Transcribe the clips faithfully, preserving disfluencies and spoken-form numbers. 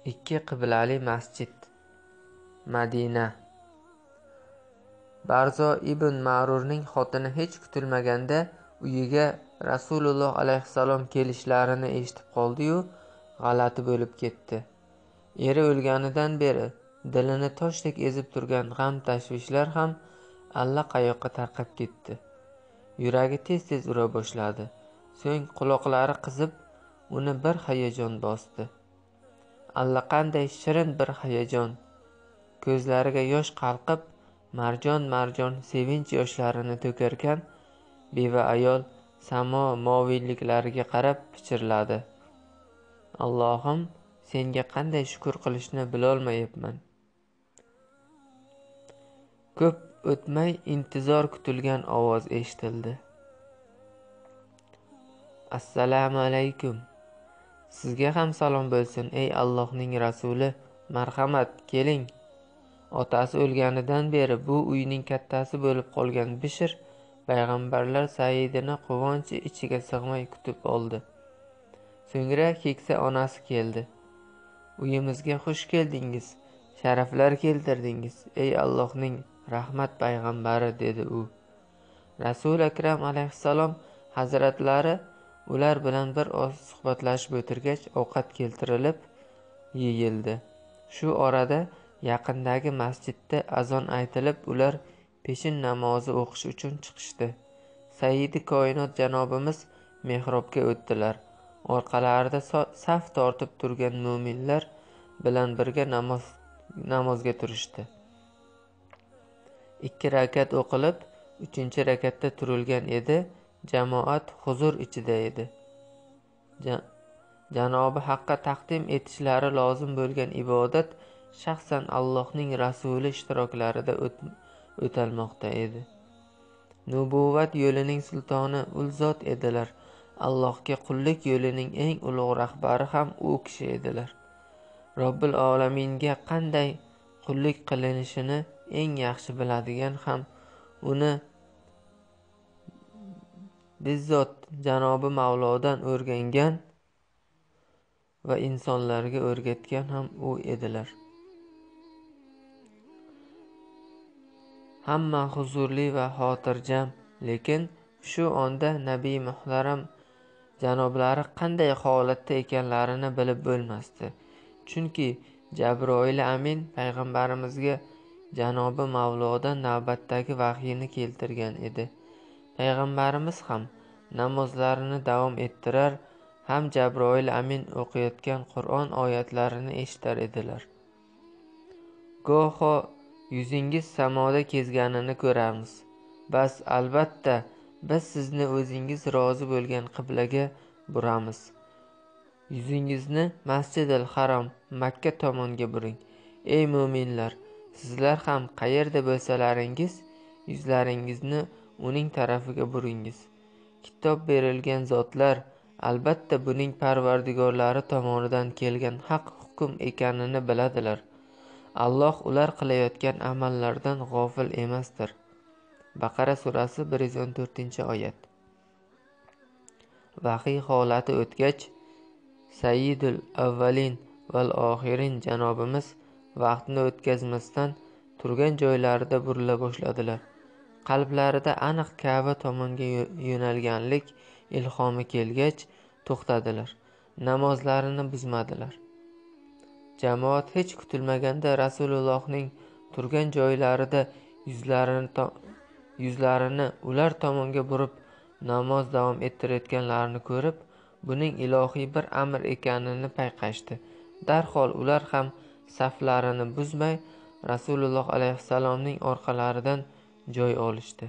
Ikki qiblali masjid. Madina. Barzo ibn Ma'rurning xotini hech kutilmaganda uyiga Rasululloh alayhissalom kelishlarini eshitib qoldi-yu, g'alati bo'lib ketdi. Eri o'lganidan beri dilini toshdek ezib turgan g'am tashvishlar ham allaqayoqqa tarqab ketdi. Yuragi tez-tez ura boshladi. So'ng quloqlari qizib, uni bir hayajon bosdi. Allaqanday shirin bir hayajon. Ko'zlariga yosh qalqib, marjon-marjon sevinch yoshlarini to'karkan, beva ayol samo moviyliklariga qarab pichirladi. Allohim, senga qanday shukr qilishni bilolmayapman. Ko'p o'tmay intizor kutilgan ovoz eshitildi. Assalomu alaykum. Sizga ham salom bo'lsin, ey Allohning rasuli. Marhamat, keling. Otasi o'lganidan beri bu uyning kattasi bo'lib qolgan Bishr payg'ambarlar Saidini quvonchi ichiga sig'may kutib oldi. So'ngra keksa onasi keldi. Uyimizga xush keldingiz, sharaflar keltirdingiz, ey Allohning rahmat payg'ambari, dedi u. Rasul akram alayhissalom hazratlari ular bilan bir oz suhbatlashib o'tirgach, ovqat keltirilib yeyildi. Shu orada yaqindagi masjidda azon aytilib, ular peshin namozi o'qish uchun chiqishdi. Sayyidi koinot janobimiz mehrobga o'tdilar. Orqalarida saf tortib turgan mu'minlar bilan birga namoz namozga turishdi. Ikki rakat o'qilib, uchinchi rakatda turilgan edi. Jamoat huzur ichida edi. Janobi Haqqa taqdim etishlari lozim bo'lgan ibodat shaxsan Allohning rasuli ishtiroklarida o'talmoqda edi. Nubuvvat yo'lining sultoni ul zot edilar. Allohga qullik yo'lining eng ulug' rahbari ham u kishi edilar. Robbil olaminga qanday qullik qilinishini eng yaxshi biladigan ham uni bizzot Janobi Mavlodan o'rgangan va insonlarga o'rgatgan ham u edilar. Hamma huzurli va xotirjam, lekin shu onda Nabiy muhtaram janoblari qanday holatda ekanlarini bilib bo'lmasdi. Chunki Jabroil Amin payg'ambarimizga Janobi Mavlodan navbatdagi vahyini keltirgan edi. Payg'ambarimiz ham namozlarini davom ettirar, ham Jabroil Amin o'qiyotgan Qur'on oyatlarini eshitar edilar. Goho yuzingiz samoda kezganini ko'ramiz. Bas, albatta, biz sizni o'zingiz rozi bo'lgan qiblaga buramiz. Yuzingizni Masjidil Harom, Makka tomonga buring. Ey mu'minlar, sizlar ham qayerda bo'lsalaringiz, yuzlaringizni uning tarafiga buringiz. Kitob berilgan zotlar albatta buning parvardigorlari tomonidan kelgan haq hukm ekanini biladilar. Alloh ular qilayotgan amallardan g'ofil emasdir. Baqara surasi bir yuz o'n to'rtinchi oyat. Vahiy holati o'tgach, Sayyidul avvalin val oxirin janobimiz vaqtni o'tkazmasdan turgan joylarida burila boshladilar. Qalblarida aniq Ka'ba tomonga yo'nalganlik ilhomi kelgach to'xtadilar. Namozlarini buzmadilar. Jamoat hech kutilmaganda Rasulullohning turgan joylarida yuzlarini yuzlarini ular tomonga burib namoz davom ettirayotganlarini ko'rib, buning ilohiy bir amr ekanini payqashdi. Darhol ular ham saflarini buzmay Rasululloh alayhissalomning orqalaridan joy olishdi.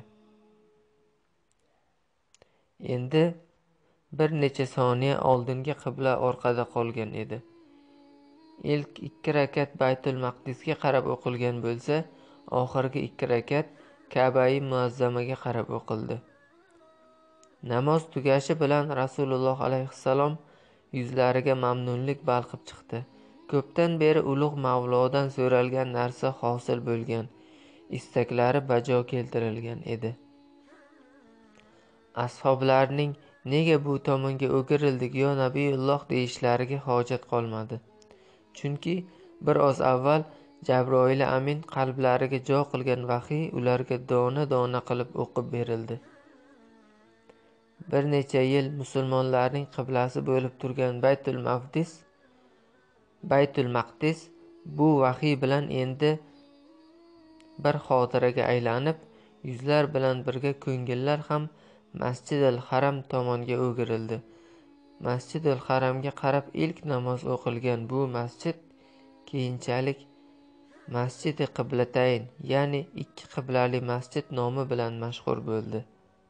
Endi bir necha soniya oldingi qibla orqada qolgan edi. Ilk ikki rakat Baytul Maqdisga qarab o'qilgan bo'lsa, oxirgi ikki rakat Ka'ba-i muazzamaga qarab o'qildi. Namoz tugashi bilan Rasululloh alayhissalom yuzlariga mamnunlik balqib chiqdi. Ko'pdan beri ulug' Mavlodan so'ralgan narsa hosil bo'lgan, istaklari bajo keltirilgan edi. Ashoblarning nega bu tomonga o'girildik yo Nabiyulloh deyishlariga hojat qolmadi. Chunki bir oz avval Jabroil amin qalblariga jo qilgan vahiy ularga dona-dona qilib o'qib berildi. Bir necha yil musulmonlarning qiblasi bo'lib turgan Baytul Maqdis Baytul Maqdis bu vahiy bilan endi bir xotiraga aylanib, yuzlar bilan birga ko'ngillar ham Masjidil Haram tomonga o'girildi. Masjidil Haramga qarab ilk namoz o'qilgan bu masjid keyinchalik Masjidi Qiblatayn, ya'ni ikki qiblali masjid nomi bilan mashhur bo'ldi.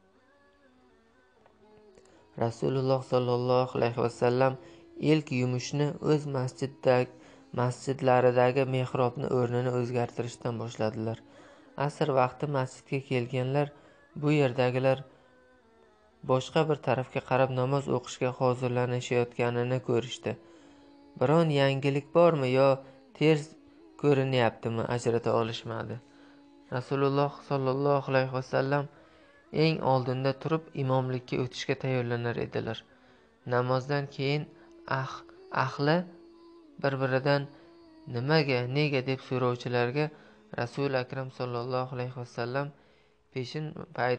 Rasululloh sollallohu alayhi vasallam ilk yumushni o'z masjiddagi masjidlaridagi mehrobni o'rnini o'zgartirishdan boshladilar. Asr vaqti masjidga kelganlar bu yerdagilar boshqa bir tarafga qarab namoz o'qishga hozirlanishayotganini ko'rishdi. Biron yangilik bormi yo ters ko'rinyaptimi ajrata olishmadi. Rasululloh sollallohu alayhi vasallam eng oldinda turib imomlikka o'tishga tayyorlanar edilar. Namozdan keyin ah ahli bir-biridan nimaga, nega deb so'rovchilarga Rasul akram sollallohu alayhi vasallam peshin payt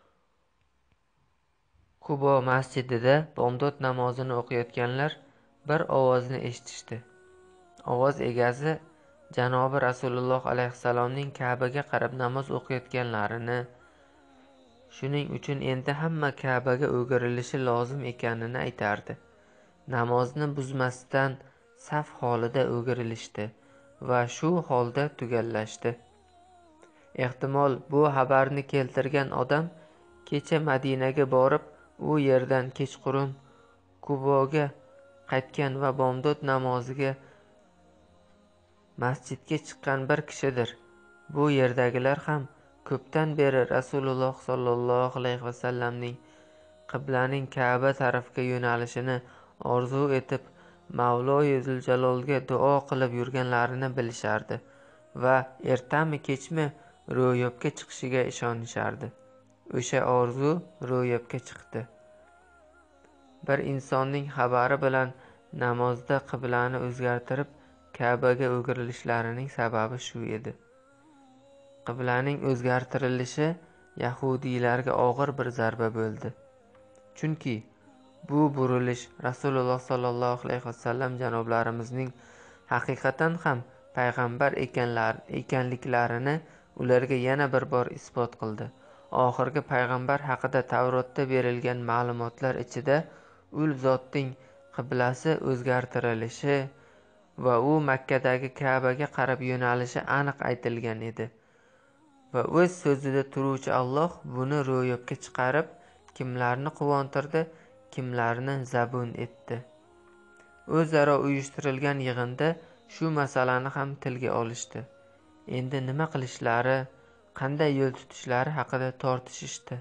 Qubo masjidida bomdod namozini o'qiyotganlar bir ovozni eshitishdi. Ovoz egasi janobi Rasululloh alayhissalomning Ka'baga qarab namoz o'qiyotganlarini, shuning uchun endi hamma Ka'baga o'girilishi lozim ekanini aytardi. Namozni buzmasdan saf holida o'girilishdi va shu holda tugallashdi. Ehtimol bu xabarni keltirgan odam kecha Madinaga borib, u yerdan kechqurun Quboga qaytgan va bomdod namoziga masjidga chiqqan bir kishidir. Bu yerdagilar ham ko'pdan beri Rasululloh sollallohu alayhi vasallamning qiblaning Ka'ba tarafga yo'nalishini orzu etib Mavloyi Zuljalolga duo qilib yurganlarini bilishardi va ertami kechmi ro'yobga chiqishiga ishonishardi. O'sha orzu ro'yobga chiqdi. Bir insonning xabari bilan namozda qiblani o'zgartirib Ka'baga o'girilishlarining sababi shu edi. Qiblaning o'zgartirilishi yahudiylarga og'ir bir zarba bo'ldi. Chunki bu burilish Rasululloh sollallohu alayhi vasallam janoblarimizning haqiqatan ham payg'ambar ekanlar ekanliklarini ularga yana bir bor isbot qildi. Oxirgi payg'ambar haqida Tavrotda berilgan ma'lumotlar ichida ul zotning qiblasi o'zgartirilishi va u Makkadagi Ka'baga qarab yo'nalishi aniq aytilgan edi. Va o'z so'zida turuvchi Alloh buni ro'yobga chiqarib, kimlarni quvontirdi, kimlarni zabun etdi. O'zaro uyushtirilgan yig'inda shu masalani ham tilga olishdi. Endi nima qilishlari, qanday yo'l tutishlari haqida tortishishdi.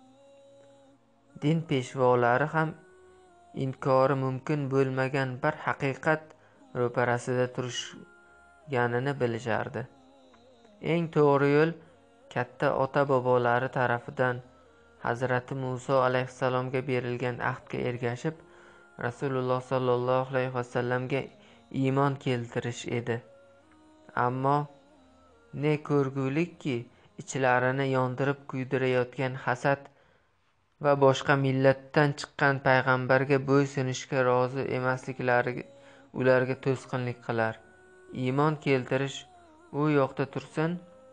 Din peshvolari ham inkori mumkin bo'lmagan bir haqiqat ro'parasida turishganini bilishardi. Eng to'g'ri yo'l katta ota-bobolari tarafidan Hazrati Muso alayhissalomga berilgan ahdga ergashib Rasululloh sollallohu alayhi vasallamga iymon keltirish edi. Ammo ne ko'rgulikki ichlarini yondirib kuydirayotgan hasad va boshqa millatdan chiqqan payg'ambarga bo'ysunishga rozi emasliklari ularga to'sqinlik qilar. Iymon keltirish u yoqda tursin,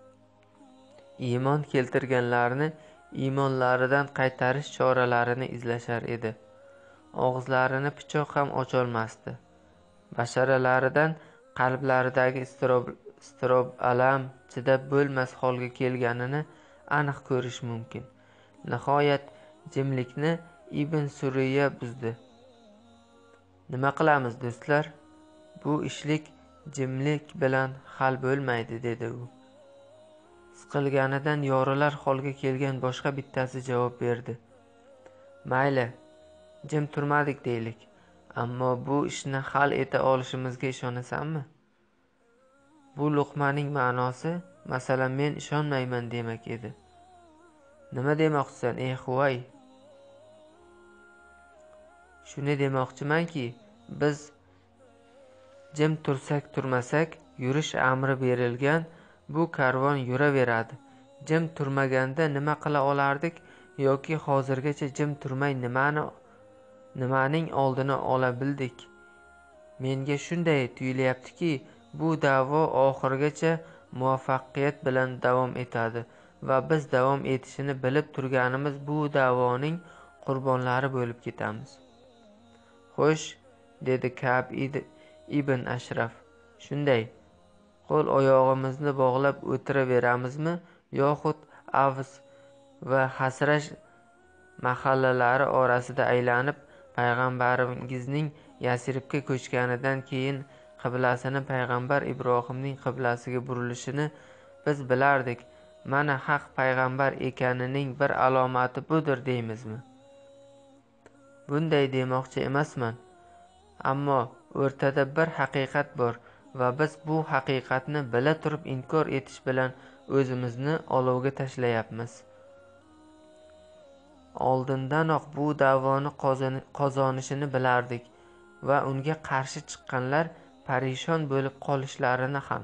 iymon keltirganlarni iymonlaridan qaytarish choralarini izlashar edi. Og'izlarini pichoq ham ocholmasdi. Basharalaridan qalblaridagi istirob, istirob alam chidab bo'lmas holga kelganini aniq ko'rish mumkin. Nihoyat jimlikni Ibn Suriya buzdi. Nima qilamiz do'stlar? Bu ishlik jimlik bilan hal bo'lmaydi, dedi u. Siqilganidan yorilar holga kelgan boshqa bittasi javob berdi. Mayli, jim turmadik deylik. Ammo bu ishni hal eta olishimizga ishonasanmi? Bu luqmaning ma'nosi, masalan, men ishonmayman demak edi. Nima demoqchisan, ey Huvay? Shuni demoqchimanki, biz jim tursak turmasak yurish amri berilgan bu karvon yuraveradi. Jim turmaganda nima qila olardik yoki hozirgacha jim turmay nimani nimaning oldini ola bildik? Menga shunday tuyulyaptiki, bu da'vo oxirigacha muvaffaqiyat bilan davom etadi va biz davom etishini bilib turganimiz bu da'voning qurbonlari bo'lib ketamiz. Xo'sh, dedi Ka'b ibn Ashraf. Shunday, qo'l oyog'imizni bog'lab o'tiraveramizmi yoxud Avs va Hasraj mahallalari orasida aylanib payg'ambaringizning Yasribga ko'chganidan keyin qiblasini payg'ambar Ibrohimning qiblasiga burilishini biz bilardik. Mana haq payg'ambar ekanining bir alomati budir deymizmi? Bunday demoqchi emasman. Ammo o'rtada bir haqiqat bor va biz bu haqiqatni bila turib inkor etish bilan o'zimizni olovga tashlayapmiz. Oldindanoq bu da'voni qozonishini bilardik va unga qarshi chiqqanlar parishon bo'lib qolishlarini ham.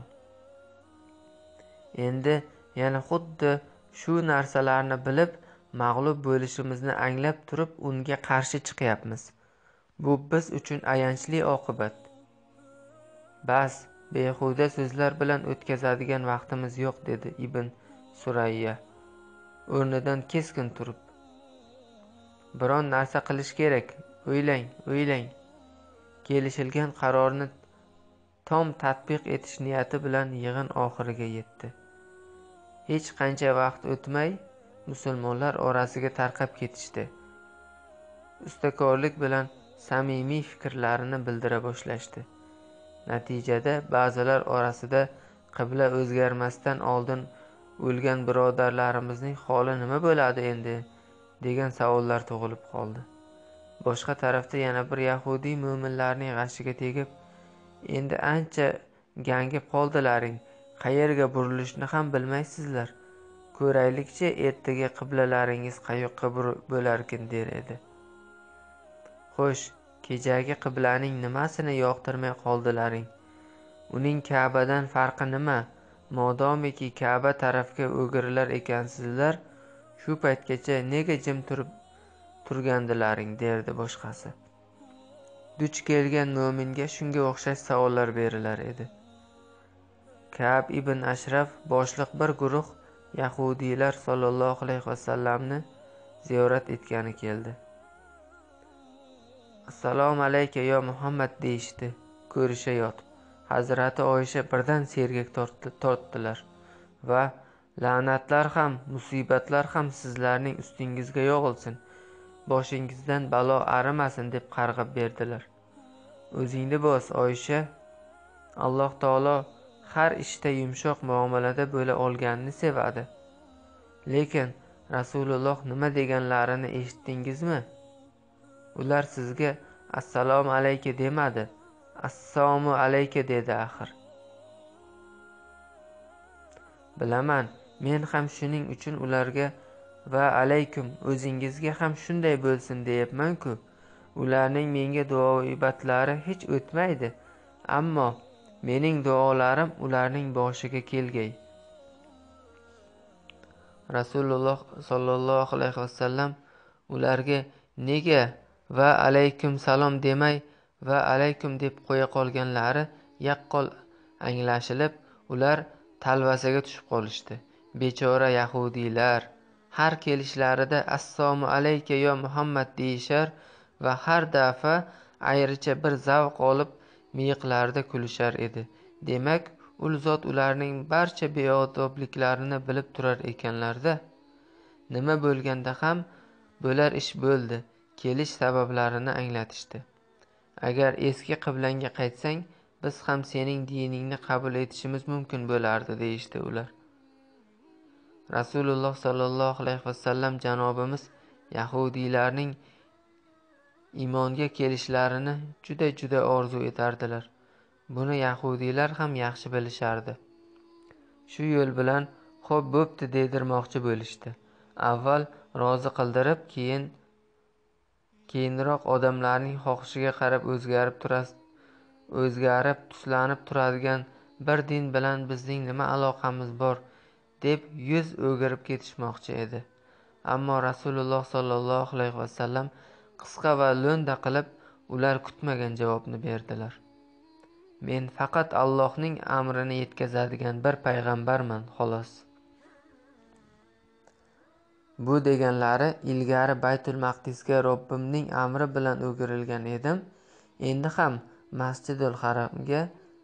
Endi yana xuddi shu narsalarni bilib mag'lub bo'lishimizni anglab turib unga qarshi chiqyapmiz. Bu biz uchun ayanchli oqibat. Bas, behuda so'zlar bilan o'tkazadigan vaqtimiz yo'q, dedi Ibn Surayya o'rnidan keskin turib. Biron narsa qilish kerak. O'ylang, o'ylang. Kelishilgan qarorni tom tatbiq etish niyati bilan yig'in oxiriga yetdi. Hech qancha vaqt o'tmay musulmonlar orasiga tarqab ketishdi. Ustakorlik bilan samimiy fikrlarini bildira boshlashdi. Natijada ba'zilar orasida qibla o'zgarmasdan oldin o'lgan birodarlarimizning holi nima bo'ladi endi degan savollar tug'ilib qoldi. Boshqa tarafda yana bir yahudiy mo'minlarning g'ashiga tegib, endi ancha gangib qoldilaring, qayerga burilishni ham bilmaysizlar. Ko'raylikchi ertaga qiblalaringiz qayoqqa bo'larkin der edi. Xo'sh, kechagi qiblaning nimasini yoqtirmay qoldilaring? Uning Ka'badan farqi nima? Modomiki Ka'ba tarafga o'girilar ekansizlar, shu paytgacha nega jim turib turgandilaring, derdi boshqasi. Duch kelgan mo'minga shunga o'xshash savollar berilar edi. Ka'b ibn Ashraf boshliq bir guruh yahudiylar sollallohu alayhi vasallamni ziyorat etgani keldi. Assalomu alayka yo Muhammad deyishdi ko'rishayotib. Hazrati Oysha birdan sergak tortdilar va la'natlar ham, musibatlar ham sizlarning ustingizga yog'ilsin, boshingizdan balo arimasin deb qarg'ab berdilar. O'zingni bos Oysha, Alloh taolo har ishda yumshoq muomalada bo'la olganini sevadi. Lekin Rasululloh nima deganlarini eshitdingizmi? Ular sizga assalomu alayka demadi, assalomu alayka dedi axir. Bilaman, men ham shuning uchun ularga va alaykum, o'zingizga ham shunday bo'lsin deyapman-ku. Ularning menga duoibatlari hech o'tmaydi, ammo mening duolarim ularning boshiga kelgay. Rasululloh sollallohu alayhi vasallam ularga nega va alaykum salom demay va alaykum deb qo'ya qolganlari yaqqol anglashilib, ular talvasaga tushib qolishdi. Bechora yahudiylar har kelishlarida assalomu alayka yo Muhammad deyishar va har dafa ayricha bir zavq olib miyiqlarida kulishar edi. Demak, ul zot ularning barcha beodobliklarini bilib turar ekanlarda. Nima bo'lganda ham bo'lar ish bo'ldi. Kelish sabablarini anglatishdi. Agar eski qiblangga qaytsang, biz ham sening diningni qabul etishimiz mumkin bo'lardi, deyishdi ular. Rasululloh sollallohu alayhi vasallam janobimiz yahudiylarning iymonga kelishlarini juda-juda orzu etardilar. Buni yahudiylar ham yaxshi bilishardi. Shu yo'l bilan xo'p bo'pti dedirmoqchi bo'lishdi. Avval rozi qildirib, keyin keyinroq odamlarning xohishiga qarab o'zgarib turasiz, o'zgarib tuslanib turadigan bir din bilan bizning nima aloqamiz bor deb yuz o'girib ketishmoqchi edi. Ammo Rasululloh sollallohu alayhi vasallam qisqa va lo'nda qilib ular kutmagan javobni berdilar. Men faqat Allohning amrini yetkazadigan bir payg'ambarman, xolos. Bu deganlari ilgari Baytul Maqdisga Robbimning amri bilan o'girilgan edim, endi ham Masjidul Haramga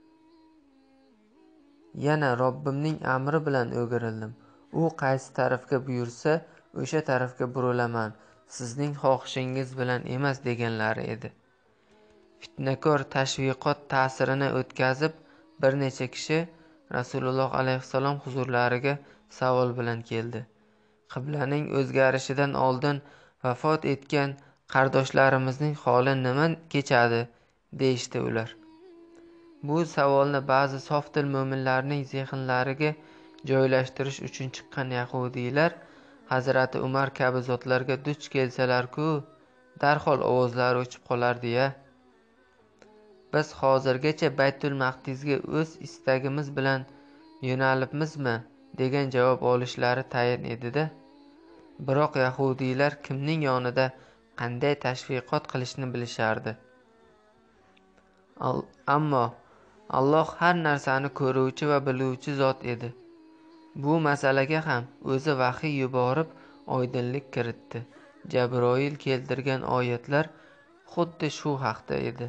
yana Robbimning amri bilan o'girildim. U qaysi tarafga buyursa, o'sha tarafga burilaman, sizning xohishingiz bilan emas deganlari edi. Fitnakor tashviqot ta'sirini o'tkazib, bir necha kishi Rasululloh alayhissalom huzurlariga savol bilan keldi. Qiblaning o'zgarishidan oldin vafot etgan qardoshlarimizning holi nima kechadi, deyishdi ular. Bu savolni ba'zi sofdil mo'minlarning zehnlariga joylashtirish uchun chiqqan yahudiylar Hazrati Umar kabi zotlarga duch kelsalar-ku, darhol ovozlari o'chib qolardi-ya. Biz hozirgacha Baytul Maqdisga o'z istagimiz bilan yo'nalibmizmi degan javob olishlari tayin edi-da. Biroq yahudiylar kimning yonida qanday tashviqot qilishni bilishardi. Ammo Alloh har narsani ko'ruvchi va biluvchi zot edi. Bu masalaga ham o'zi vahiy yuborib oydinlik kiritdi. Jabroil keltirgan oyatlar xuddi shu haqda edi.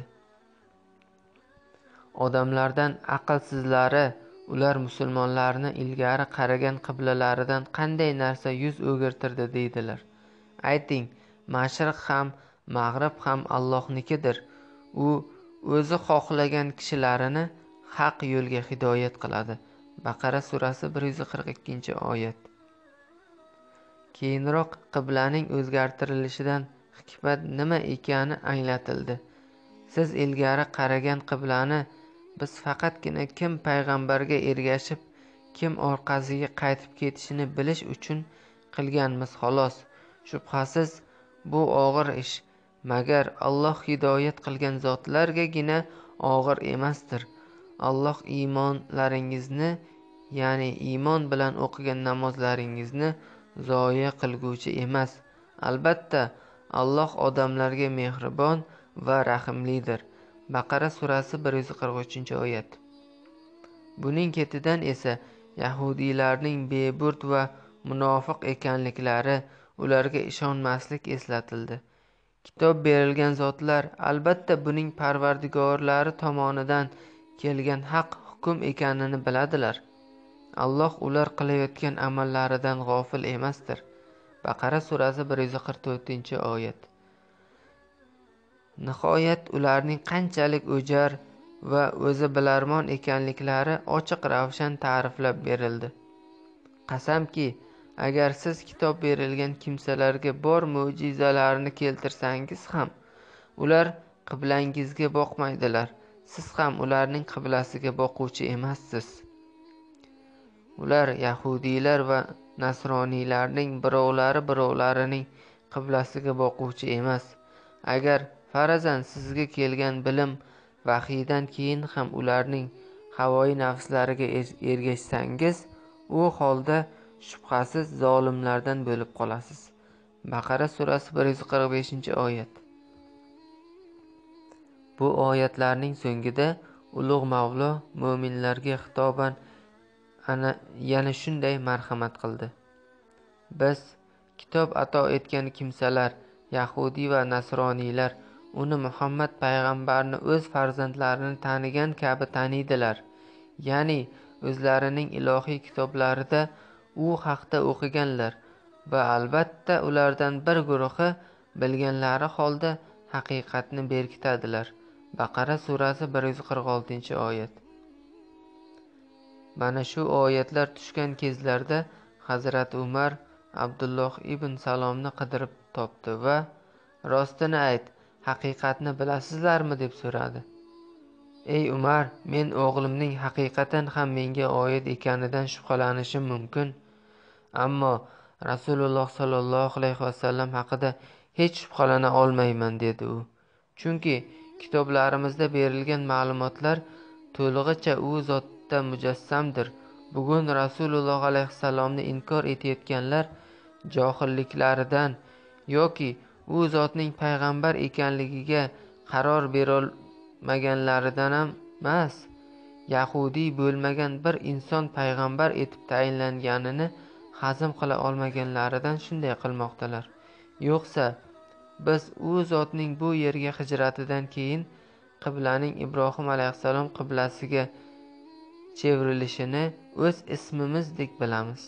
Odamlardan aqlsizlari ular musulmonlarni ilgari qaragan qiblalaridan qanday narsa yuz o'girtirdi deydilar. Ayting, mashriq ham, mag'rib ham Allohnikidir. U o'zi xohlagan kishilarini haq yo'lga hidoyat qiladi. Baqara surasi bir yuz qirq ikkinchi oyat. Keyinroq qiblaning o'zgartirilishidan hikmat nima ekani anglatildi. Siz ilgari qaragan qiblani biz faqatgina kim payg'ambarga ergashib, kim orqasiga qaytib ketishini bilish uchun qilganmiz, xolos. Shubhasiz, bu og'ir ish, magar Alloh hidoyat qilgan zotlargagina og'ir emasdir. Alloh iymonlaringizni, ya'ni iymon bilan o'qigan namozlaringizni zoya qilguvchi emas. Albatta, Alloh odamlarga mehribon va rahimlidir. Baqara surasi bir yuz qirq uchinchi oyat. Buning ketidan esa yahudiylarning beburd va munofiq ekanliklari, ularga ishonmaslik eslatildi. Kitob berilgan zotlar albatta buning parvardigorlari tomonidan kelgan haq hukm ekanini biladilar. Alloh ular qilayotgan amallaridan g'ofil emasdir. Baqara surasi bir yuz qirq to'rtinchi oyat. Nihoyat ularning qanchalik o'jar va o'zi bilarmon ekanliklari ochiq ravshan ta'riflab berildi. Qasamki, agar siz kitob berilgan kimsalarga bor mo'jizalarni keltirsangiz ham, ular qiblangizga boqmaydilar. Siz ham ularning qiblasiga boquvchi emassiz. Ular yahudiylar va nasroniylarning birovlari birovlarining qiblasiga boquvchi emas. Agar farazan sizga kelgan bilim vahiydan keyin ham ularning havoyi nafslariga ergashsangiz, u holda shubhasiz zolimlardan bo'lib qolasiz. Baqara surasi bir yuz qirq beshinchi oyat. Bu oyatlarning so'ngida ulug' Mavlo mo'minlarga xitoban ana yana shunday marhamat qildi. Biz kitob ato etgan kimsalar, yahudi va nasroniylar uni Muhammad payg'ambarni o'z farzandlarini tanigan kabi taniydilar. Ya'ni o'zlarining ilohiy kitoblarida u haqda o'qiganlar va albatta ulardan bir guruhi bilganlari holda haqiqatni berkitadilar. Baqara surasi bir yuz qirq oltinchi oyat. Mana shu oyatlar tushgan kezlarda Hazrati Umar Abdulloh ibn Salomni qidirib topdi va "Rostini ayt, haqiqatni bilasizlarmi?" deb so'radi. "Ey Umar, men o'g'limning haqiqatan ham menga oid ekanidan shubhalanishim mumkin, ammo Rasululloh sollallohu alayhi vasallam haqida hech shubhalana olmayman", dedi u. Chunki Kitoblarimizda berilgan ma'lumotlar to'lig'icha u zotda mujassamdir. Bugun Rasululloh alayhissalomni inkor etayotganlar johilliklaridan yoki u zotning payg'ambar ekanligiga qaror berolmaganlaridan emas, yahudiy bo'lmagan bir inson payg'ambar etib tayinlanganini hazm qila olmaganlaridan shunday qilmoqdalar. Yo'qsa biz u zotning bu yerga hijratidan keyin qiblaning Ibrohim alayhissalom qiblasiga chevrilishini o'z ismimizdek bilamiz.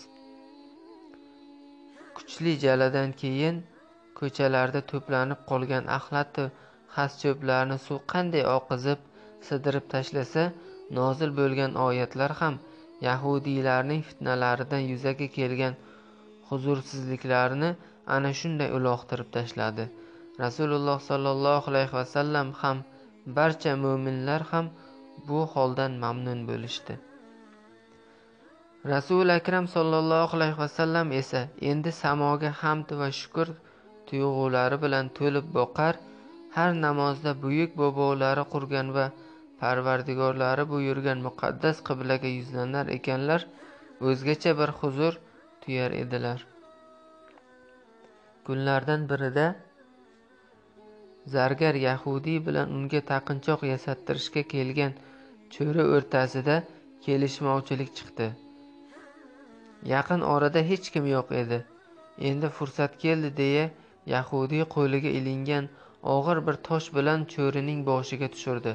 Kuchli jaladan keyin ko'chalarda to'planib qolgan axlat va xas cho'plarni suv qanday oqizib sidirib tashlasa, nozil bo'lgan oyatlar ham yahudiylarning fitnalaridan yuzaga kelgan huzursizliklarni ana shunday uloqtirib tashladi. Rasululloh sollallohu alayhi vasallam ham barcha mo'minlar ham bu holdan mamnun bo'lishdi. Rasul akram sollallohu alayhi vasallam esa endi samoga hamd va shukr tuyg'ulari bilan to'lib boqar, har namozda buyuk bobolari qurgan va Parvardigorlari buyurgan muqaddas qiblaga yuzlanar ekanlar, o'zgacha bir huzur tuyar edilar. Kunlardan birida zargar yahudiy bilan unga taqinchoq yasattirishga kelgan cho'ri o'rtasida kelishmovchilik chiqdi. Yaqin orada hech kim yo'q edi. Endi fursat keldi deya yahudiy qo'liga ilingan og'ir bir tosh bilan cho'rining boshiga tushirdi.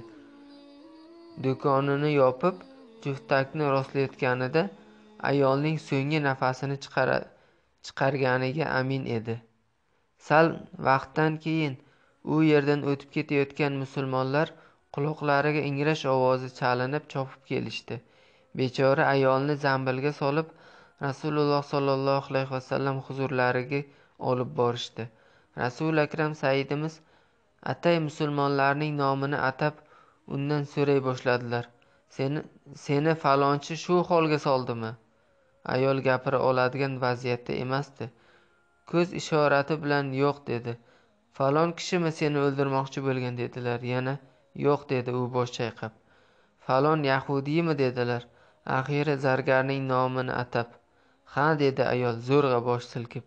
Do'konini yopib, juftakni rostlayotganida ayolning so'nggi nafasini chiqarganiga amin edi. Sal vaqtdan keyin u yerdan o'tib ketayotgan musulmonlar quloqlariga ingrash ovozi chalinib chopib kelishdi. Bechora ayolni zambilga solib Rasululloh sollallohu alayhi vasallam huzurlariga olib borishdi. Rasul akram sayyidimiz atay musulmonlarning nomini atab undan so'ray boshladilar. Seni seni falonchi shu holga soldimi? Ayol gapira oladigan vaziyatda emasdi. Ko'z ishorati bilan yo'q dedi. Falon kishimi seni o'ldirmoqchi bo'lgan dedilar. Yana yo'q dedi u bosh chayqab. Falon yahudiymi dedilar. Axiri zargarning nomini atab. Ha dedi ayol zo'rg'a bosh silkib.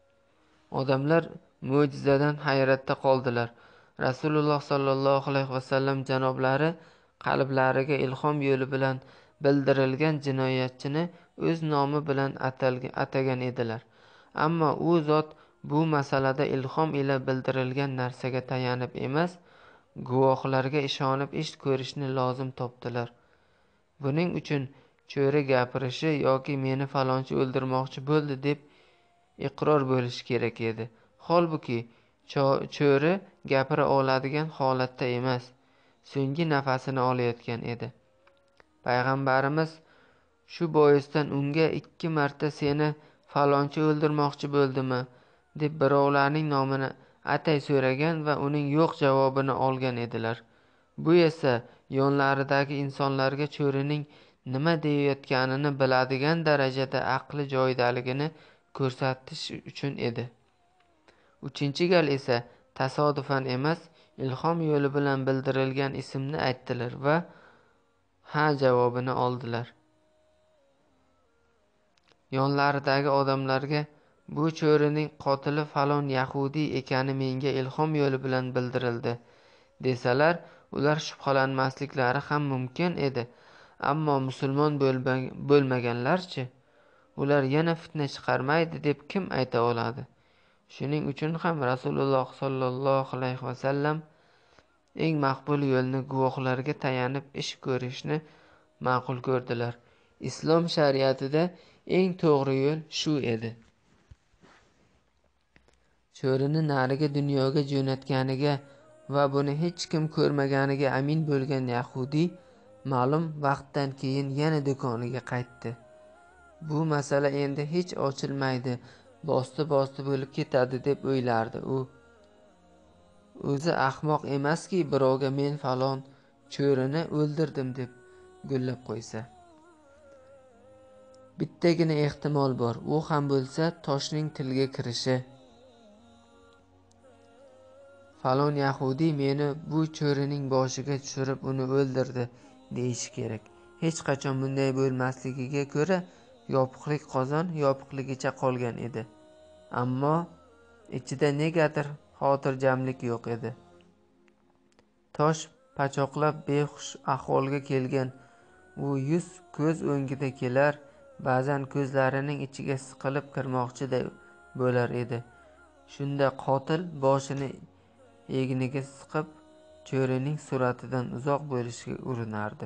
Odamlar mo'jizadan hayratda qoldilar. Rasululloh sollallohu alayhi vasallam janoblari qalblariga ilhom yo'li bilan bildirilgan jinoyatchini o'z nomi bilan atagan edilar. Ammo u zot bu masalada ilhom ila bildirilgan narsaga tayanib emas, guvohlarga ishonib ish ko'rishni lozim topdilar. Buning uchun cho'ri gapirishi yoki meni falonchi o'ldirmoqchi bo'ldi deb iqror bo'lishi kerak edi. Holbuki cho'ri gapira oladigan holatda emas, so'nggi nafasini olayotgan edi. Payg'ambarimiz shu boisdan unga ikki marta seni falonchi o'ldirmoqchi bo'ldimi deb birovlarning nomini atay so'ragan va uning yo'q javobini olgan edilar. Bu esa yonlaridagi insonlarga cho'rining nima deyayotganini biladigan darajada aqli joyidaligini ko'rsatish uchun edi. Uchinchi gal esa tasodifan emas, ilhom yo'li bilan bildirilgan ismni aytdilar va ha javobini oldilar. Yonlaridagi odamlarga bu cho'rining qotili falon yahudiy ekani menga ilhom yo'li bilan bildirildi desalar, ular shubhalanmasliklari ham mumkin edi. Ammo musulmon bo'lmaganlarchi, ular yana fitna chiqarmaydi deb kim ayta oladi? Shuning uchun ham Rasululloh sollallohu alayhi vasallam eng maqbul yo'lni guvohlarga tayanib ish ko'rishni ma'qul ko'rdilar. Islom shariatida eng to'g'ri yo'l shu edi. Cho'rini nariga dunyoga jo'natganiga va buni hech kim ko'rmaganiga amin bo'lgan yahudiy ma'lum vaqtdan keyin yana do'koniga qaytdi. Bu masala endi hech ochilmaydi, bosti-bosti bo'lib ketadi deb o'ylardi u. O'zi ahmoq emaski birovga men falon cho'rini o'ldirdim deb gullab qo'ysa. Bittagina ehtimol bor, u ham bo'lsa toshning tilga kirishi. falon yahudiy meni bu cho'rining boshiga tushirib uni o'ldirdi deyishi kerak. Hech qachon bunday bo'lmasligiga ko'ra yopiqlik qozon yopiqligicha qolgan edi. Ammo ichida negadir xotirjamlik yo'q edi. Tosh pachoqlab behush ahvolga kelgan u yuz ko'z o'ngida kelar, ba'zan ko'zlarining ichiga siqilib kirmoqchiday bo'lar edi. Shunda qotil boshini egniga siqib, cho'rining suratidan uzoq bo'lishga urinardi.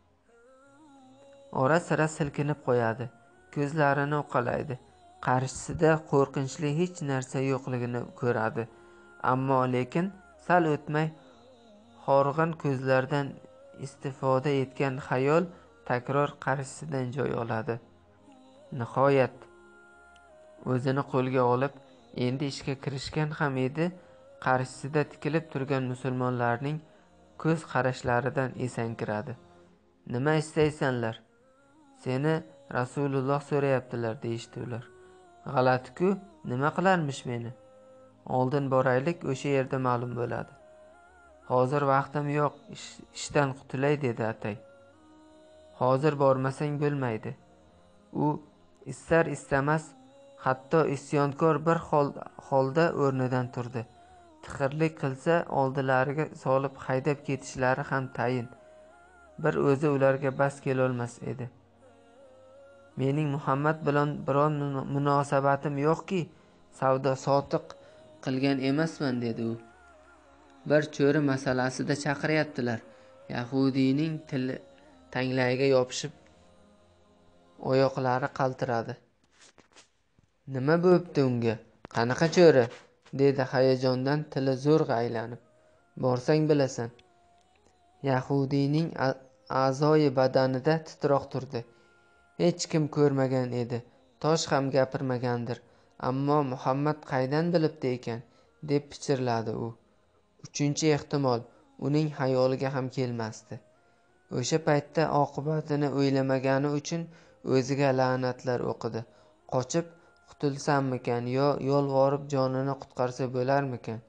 Ora-sira silkinib qo'yadi, ko'zlarini uqalaydi. Qarshisida qo'rqinchli hech narsa yo'qligini ko'radi. Ammo lekin sal o'tmay horg'in ko'zlardan istifoda etgan xayol takror qarshisidan joy oladi. Nihoyat o'zini qo'lga olib, endi ishga kirishgan ham edi. Qarshisida tikilib turgan musulmonlarning ko'z qarashlaridan esankiradi. Nima istaysanlar? Seni Rasululloh so'rayaptilar deyishdi ular. G'alati-ku, nima qilarmish meni? Oldin boraylik, o'sha yerda ma'lum bo'ladi. Hozir vaqtim yo'q, ish, ishdan qutulay dedi atay. Hozir bormasang bo'lmaydi. U istar istamas, hatto isyonkor bir holda o'rnidan turdi. Tixirlik qilsa oldilariga solib haydab ketishlari ham tayin. Bir o'zi ularga bas kelolmas edi. Mening Muhammad bilan biron munosabatim yo'qki, savdo sotiq qilgan emasman dedi u. Bir cho'ri masalasida chaqiryaptilar. Yahudiyning tili tanglayiga yopishib oyoqlari qaltiradi. Nima bo'pti unga? Qanaqa cho'ri? Dedi hayajondan tili zo'rg'a aylanib. Borsang bilasan. Yahudiyning a'zoyi badanida titroq turdi. Hech kim ko'rmagan edi. Tosh ham gapirmagandir. Ammo Muhammad qaydan bilibdi ekan, deb pichirladi u. Uchinchi ehtimol uning xayoliga ham kelmasdi. O'sha paytda oqibatini o'ylamagani uchun o'ziga la'natlar o'qidi. Qochib qutulsammikan yo yolvorib jonini qutqarsa bo'larmikan?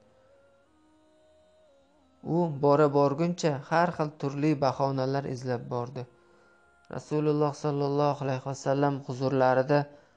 U bora borguncha har xil turli bahonalar izlab bordi. Rasululloh sallallohu alayhi vasallam huzurlarida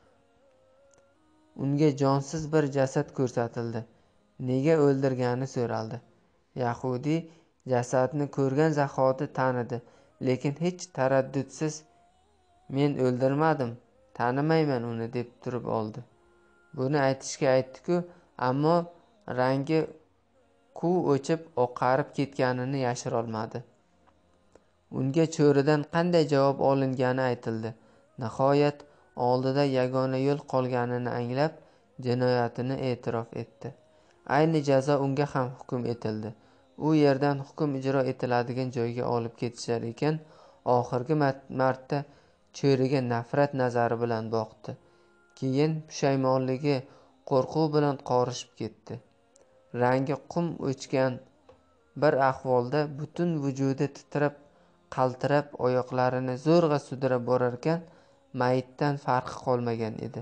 unga jonsiz bir jasad ko'rsatildi. Nega o'ldirgani so'raldi. Yahudiy jasadni ko'rgan zahoti tanidi, lekin hech taraddudsiz men o'ldirmadim, tanimayman uni deb turib oldi. Buni aytishga aytdi-ku, ammo rangi quv o'chib oqarib ketganini yashira olmadi. Unga cho'ridan qanday javob olingani aytildi. Nihoyat oldida yagona yo'l qolganini anglab, jinoyatini e'tirof etdi. Ayni jazo unga ham hukm etildi. U yerdan hukm ijro etiladigan joyga olib ketishar ekan, oxirgi marta cho'riga nafrat nazari bilan boqdi. Keyin pushaymonligi, qo'rquv bilan qorishib ketdi. Rangi qum o'chgan bir ahvolda butun vujudi titrab, qaltirab, oyoqlarini zo'rg'a sudrab borarkan, mayitdan farqi qolmagan edi.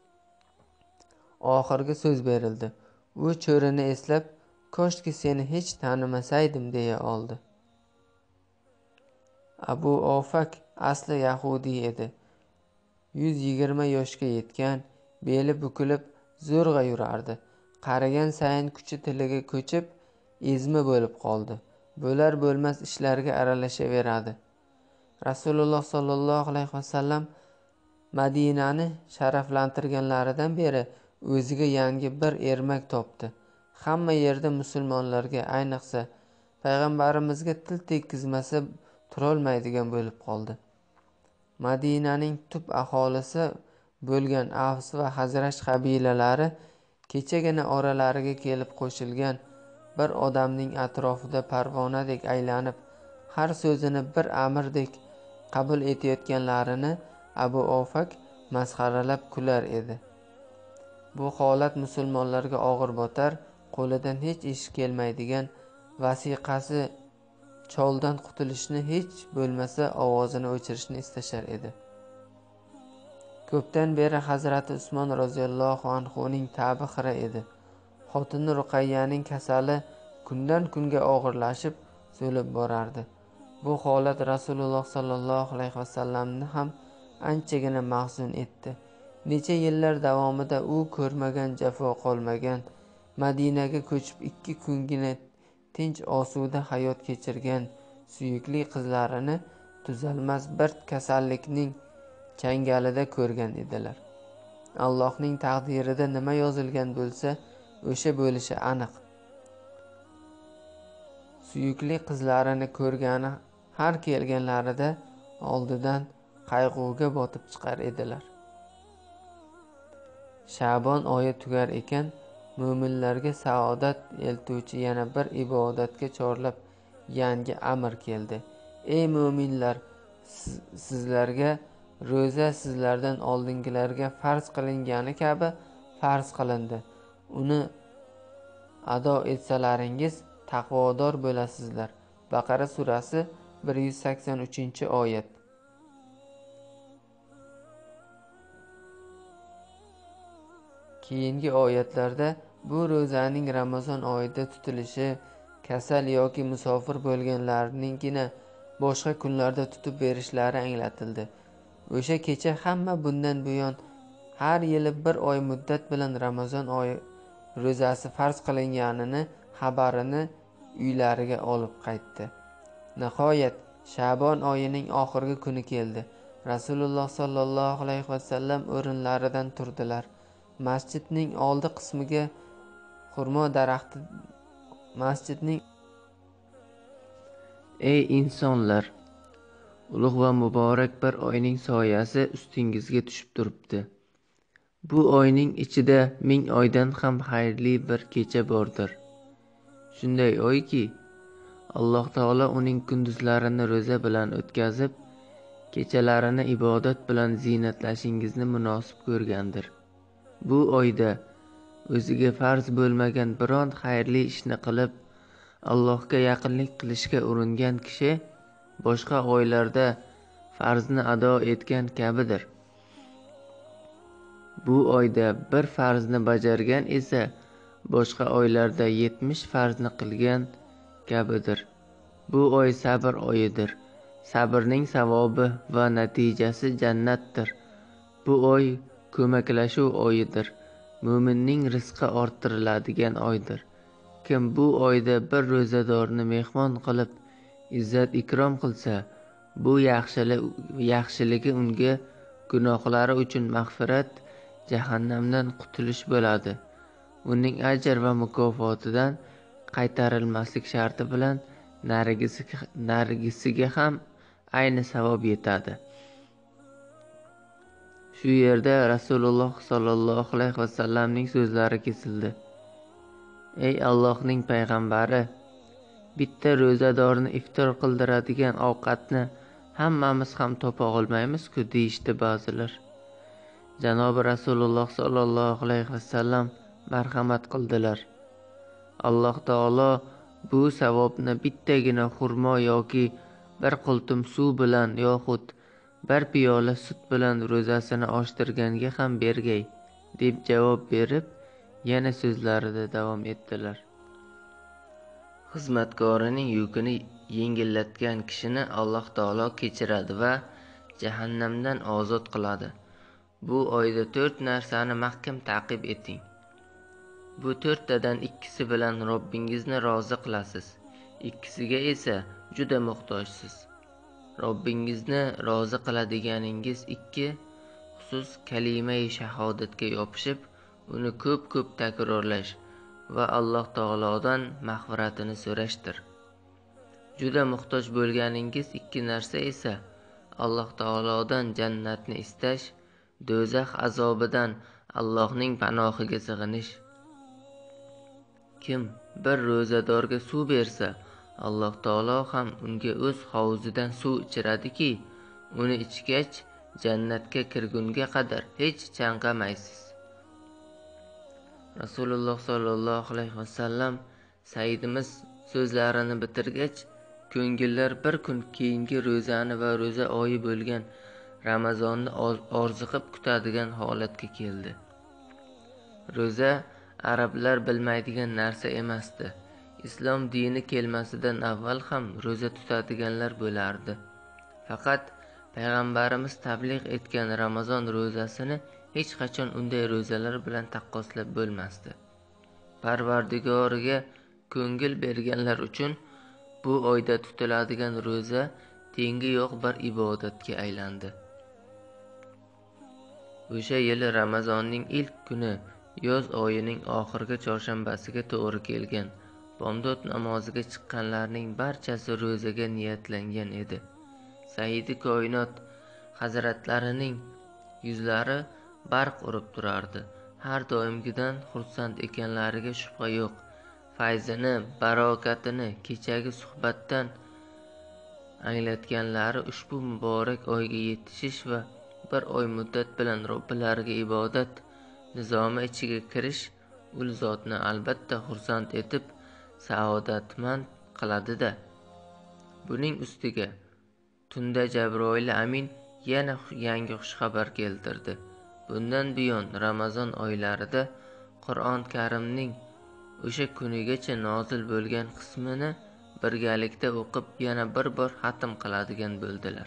Oxirgi so'z berildi. U cho'rini eslab, koshki seni hech tanimasaydim deya oldi. Abu Ofak asli yahudiy edi. yuz yigirma yoshga yetgan, beli bukilib zo'rg'a yurardi. Qarigan sayin kuchi tiliga ko'chib, ezma bo'lib qoldi. Bo'lar bo'lmas ishlarga aralashaveradi. Rasululloh sallallohu alayhi vasallam Madinani sharaflantirganlaridan beri o'ziga yangi bir ermak topdi. Hamma yerda musulmonlarga, ayniqsa payg'ambarimizga til tekkizmasa turolmaydigan bo'lib qoldi. Madinaning tub aholisi bo'lgan Avs va Hazraj qabilalari kechagina oralariga kelib qo'shilgan bir odamning atrofida parvonadek aylanib, har so'zini bir amrdek qabul etayotganlarini Abu Ofak masxaralab kular edi. Bu holat musulmonlarga og'ir botar, qo'lidan hech ish kelmaydigan, vasiqasi choldan qutulishni, hech bo'lmasa ovozini o'chirishni istashar edi. Ko'pdan beri Hazrati Usmon roziyallohu anhuning ta'bi xira edi. Xotini Ruqayyaning kasali kundan kunga og'irlashib so'lib borardi. Bu holat Rasululloh sollallohu alayhi vasallamni ham anchagina mahzun etdi. Necha yillar davomida u ko'rmagan jafo qolmagan, Madinaga ko'chib ikki kungina tinch osuda hayot kechirgan suyukli qizlarini tuzalmas bir kasallikning changalida ko'rgan edilar. Allohning taqdirida nima yozilgan bo'lsa, o'sha bo'lishi aniq. Suyukli qizlarini ko'rgani har kelganlarida oldidan qayg'uga botib chiqar edilar. Sha'bon oyi tugar ekan, mo'minlarga saodat eltuvchi yana bir ibodatga chorlab yangi amr keldi. Ey mo'minlar, sizlarga ro'za sizlardan oldingilarga farz qilingani kabi farz qilindi. Uni ado etsalaringiz taqvodor bo'lasizlar. Baqara surasi bir yuz sakson uchinchi oyat. Keyingi oyatlarda bu ro'zaning Ramazon oyida tutilishi, kasal yoki musofir bo'lganlarningina boshqa kunlarda tutib berishlari anglatildi. O'sha kecha hamma bundan buyon har yili bir oy muddat bilan Ramazon oyi ro'zasi farz qilinganini xabarini uylariga olib qaytdi. Nihoyat Sha'bon oyining oxirgi kuni keldi. Rasululloh sollallohu alayhi vasallam o'rinlaridan turdilar. Masjidning oldi qismiga xurmo daraxti masjidning Ey insonlar, ulug' va muborak bir oyning soyasi ustingizga tushib turibdi. Bu oyning ichida ming oydan ham xayrli bir kecha bordir. Shunday oyki, Alloh taolo uning kunduzlarini ro'za bilan o'tkazib, kechalarini ibodat bilan ziynatlashingizni munosib ko'rgandir. Bu oyda o'ziga farz bo'lmagan biron xayrli ishni qilib, Allohga yaqinlik qilishga uringan kishi boshqa oylarda farzni ado etgan kabidir. Bu oyda bir farzni bajargan esa boshqa oylarda yetmish farzni qilgan kabidir. Bu oy sabr oyidir. Sabrning savobi va natijasi jannatdir. Bu oy ko'maklashuv oyidir. Mo'minning rizqi orttiriladigan oydir. Kim bu oyda bir ro'zadorni mehmon qilib izzat ikrom qilsa, bu yaxshiligi unga gunohlari uchun mag'firat, jahannamdan qutulish bo'ladi. Uning ajr va mukofotidan qaytarilmaslik sharti bilan narigisiga ham ayni savob yetadi. Shu yerda Rasululloh sollallohu alayhi vasallamning so'zlari kesildi. Ey Allohning payg'ambari, bitta ro'zadorni iftor qildiradigan ovqatni hammamiz ham topa olmaymiz-ku, deyishdi ba'zilar. Janobi Rasululloh sollallohu alayhi vasallam marhamat qildilar. Alloh taolo bu savobni bittagina xurmo yoki bir qultum suv bilan yoxud bir piyola sut bilan ro'zasini ochtirganga ham bergay, deb javob berib, yana so'zlarida davom etdilar. Xizmatkorining yukini yengillatgan kishini Alloh taolo kechiradi va jahannamdan ozod qiladi. Bu oyda to'rt narsani mahkam ta'qib eting. Bu to'rttadan ikkisi bilan Robbingizni rozi qilasiz, ikkisiga esa juda muhtojsiz. Robbingizni rozi qiladiganingiz ikki xusus kalima-i shahodatga yopishib, uni ko'p-ko'p takrorlash va Alloh taolodan mag'firatini so'rashdir. Juda muhtoj bo'lganingiz ikki narsa esa Alloh taolodan jannatni istash, do'zax azobidan Allohning panohiga sig'inish. Kim bir ro'zadorga suv bersa, Alloh taolo ham unga o'z hovuzidan suv ichiradiki, uni ichgach jannatga kirgunga qadar hech chanqamaysiz. Rasululloh sollallohu alayhi vasallam Sayyidimiz so'zlarini bitirgach, ko'ngillar bir kun keyingi ro'zani va ro'za oyi bo'lgan Ramazonni orziqib kutadigan holatga keldi. Ro'za arablar bilmaydigan narsa emasdi. Islom dini kelmasidan avval ham ro'za tutadiganlar bo'lardi. Faqat payg'ambarimiz tabliğ etgan Ramazon ro'zasini hech qachon unday ro'zalar bilan taqqoslab bo'lmasdi. Parvardigoriga ko'ngil berganlar uchun bu oyda tutiladigan ro'za tengi yo'q bir ibodatga aylandi. O'sha yili Ramazonning ilk kuni yoz oyining oxirgi chorshanbasiga to'g'ri kelgan. Bomdod namoziga chiqqanlarning barchasi ro'zaga niyatlangan edi. Sayyidi koinot hazratlarining yuzlari barq urib turardi. Har doimgidan xursand ekanlariga shubha yo'q. Fayzini, barokatini kechagi suhbatdan anglatganlari ushbu muborak oyga yetishish va bir oy muddat bilan Robbilariga ibodat nizomi ichiga kirish ul zotni albatta xursand etib, saodatmand qiladi-da. Buning ustiga tunda Jabroil Amin yana yangi xushxabar keltirdi. Bundan buyon Ramazon oylarida Qur'on Karimning o'sha kunigacha nozil bo'lgan qismini birgalikda o'qib yana bir bor xatm qiladigan bo'ldilar.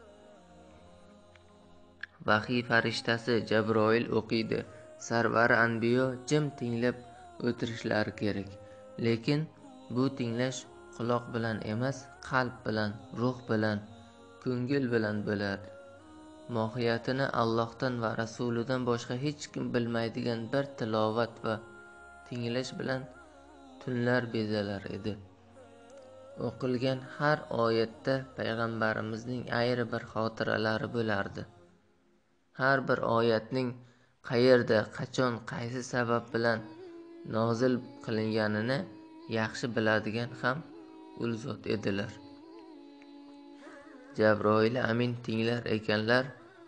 Vahiy farishtasi Jabroil o'qiydi. Sarvari anbiyo jim tinglab o'tirishlari kerak. Lekin bu tinglash quloq bilan emas, qalb bilan, ruh bilan, ko'ngil bilan bo'ladi. Mohiyatini Allohdan va Rasulidan boshqa hech kim bilmaydigan bir tilovat va tinglash bilan tunlar bezalar edi. O'qilgan har oyatda payg'ambarimizning ayri bir xotiralari bo'lardi. Har bir oyatning qayerda, qachon, qaysi sabab bilan nozil qilinganini yaxshi biladigan ham ul zot edilar. Jabroil Amin tinglar ekanlar.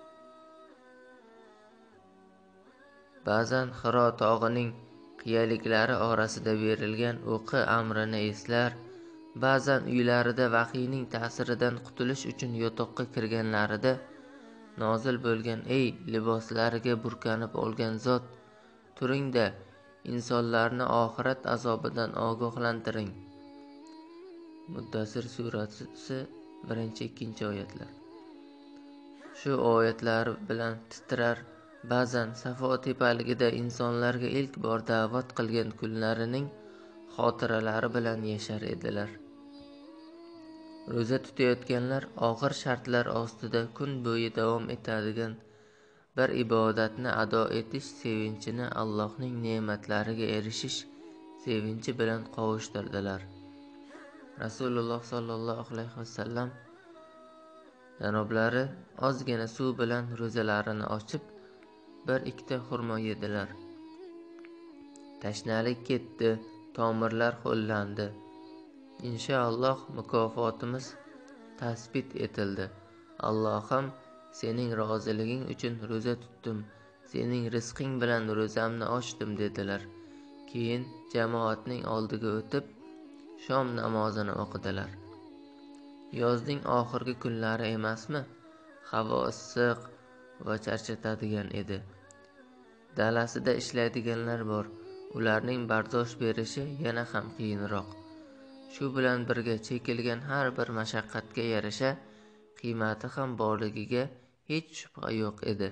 Ba'zan Hiro tog'ining qiyaliklari orasida berilgan o'qi amrini eslar, ba'zan uylarida vahiyning ta'siridan qutulish uchun yotoqqa kirganlarida nozil bo'lgan ey liboslariga burkanib olgan zot, turingda insonlarni oxirat azobidan ogohlantiring. Muddassir surasi birinchi ikkinchi oyatlar. Shu oyatlar bilan titrar, ba'zan Safo tepaligida insonlarga ilk bor da'vat qilgan kunlarining xotiralari bilan yashar edilar. Ro'za tutayotganlar og'ir shartlar ostida kun bo'yi davom etadigan bir ibodatni ado etish sevinchini Allohning ne'matlariga erishish sevinchi bilan qovushtirdilar. Rasululloh sollallohu alayhi vasallam janoblari ozgina suv bilan ro'zalarini ochib, bir ikkita xurmo yedilar. Tashnalik ketdi, tomirlar ho'llandi. Inshaalloh mukofotimiz tasbit etildi. Allohim, sening roziliging uchun ro'za tutdim, sening rizqing bilan ro'zamni ochdim dedilar. Keyin jamoatning oldiga o'tib shom namozini o'qidilar. Yozning oxirgi kunlari emasmi? Havo issiq va charchatadigan edi. Dalasida ishlaydiganlar bor, ularning bardosh berishi yana ham qiyinroq. Shu bilan birga chekilgan har bir mashaqqatga yarasha qiymati ham borligiga hech shubha yo'q edi.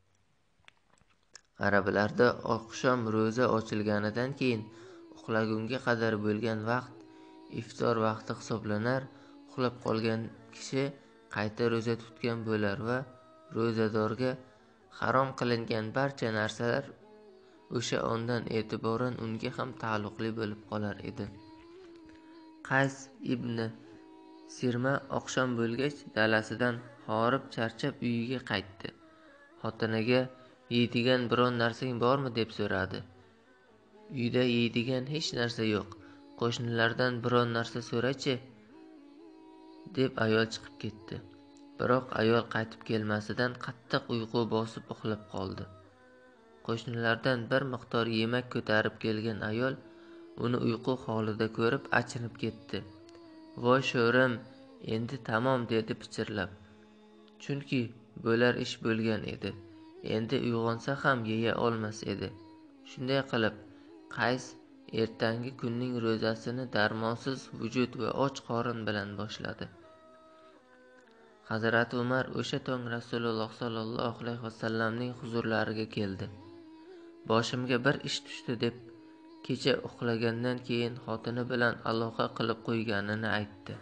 Arablarda oqshom ro'za ochilganidan keyin uxlagunga qadar bo'lgan vaqt iftor vaqti hisoblanar. Uxlab qolgan kishi qayta ro'za tutgan bo'lar va ro'zadorga harom qilingan barcha narsalar o'sha ondan e'tiboran unga ham taalluqli bo'lib qolar edi. Qays ibn Sirma oqshom bo'lgach dalasidan horib charchab uyiga qaytdi. Xotiniga yeydigan biron narsang bormi deb so'radi. Uyda yeydigan hech narsa yo'q. Qo'shnilardan biron narsa so'rachi deb ayol chiqib ketdi. Biroq ayol qaytib kelmasidan qattiq uyqu bosib uxlab qoldi. Qo'shnilardan bir miqdor yemak ko'tarib kelgan ayol uni uyqu holida ko'rib achinib ketdi. Voy sho'rim, endi tamom dedi pichirlab. Chunki bo'lar ish bo'lgan edi. Endi uyg'onsa ham yeya olmas edi. Shunday qilib Qays ertangi kunning ro'zasini darmonsiz vujud va och qorin bilan boshladi. Hazrati Umar o'sha tong Rasululloh sollallohu alayhi vasallamning huzurlariga keldi. Boshimga bir ish tushdi deb kecha uxlagandan keyin xotini bilan aloqa qilib qo'yganini aytdi.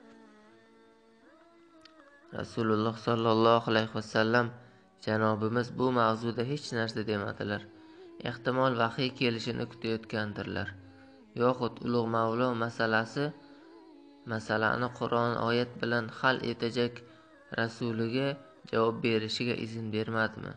Rasululloh sollallohu alayhi vasallam janobimiz bu mavzuda hech narsa demadilar. Ehtimol vahiy kelishini kutayotgandirlar. Yoxud ulug' Mavlo masalasi masalani Qur'on oyat bilan hal etajak rasuliga javob berishiga izn bermadimi?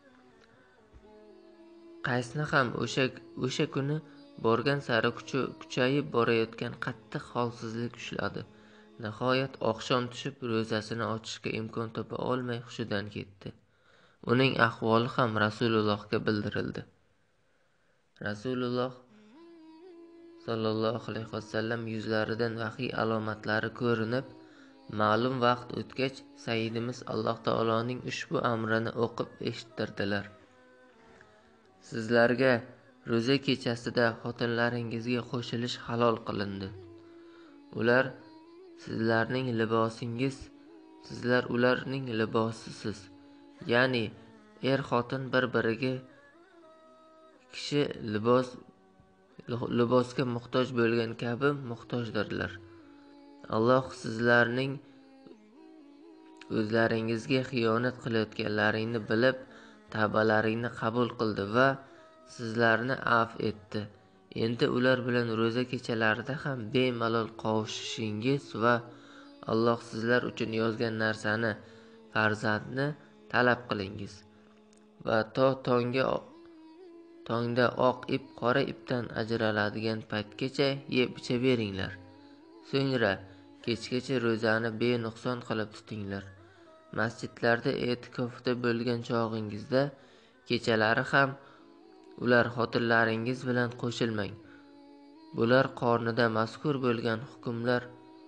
Qaysni ham o'sha o'sha kuni borgan sari kuchayib borayotgan qattiq holsizlik ushladi. Nihoyat oqshom tushib ro'zasini ochishga imkon topa olmay hushidan ketdi. Uning ahvoli ham Rasulullohga bildirildi. Rasululloh sollallohu alayhi vasallam yuzlaridan vahiy alomatlari ko'rinib, ma'lum vaqt o'tgach Sayyidimiz Alloh taoloning ushbu amrini o'qib eshittirdilar. Sizlarga ro'za kechasida xotinlaringizga qo'shilish halol qilindi. Ular sizlarning libosingiz, sizlar ularning libosisiz. Ya'ni er xotin bir-biriga kishi libos libosga muhtoj bo'lgan kabi muhtojdirlar. Alloh sizlarning o'zlaringizga xiyonat qilayotganlaringni bilib, tavbalaringni qabul qildi va sizlarni afv etdi. Endi ular bilan ro'za kechalarida ham bemalol qovushishingiz va Alloh sizlar uchun yozgan narsani, farzandni talab qilingiz va to tongga tongda oq ip qora ipdan ajraladigan paytgacha yeb ichaveringlar. So'ngra kechgacha ro'zani benuqson qilib tutinglar. Masjidlarda e'tikofda bo'lgan chog'ingizda kechalari ham ular xotinlaringiz bilan qo'shilmang. Bular qornida mazkur bo'lgan hukmlar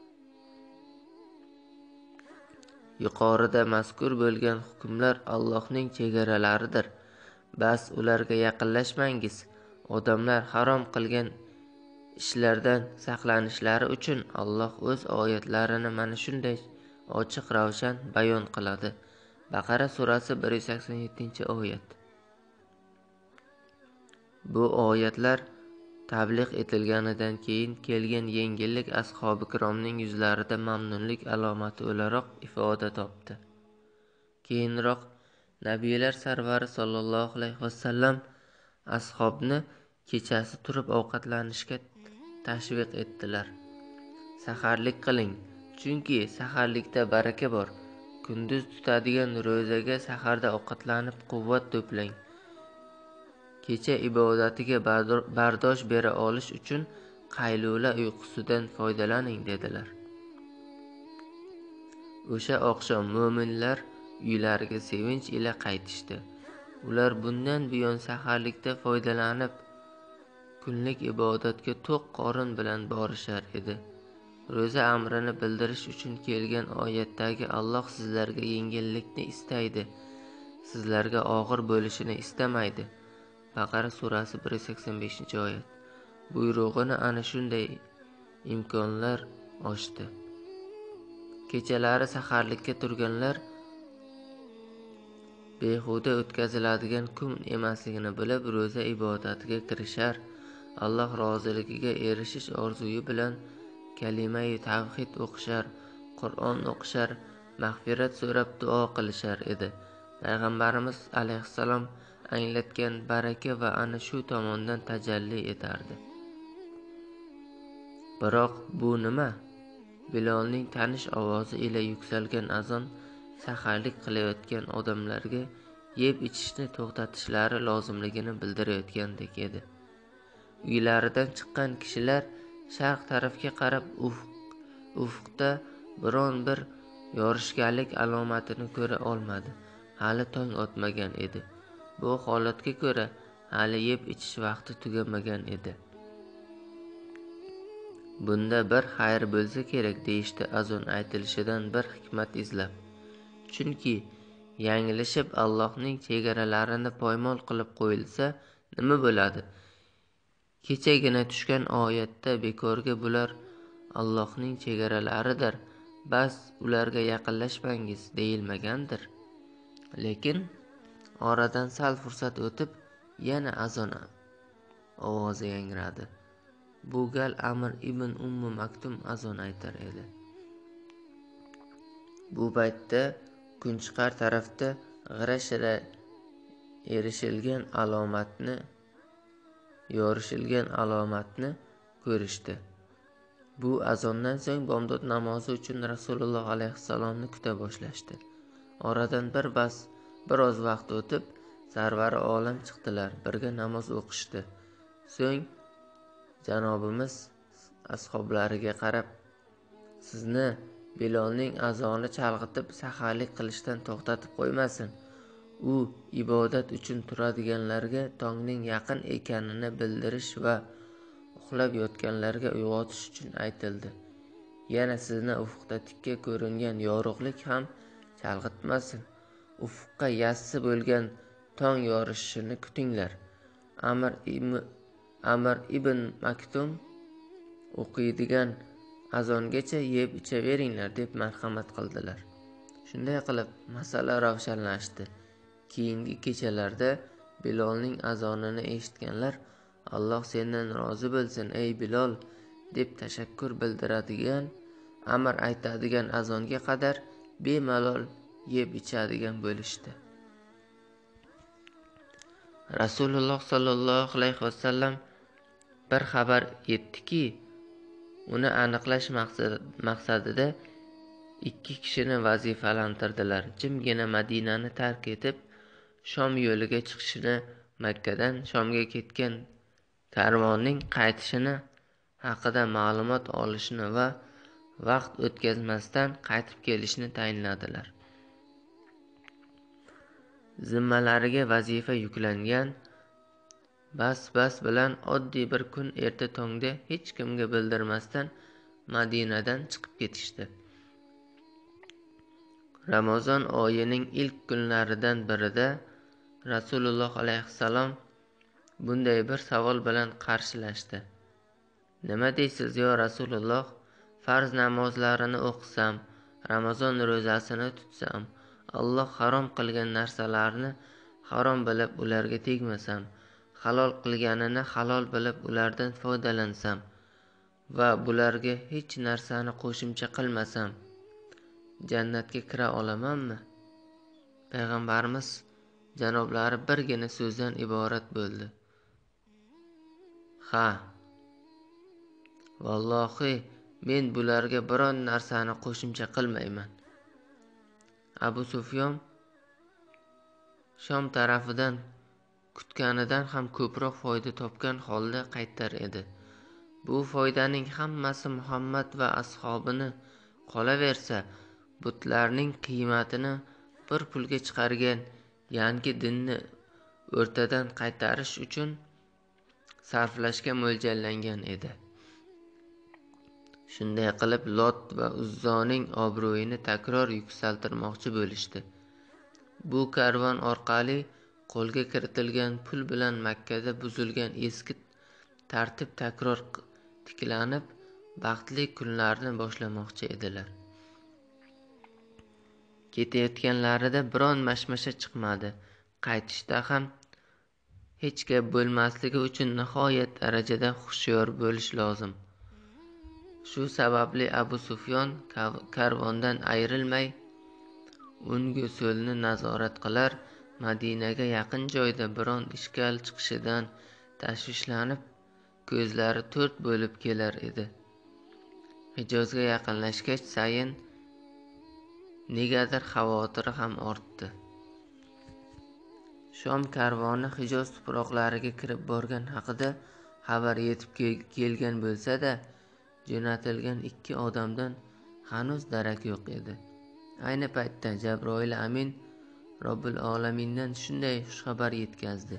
yuqorida mazkur bo'lgan hukmlar Allohning chegaralaridir. Bas ularga yaqinlashmangiz. Odamlar harom qilgan ishlardan saqlanishlari uchun Alloh o'z oyatlarini mana shunday ochiq ravshan bayon qiladi. Baqara surasi bir yuz sakson yettinchi oyat. Bu oyatlar tabliq etilganidan keyin kelgan yengillik ashabi kiromning yuzlarida mamnunlik alomati o'laroq ifoda topdi. Keyinroq Nabiylar sarvari sollallohu alayhi vasallam ashobni kechasi turib ovqatlanishga tashviq etdilar. Saharlik qiling, chunki saharlikda baraka bor. Kunduz tutadigan ro'zaga saharda ovqatlanib quvvat to'plang. Kecha ibodatiga bardosh bera olish uchun qaylula uyqusidan foydalaning dedilar. O'sha oqshom mo'minlar uylariga sevinch ila qaytishdi. Ular bundan buyon saharlikda foydalanib kunlik ibodatga to'q qorin bilan borishar edi. Ro'za amrini bildirish uchun kelgan oyatdagi Alloh sizlarga yengillikni istaydi, sizlarga og'ir bo'lishini istamaydi. Baqara surasi bir yuz sakson beshinchi oyat. Buyrug'ini ana shunday imkonlar ochdi. Kechalari saharlikka turganlar behuda o'tkaziladigan kun emasligini bilib ro'za ibodatiga kirishar, Alloh roziligiga erishish orzuyi bilan kalima-i tavhid o'qishar, Qur'on o'qishar, mag'firat so'rab duo qilishar edi. Payg'ambarimiz alayhissalom anglatgan baraka va ana shu tomondan tajalli etardi. Biroq bu nima? Bilolning tanish ovozi ila yuksalgan azon saharlik qilayotgan odamlarga yeb ichishni to'xtatishlari lozimligini bildirayotgandek edi. Uylaridan chiqqan kishilar sharq tarafga qarab ufq, ufqda biron bir yorishganlik alomatini ko'ra olmadi. Hali tong otmagan edi. Bu holatga ko'ra hali yeb ichish vaqti tugamagan edi. Bunda bir xayr bo'lsa kerak deyishdi azon aytilishidan bir hikmat izlab. Chunki yanglishib Allohning chegaralarini poymol qilib qo'yilsa nima bo'ladi? Kechagina tushgan oyatda bekorga bular Allohning chegaralaridir, bas ularga yaqinlashmangiz deyilmagandir. Lekin oradan sal fursat o'tib yana azon ovozi yangradi. Bu gal Amr ibn Ummu Maktum azon aytar edi. Bu paytda kunchiqar tarafda g'ira-shira erishilgan alomatni yorishilgan alomatni ko'rishdi. Bu azondan so'ng bomdod namozi uchun Rasululloh alayhissalomni kuta boshlashdi. Oradan bir bas biroz vaqt o'tib sarvari olam chiqdilar, birga namoz o'qishdi. So'ng Janobimiz ashablariga qarab, sizni Bilolning azoni chalg'itib saharlik qilishdan to'xtatib qo'ymasin. U ibodat uchun turadiganlarga tongning yaqin ekanini bildirish va uxlab yotganlarga uyg'otish uchun aytildi. Yana sizni ufqda tikka ko'ringan yorug'lik ham chalg'itmasin. Ufqqa yassi bo'lgan tong yorishishini kutinglar. Amr ibn Amr ibn Maktum o'qiydigan azongacha yeb ichaveringlar deb marhamat qildilar. Shunday qilib masala ravshanlashdi. Keyingi kechalarda Bilolning azonini eshitganlar Alloh sendan rozi bo'lsin ey Bilol deb tashakkur bildiradigan, Amr aytadigan azonga qadar bemalol yeb ichadigan bo'lishdi. Rasululloh sallallohu alayhi vasallam bir xabar yetdiki, uni aniqlash maqsadida ikki kishini vazifalantirdilar. Jimgina Madinani tark etib, Shom yo'liga chiqishini, Makkadan Shomga ketgan karvonning qaytishini haqida ma'lumot olishni va vaqt o'tkazmasdan qaytib kelishni tayinladilar. Zimmalariga vazifa yuklangan bas-bas bilan oddiy bir kun erta tongda hech kimga bildirmasdan Madinadan chiqib ketishdi. Ramazon oyining ilk kunlaridan birida Rasululloh alayhissalom bunday bir savol bilan qarshilashdi. Nima deysiz yo Rasululloh? Farz namozlarini o'qisam, Ramazon ro'zasini tutsam, Alloh harom qilgan narsalarni harom bilib ularga tegmasam, halol qilganini halol bilib ulardan foydalansam va bularga hech narsani qo'shimcha qilmasam, jannatga kira olamanmi? Payg'ambarimiz janoblari birgina so'zdan iborat bo'ldi. Ha. Vallohi men bularga biron narsani qo'shimcha qilmayman. Abu Sufyon Shom tarafidan kutganidan ham ko'proq foyda topgan holda qaytar edi. Bu foydaning hammasi Muhammad va ashobini qolaversa, butlarning qiymatini bir pulga chiqargan yangi dinni o'rtadan qaytarish uchun sarflashga mo'ljallangan edi. Shunday qilib Lot va Uzzoning obro'yini takror yuksaltirmoqchi bo'lishdi. Bu karvon orqali qo'lga kiritilgan pul bilan Makkada buzilgan eski tartib takror tiklanib, baxtli kunlarni boshlamoqchi edilar. Ketayotganlarida biron mashmasha chiqmadi. Qaytishda ham hech gap bo'lmasligi uchun nihoyat darajada hushyor bo'lish lozim. Shu sababli Abu Sufyon karvondan ayrilmay, o'ngu so'lni nazorat qilar, Madinaga yaqin joyda biron ishkal chiqishidan tashvishlanib, ko'zlari to'rt bo'lib kelar edi. Hijozga yaqinlashgach sayin negadir xavotiri ham ortdi. Shom karvoni Hijoz tuproqlariga kirib borgan haqida xabar yetib kelgan bo'lsa-da, jo'natilgan ikki odamdan hanuz darak yo'q edi. Ayni paytda Jabroil Amin Robbil Olamindan shunday xushxabar yetkazdi.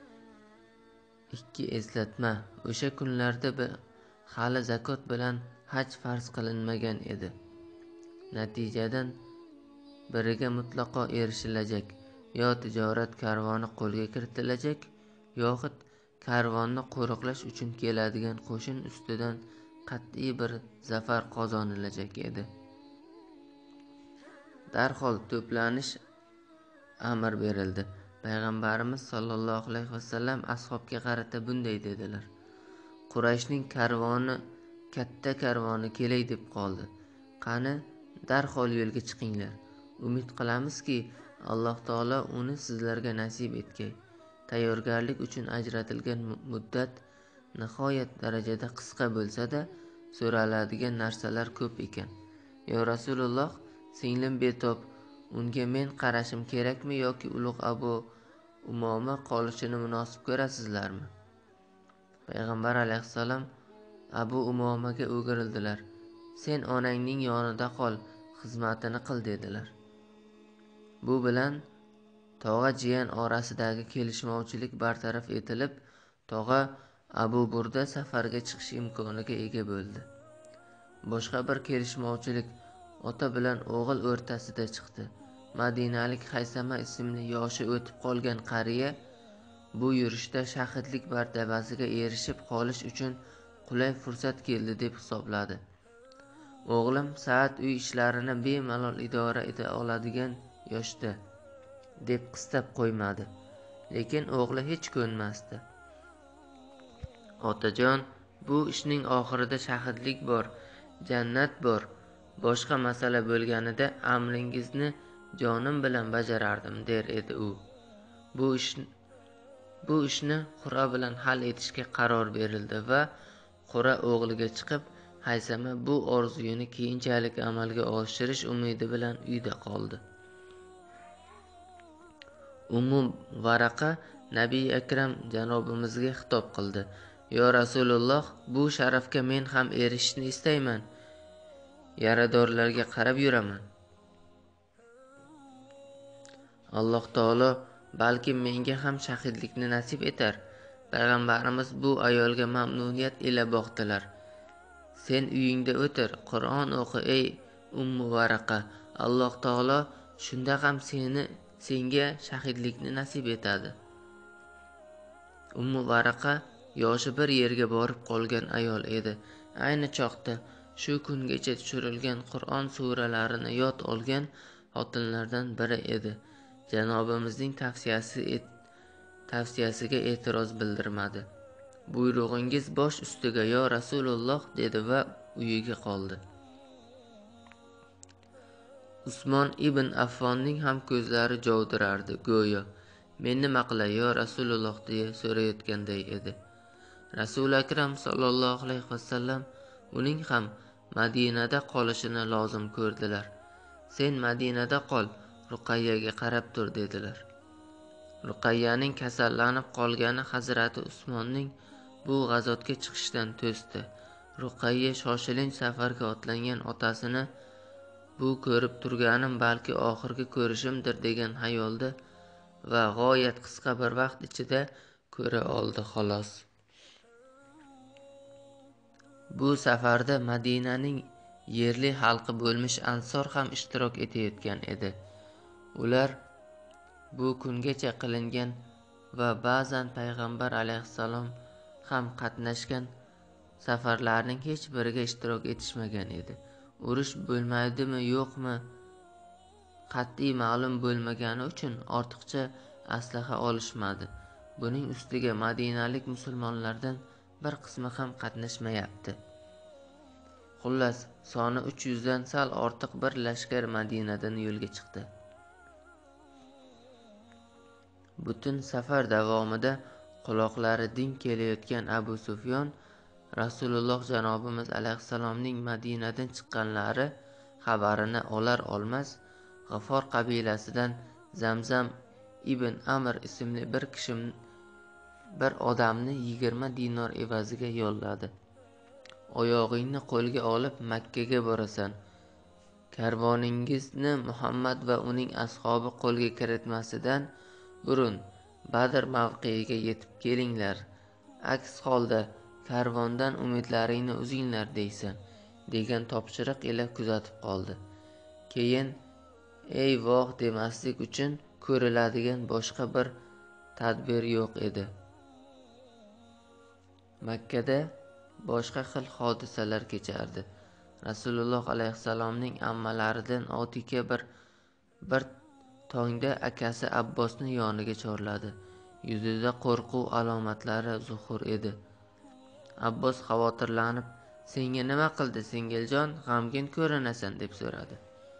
Ikki eslatma. O'sha kunlarda hali zakot bilan haj farz qilinmagan edi. Natijadan biriga mutlaqo erishilajak. Yo tijorat karvoni qo'lga kiritilajak, yoxud karvonni qo'riqlash uchun keladigan qo'shin ustidan qat'iy bir zafar qozonilajak edi. Darhol to'planish amr berildi. Payg'ambarimiz sollallohu alayhi vasallam ashobga qarata bunday dedilar: Qurayshning karvoni, katta karvoni kelay deb qoldi. Qani, darhol yo'lga chiqinglar. Umid qilamizki, Alloh taolo uni sizlarga nasib etgay. Tayyorgarlik uchun ajratilgan muddat nihoyat darajada qisqa bo'lsa-da, so'raladigan narsalar ko'p ekan. Yo Rasululloh, singlim betob, unga men qarashim kerakmi yoki ulug' Abu Umoma qolishini munosib ko'rasizlarmi? Payg'ambar alayhissalom Abu Umomaga o'girildilar. Sen onangning yonida qol, xizmatini qil dedilar. Bu bilan tog'a jiyan orasidagi kelishmovchilik bartaraf etilib, tog'a Abu Burda safarga chiqish imkoniga ega bo'ldi. Boshqa bir kelishmovchilik ota bilan o'g'il o'rtasida chiqdi. Madinalik Haysama ismli yoshi o'tib qolgan qariya bu yurishda shahidlik martabasiga erishib qolish uchun qulay fursat keldi deb hisobladi. O'g'lim Sa'd uy ishlarini bemalol idora eta oladigan yoshda, deb qistab qo'ymadi. Lekin o'g'li hech ko'nmasdi. Otajon, bu ishning oxirida shahidlik bor, jannat bor. Boshqa masala bo'lganida amringizni jonim bilan bajarardim, der edi u. Bu ish bu ishni Qura bilan hal etishga qaror berildi va Qura o'g'liga chiqib, Haysama bu orzuyini keyinchalik amalga oshirish umidi bilan uyda qoldi. Ummu Varaqa Nabiy Akram janobimizga xitob qildi. Yo Rasululloh, bu sharafga men ham erishishni istayman. Yaradorlarga qarab yuraman. Alloh taolo balki menga ham shahidlikni nasib etar. Payg'ambarimiz bu ayolga mamnuniyat ila boqdilar. Sen uyingda o'tir, Qur'on o'qi ey Ummu Varaqa. Alloh taolo shunda ham seni senga shahidlikni nasib etadi. Ummu Varaqa yoshi bir yerga borib qolgan ayol edi. Ayni choqda shu kungacha tushirilgan Qur'on suralarini yod olgan xotinlardan biri edi. Janobimizning tavsiyasi et, tavsiyasiga e'tiroz bildirmadi. Buyrug'ingiz bosh ustiga yo Rasululloh, dedi va uyiga qoldi. Usmon ibn Affonning ham ko'zlari jovdirardi, go'yo men nima qilay yo Rasululloh deya so'rayotganday edi. Rasul Akram sallallohu alayhi vasallam uning ham Madinada qolishini lozim ko'rdilar. Sen Madinada qol, Ruqayyaga qarab tur dedilar. Ruqayyaning kasallanib qolgani Hazrati Usmonning bu g'azotga chiqishdan to'sdi. Ruqayya shoshilinch safarga otlangan otasini bu ko'rib turganim balki oxirgi ko'rishimdir degan xayolda va g'oyat qisqa bir vaqt ichida ko'ra oldi xolos. Bu safarda Madinaning yerli xalqi bo'lmish ansor ham ishtirok etayotgan edi. Ular bu kungacha qilingan va ba'zan payg'ambar alayhissalom ham qatnashgan safarlarning hech biriga ishtirok etishmagan edi. Urush bo'lmaydimi yo'qmi qat'iy ma'lum bo'lmagani uchun ortiqcha aslaha olishmadi. Buning ustiga madinalik musulmonlardan bir qismi ham qatnashmayapti. Xullas, soni uch yuz dan sal ortiq bir lashkar Madinadan yo'lga chiqdi. Butun safar davomida quloqlari ding kelayotgan Abu Sufyon Rasululloh janobimiz alayhissalomning Madinadan chiqqanlari xabarini olar olmas G'affor qabilasidan Zamzam ibn Amr ismli bir kishi bir odamni yigirma dinor evaziga yolladi. Oyog'ingni qo'lga olib Makkaga borasan. Karvoningizni Muhammad va uning ashabi qo'lga kiritmasidan burun Badr mavqiga yetib kelinglar. Aks holda karvondan umidlaringni uzinglar deysan, degan topshiriq ila kuzatib qoldi. Keyin ey voh demaslik uchun ko'riladigan boshqa bir tadbir yo'q edi. Makkada boshqa xil hodisalar kechardi. Rasululloh alayhissalomning ammalaridan Otika bir bir tongda akasi Abbosni yoniga chorladi. Yuzida qo'rquv alomatlari zuhur edi. Abbos xavotirlanib, "Senga nima qildi, singiljon? G'amgin ko'rinasan", deb so'radi.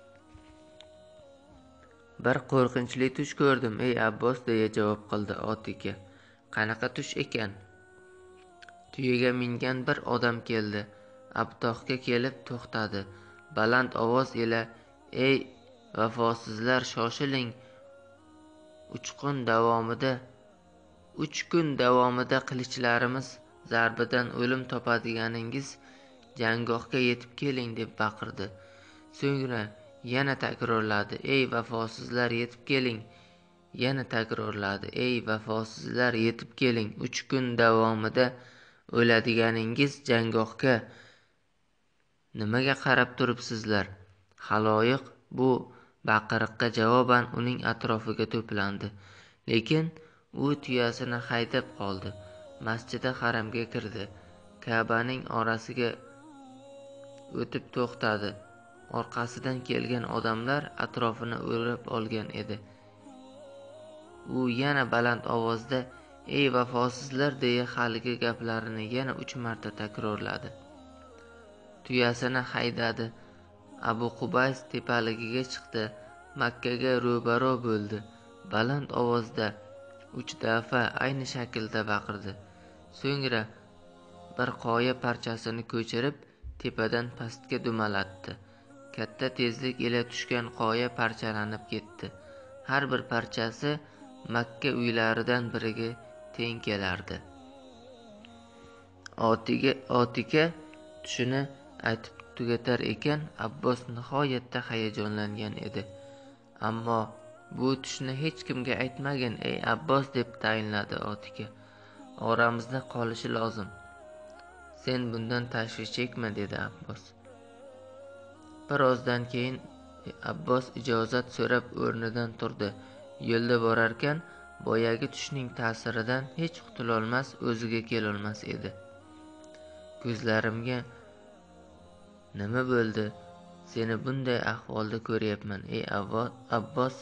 "Bir qo'rqinchli tush ko'rdim, ey Abbos", deya javob qildi Otika. "Qanaqa tush ekan?" Tuyaga mingan bir odam keldi. Abtohga kelib to'xtadi. Baland ovoz ila, "Ey vafosizlar, shoshiling. Uchqun davomida, uch kun davomida qilichlarimz zarbidan o'lim topadiganingiz janggohga yetib keling", deb baqirdi. So'ngra yana takrorladi, "Ey vafosizlar, yetib keling". Yana takrorladi, "Ey vafosizlar, yetib keling. Uch kun davomida o'ladiganingiz janggohga. Nimaga qarab turibsizlar?" Xaloyiq bu baqiriqqa javoban uning atrofiga to'plandi. Lekin u tuyasini haydab qoldi. Masjidi haramga kirdi. Ka'baning orasiga o'tib to'xtadi. Orqasidan kelgan odamlar atrofini o'rab olgan edi. U yana baland ovozda, "Ey vafosizlar", deya haligi gaplarini yana uch marta takrorladi. Tuyasini haydadi. Abu Qubays tepaligiga chiqdi. Makkaga ro'baro bo'ldi. Baland ovozda uch dafa ayni shaklda baqirdi. So'ngra bir qoya parchasini ko'chirib, tepadan pastga dumalatdi. Katta tezlik ila tushgan qoya parchalanib ketdi. Har bir parchasi Makka uylaridan biriga teng kelardi. Otika, Otika tushini aytib tugatar ekan, Abbos nihoyatda hayajonlangan edi. "Ammo bu tushni hech kimga aytmagin, ey Abbos", deb tayinladi Otika. "Oramizda qolishi lozim. Sen bundan tashvish chekma", dedi Abbos. Bir ozdan keyin Abbos ijozat so'rab o'rnidan turdi. Yo'lda borarkan, boyagi tushning ta'siridan hech qutulolmas, o'ziga kelolmas edi. "Ko'zlarimga nima bo'ldi? Seni bunday ahvolda ko'ryapman, ey Abbos".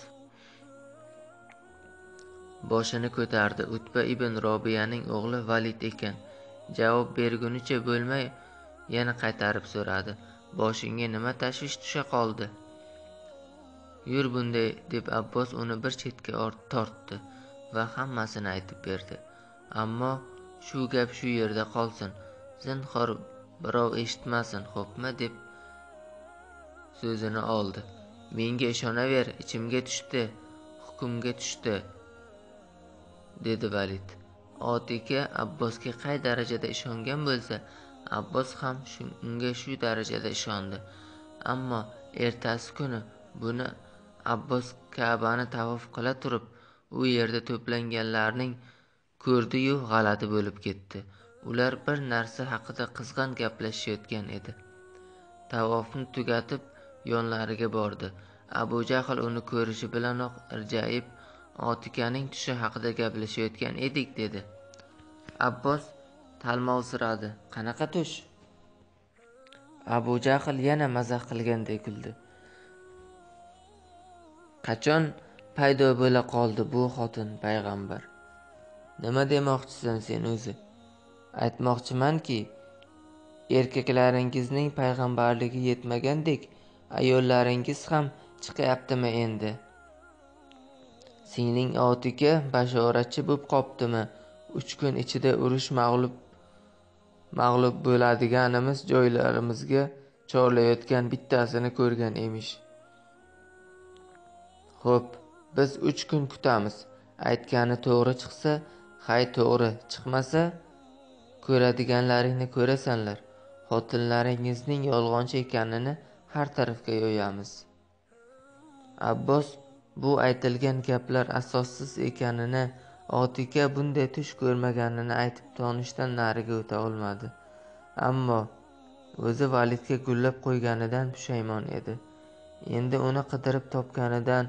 Boshini ko'tardi. Utba ibn Robiyaning o'g'li Valid ekan. Javob bergunicha bo'lmay yana qaytarib so'radi, "Boshingga nima tashvish tusha qoldi? Yur bunday", deb Abbos uni bir chetga tortdi va hammasini aytib berdi. "Ammo shu gap shu yerda qolsin. Zinhor birov eshitmasin, xo'pmi?" deb so'zini oldi. "Menga ishonaver, ichimga tushdi, hukmga tushdi", dedi Valid. Otika Abbosga qay darajada ishongan bo'lsa, Abbos ham unga shu darajada ishondi. Ammo ertasi kuni buni Abbos Ka'bani tavof qila turib, u yerda to'planganlarning ko'rdi-yu g'alati bo'lib ketdi. Ular bir narsa haqida qizg'in gaplashayotgan edi. Tavofni tugatib yonlariga bordi. Abu Jahl uni ko'rishi bilanoq irjayib, "Otikaning tushi haqida gaplashayotgan edik", dedi. Abbos talmovsiradi. "Qanaqa tush?" Abu Jahl yana mazax qilganday kuldi. "Qachon paydo bo'la qoldi bu xotin payg'ambar? Nima demoqchisan sen o'zi?" "Aytmoqchimanki, erkaklaringizning payg'ambarligi yetmagandek, ayollaringiz ham chiqyaptimi endi? Sening Otika bashoratchi bo'p qoptimi? Uch kun ichida urush mag'lub mag'lub bo'ladiganimiz joylarimizga chorlayotgan bittasini ko'rgan emish. Xo'p, biz uch kun kutamiz. Aytgani to'g'ri chiqsa, hay to'g'ri, chiqmasa, ko'radiganlaringni ko'rasanlar. Xotinlaringizning yolg'onchi ekanini har tarafga yo'yamiz." Abbos bu aytilgan gaplar asossiz ekanini, Otika bunday tush ko'rmaganini aytib tonishdan nariga o'ta olmadi. Ammo o'zi Validga gullab qo'yganidan pushaymon edi. Endi uni qidirib topganidan,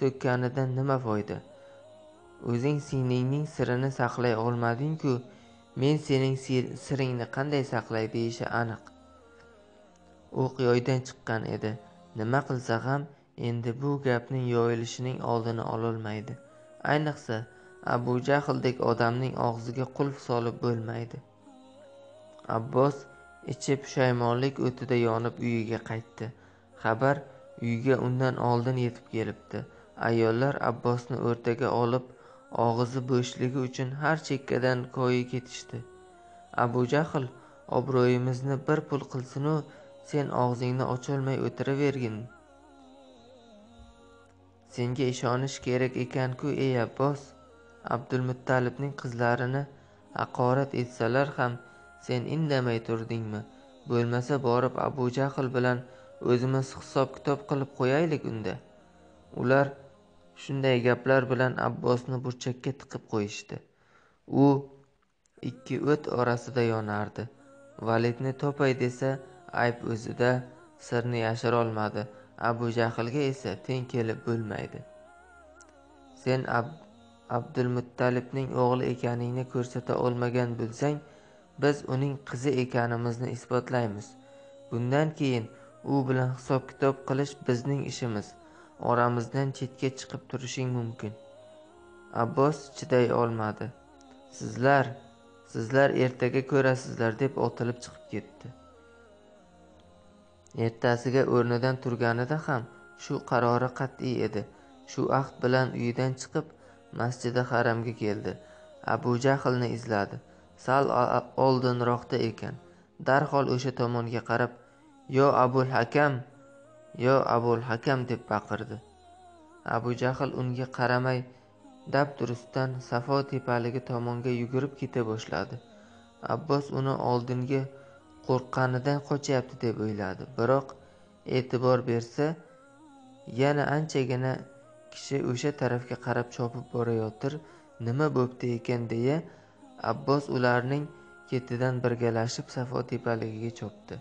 so'kkanidan nima foyda? "O'zing singlingning sirini saqlay olmading-ku, men sening siringni qanday saqlay deyishi aniq. O'q yoydan chiqqan edi. Nima qilsa ham endi bu gapning yoyilishining oldini ololmaydi. Ayniqsa Abu Jahldek odamning og'ziga qulf solib bo'lmaydi. Abbos ichi pushaymonlik o'tida yonib uyiga qaytdi. Xabar uyga undan oldin yetib kelibdi. Ayollar Abbosni o'rtaga olib, og'izi bo'shligi uchun har chekkadan koyi ketishdi. Abu Jahl obro'yimizni bir pul qilsin-u, sen og'zingni ocholmay o'tiravergin. Senga ishonish kerak ekan-ku, ey Abbos. Abdulmuttalibning qizlarini haqorat etsalar ham sen indamay turdingmi? Bo'lmasa borib Abu Jahl bilan o'zimiz hisob-kitob qilib qo'yaylik unda. Ular shunday gaplar bilan Abbosni burchakka tiqib qo'yishdi. U ikki o't orasida yonardi. Validni topay desa ayb o'zida, sirni yashirolmadi. Abu Jahlga esa teng kelib bo'lmaydi. Sen Ab Abdulmuttalibning o'g'li ekaningni ko'rsata olmagan bo'lsang, biz uning qizi ekanimizni isbotlaymiz. Bundan keyin u bilan hisob-kitob qilish bizning ishimiz. Oramizdan chetga chiqib turishing mumkin. Abbos chiday olmadi. Sizlar, sizlar ertaga ko'rasizlar deb otilib chiqib ketdi. Ertasiga o'rnidan turganida ham shu qarori qat'iy edi. Shu ahd bilan uyidan chiqib Masjidi Haramga keldi. Abu Jahlni izladi. Sal oldinroqda ekan. Darhol o'sha tomonga qarab, "Yo Abul Hakam, yo Abul Hakam" deb baqirdi. Abu Jahl unga qaramay dabdurustdan Safo tepaligi tomonga yugurib keta boshladi. Abbos uni oldingi qo'rqqanidan qochyapti deb o'yladi. Biroq e'tibor bersa, yana anchagina kishi o'sha tarafga qarab chopib borayotir. Nima bo'pti ekan deya Abbos ularning ketidan birgalashib Safo tepaligiga chopdi.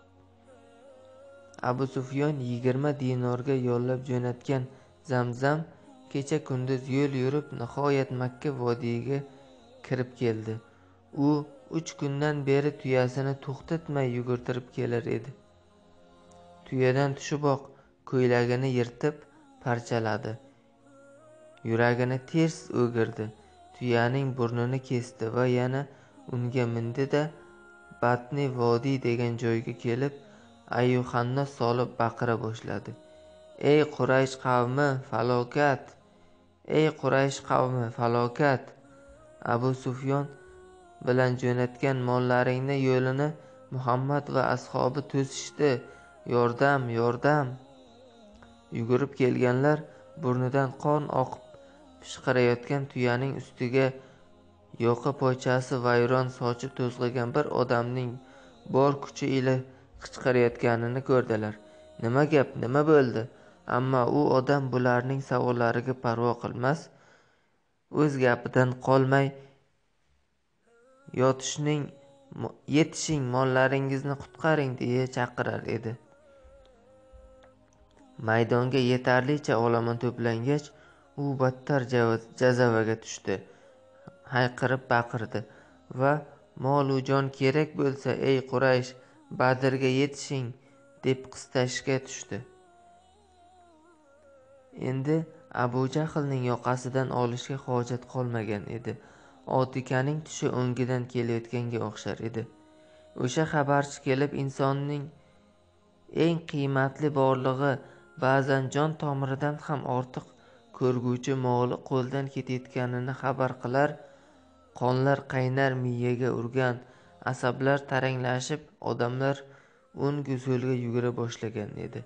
Abu Sufyon yigirma dinorga yollab jo'natgan Zamzam kecha kunduz yo'l yurib nihoyat Makka vodiyiga kirib keldi. U uch kundan beri tuyasini to'xtatmay yugurtirib kelar edi. Tuyadan tushiboq ko'ylagini yirtib parchaladi. Yuragini ters o'girdi. Tuyaning burnini kesdi va yana unga mindi-da Batni vodiy degan joyga kelib ayyuhanna solib baqira boshladi. Ey Quraysh qavmi, falokat! Ey Quraysh qavmi, falokat! Abu Sufyon bilan jo'natgan mollaringni yo'lini Muhammad va ashabi to'sishdi. Yordam, yordam! Yugurib kelganlar burnidan qon oqib pishqirayotgan tuyaning ustiga yoqa poychasi vayron sochib to'zg'igan bir odamning bor kuchi ila qichqirayotganini ko'rdilar. Nima gap, nima bo'ldi? Ammo u odam bularning savollariga parvo qilmas, o'z gapidan qolmay yotishning yetishing, mollaringizni qutqaring deya chaqirar edi. Maydonga yetarlicha olomon to'plangach, u battar jazavaga tushdi. Hayqirib baqirdi va mol-u jon kerak bo'lsa, ey Quraysh, Badrga yetishing deb qistashga tushdi. Endi Abu Jahlning yoqasidan olishga hojat qolmagan edi. Otikaning tushi o'ngidan kelayotganga o'xshar edi. O'sha xabarchi kelib insonning eng qiymatli borlig'i, ba'zan jon tomiridan ham ortiq ko'rguvchi moli qo'ldan ketayotganini xabar qilar, qonlar qaynar miyaga urgan, asablar taranglashib, odamlar o'ngu so'lga yugura boshlagan edi.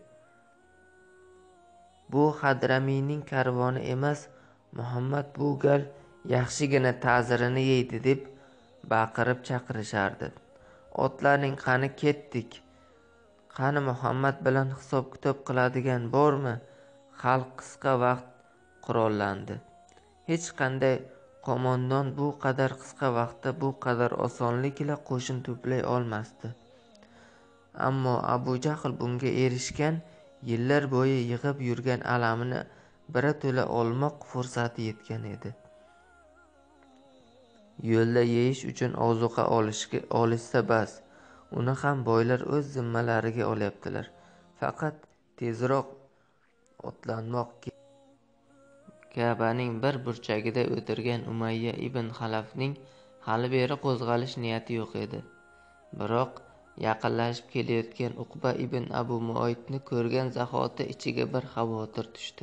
Bu Hadramiyning karvoni emas, Muhammad bu gal yaxshigina ta'zirini yeydi deb baqirib chaqirishardi. Otlarning qani ketdik. Qani Muhammad bilan hisob-kitob qiladigan bormi? Xalq qisqa vaqt qurollandi. Hech qanday qo'mondon bu qadar qisqa vaqtda bu qadar osonlik bilan qo'shin to'play olmasdi. Ammo Abu Jahl bunga erishgan, yillar bo'yi yig'ib yurgan alamini birato'la olmoq fursati yetgan edi. yo'lda yeyish uchun ozuqa olishga olishsa bas, uni ham boylar o'z zimmalariga olyaptilar. Faqat tezroq otlanmoq kerak. Ka'baning bir burchagida o'tirgan Umayya ibn Xalafning hali beri qo'zg'alish niyati yo'q edi. Biroq yaqinlashib kelayotgan Uqba ibn Abu Muaytni ko'rgan zahoti ichiga bir xavotir tushdi.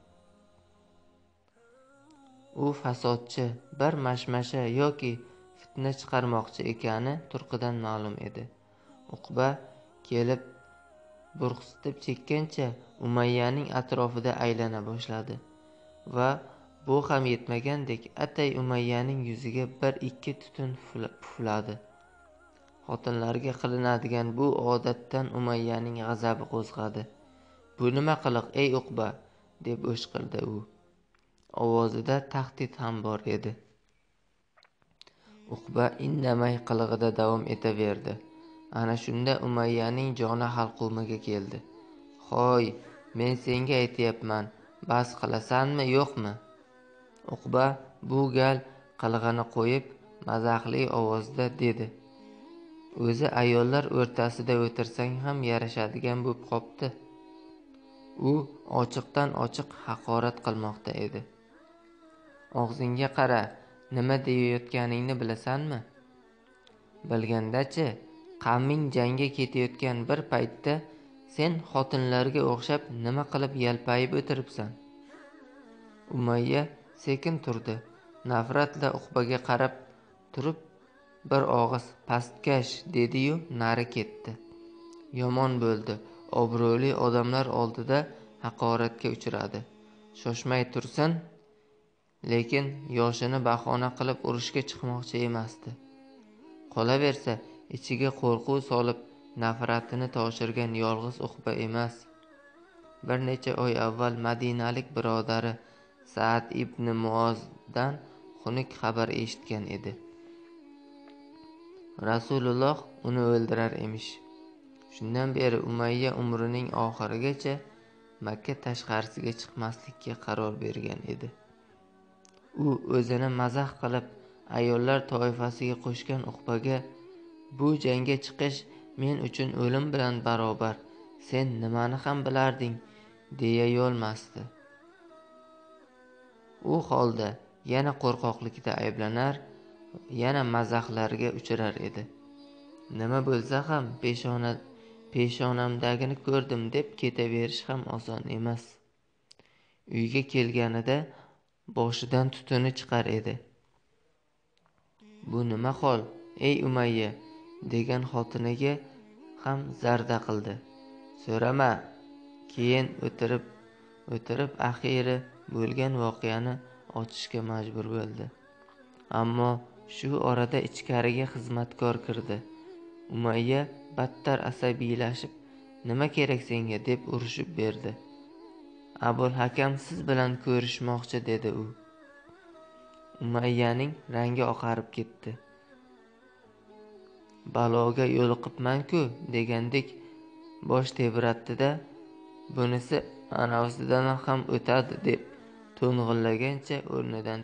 U fasodchi, bir mashmasha yoki fitna chiqarmoqchi ekani turqidan ma'lum edi. Uqba kelib burqsitib chekkancha Umayyaning atrofida aylana boshladi va bu ham yetmagandek atay Umayyaning yuziga bir ikki tutun pufladi. Xotinlarga qilinadigan bu odatdan Umayyaning g'azabi qo'zg'adi. "Bu nima qiliq, ey Uqba?" deb o'shqirdi u. Ovozida tahdid ham bor edi. Uqba indamay qilig'ida davom etaverdi. Ana shunda Umayyaning joni halqumiga keldi. "Hoy, men senga aytayapman, bas qilasanmi, yo'qmi?" Uqba bu gal qilig'ini qo'yib, mazaxli ovozda dedi. O'zi ayollar o'rtasida o'tirsang ham yarashadigan bo'p qopti. U ochiqdan ochiq haqorat qilmoqda edi. "Og'zingga qara, nima deyayotganingni bilasanmi? Bilganda-chi, qavming jangga ketayotgan bir paytda sen xotinlarga o'xshab nima qilib yalpayib o'tiribsan?" Umayya sekin turdi. Nafratla Uqbaga qarab turib bir og'iz "pastkash" dedi-yu nari ketdi. Yomon bo'ldi. Obro'li odamlar oldida haqoratga uchradi. Shoshmay tursin, lekin yoshini bahona qilib urushga chiqmoqchi emasdi. Qolaversa, ichiga qo'rquv solib nafratini toshirgan yolg'iz Uqba emas. Bir necha oy avval madinalik birodari Sa'd ibn Muozdan xunuk xabar eshitgan edi. Rasululloh uni o'ldirar emish. Shundan beri Umayya umrining oxirigacha Makka tashqarisiga chiqmaslikka qaror bergan edi. U o'zini mazax qilib ayollar toifasiga qo'shgan Uqbaga "Bu jangga chiqish men uchun o'lim bilan barobar. Sen nimani ham bilarding?" deya yo'lmasdi. U holda yana qo'rqoqlikda ayblanar, yana mazaxlarga uchrar edi. Nima bo'lsa ham peshona peshonamdagini ko'rdim deb ketaverish ham oson emas. Uyga kelganida boshidan tutuni chiqar edi. "Bu nima hol, ey Umayya?" degan xotiniga ham zarda qildi. "So'rama." Keyin o'tirib o'tirib axiri bo'lgan voqeani ochishga majbur bo'ldi. Ammo shu orada ichkariga xizmatkor kirdi. Umayya battar asabiylashib, "Nima kerak senga?" deb urishib berdi. "Abul Hakam siz bilan ko'rishmoqchi" dedi u. Umayyaning rangi oqarib ketdi. "Baloga yo'liqibman-ku" degandek bosh tebratdi-da, "Bunisi anavisidan ham o'tadi" deb to'ng'illagancha o'rnidan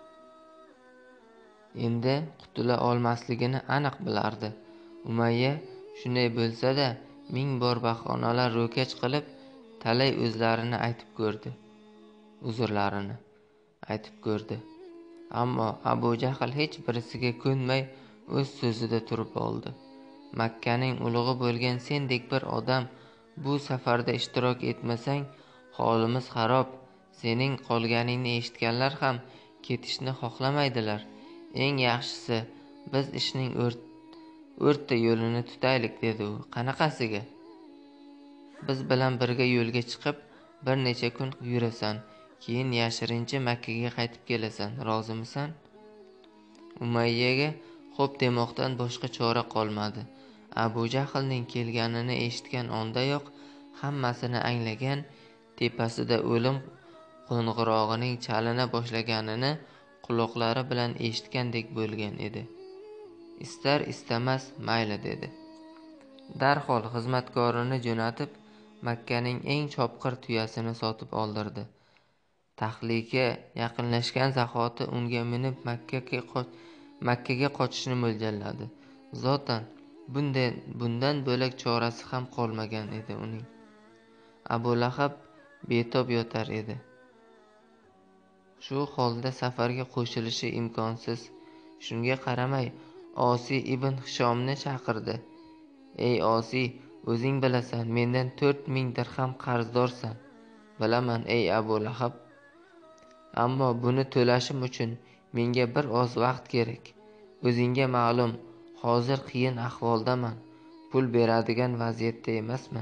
endi qutula olmasligini aniq bilardi. Umayya shunday bo'lsa-da, ming bor bahonalar ro'kach qilib, talay o'zlarini aytib ko'rdi. Uzrlarini aytib ko'rdi. Ammo Abu Jahl hech birisiga ko'nmay o'z so'zida turib oldi. "Makkaning ulug'i bo'lgan sendek bir odam bu safarda ishtirok etmasang, holimiz xarob. Sening qolganingni eshitganlar ham ketishni xohlamaydilar. Eng yaxshisi biz ishning o'rta yo'lini tutaylik" dedi u. "Qanaqasiga?" "Biz bilan birga yo'lga chiqib, bir necha kun yurasan, keyin yashirincha Makkaga qaytib kelasan. Rozimisan?" Umayyaga xo'p demoqdan boshqa chora qolmadi. Abu Jahlning kelganini eshitgan ondayoq hammasini anglagan, tepasida o'lim qo'ng'irog'ining chalina boshlaganini quloqlari bilan eshitgandek bo'lgan edi. Istar istamas mayli dedi. Darhol xizmatkorini jo'natib, Makkaning eng chopqir tuyasini sotib oldirdi. Tahlika yaqinlashgan zahoti unga minib Makkaga Makkaga qochishni mo'ljalladi. Zotan bundan bundan bo'lak chorasi ham qolmagan edi uning. Abu Lahab betob yotar edi. Shu holda safarga qo'shilishi imkonsiz. Shunga qaramay Osiy ibn Hishomni chaqirdi. Ey Osiy, o'zing bilasan, mendan to'rt ming dirham qarzdorsan. Bilaman ey Abu Lahab. Ammo buni to'lashim uchun menga bir oz vaqt kerak. O'zingga ma'lum, hozir qiyin ahvoldaman. Pul beradigan vaziyatda emasman.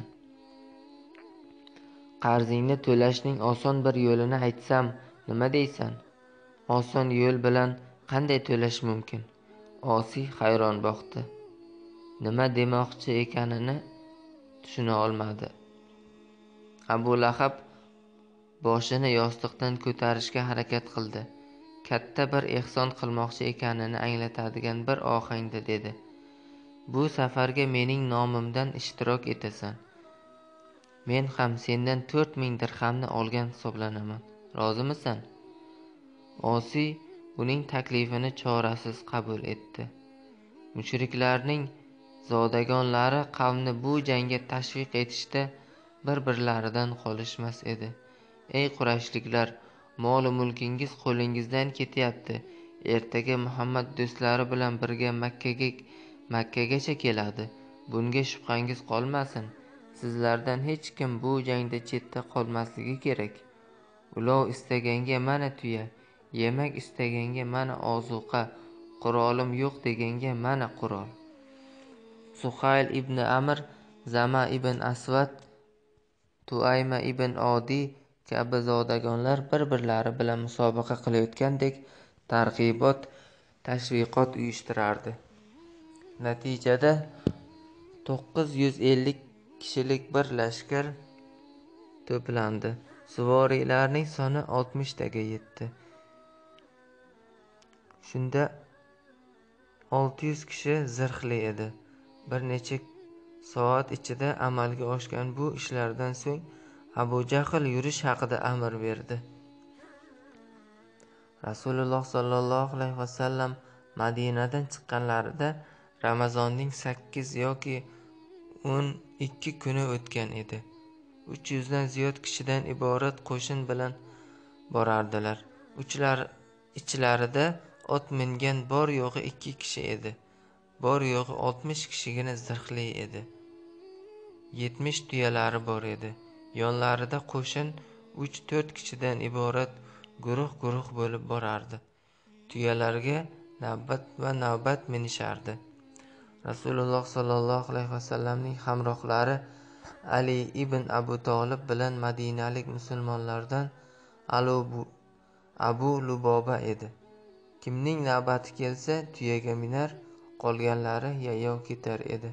Qarzingni to'lashning oson bir yo'lini aytsam, nima deysan? Oson yo'l bilan qanday to'lash mumkin? Osiy hayron boqdi. Nima demoqchi ekanini tushuna olmadi. Abu Lahab boshini yostiqdan ko'tarishga harakat qildi. Katta bir ehson qilmoqchi ekanini anglatadigan bir ohangda dedi. Bu safarga mening nomimdan ishtirok etasan. Men ham sendan to'rt ming dirhamni olgan hisoblanaman. Rozimisan? Osiy uning taklifini chorasiz qabul etdi. Mushriklarning zodagonlari qavmni bu jangga tashviq etishda bir-birlaridan qolishmas edi. Ey Qurayshliklar, mol-u mulkingiz qo'lingizdan ketyapti. Ertaga Muhammad do'stlari bilan birga Makkaga Makkagacha keladi. Bunga shubhangiz qolmasin. Sizlardan hech kim bu jangda chetda qolmasligi kerak. Ulov istaganga mana tuya, yemak istaganga mana ozuqa, qurolim yo'q deganga mana qurol. Suhayl ibn Amr, Zama ibn Asvad, Tuayma ibn Odi kabi zodagonlar bir-birlari bilan musobaqa qilayotgandek targ'ibot, tashviqot uyushtirardi. Natijada to'qqiz yuz ellik kishilik bir lashkar to'plandi. Suvoriylarning soni oltmishtaga yetdi. Shunda olti yuz kishi zirhli edi. Bir necha soat ichida amalga oshgan bu ishlardan so'ng Abu Jahl yurish haqida amr berdi. Rasululloh sollallohu alayhi vasallam Madinadan chiqqanlarida Ramazonning sakkiz yoki o'n ikki kuni o'tgan edi. uch yuz dan ziyod kishidan iborat qo'shin bilan borardilar. Uchlar ichlarida ot mingan bor yo'g'i ikki kishi edi. Bor yo'g'i oltmish kishigina zirhli edi. yetmish tuyalari bor edi. Yonlarida qo'shin uch to'rt kishidan iborat guruh-guruh bo'lib borardi. Tuyalarga navbat va navbat minishardi. Rasululloh sollallohu alayhi vasallamning hamrohlari Ali ibn Abu Talib bilan madinalik musulmonlardan Abu Luboba edi. Kimning navbati kelsa tuyaga minar, qolganlari yayov ketar edi.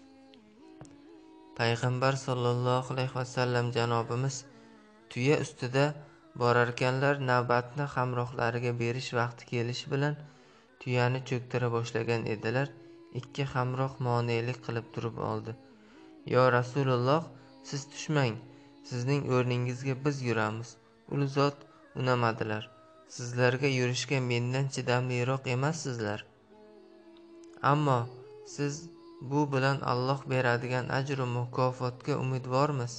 Payg'ambar sollallohu alayhi vasallam janobimiz tuya ustida borarkanlar navbatni hamrohlariga berish vaqti kelishi bilan tuyani cho'ktira boshlagan edilar. Ikki hamroh monelik qilib turib oldi. Yo Rasululloh, siz tushmang, sizning o'rningizga biz yuramiz. Ul zot unamadilar. Sizlarga yurishga mendan chidamliroq emassizlar. Ammo siz bu bilan Alloh beradigan ajr va mukofotga umidvormiz.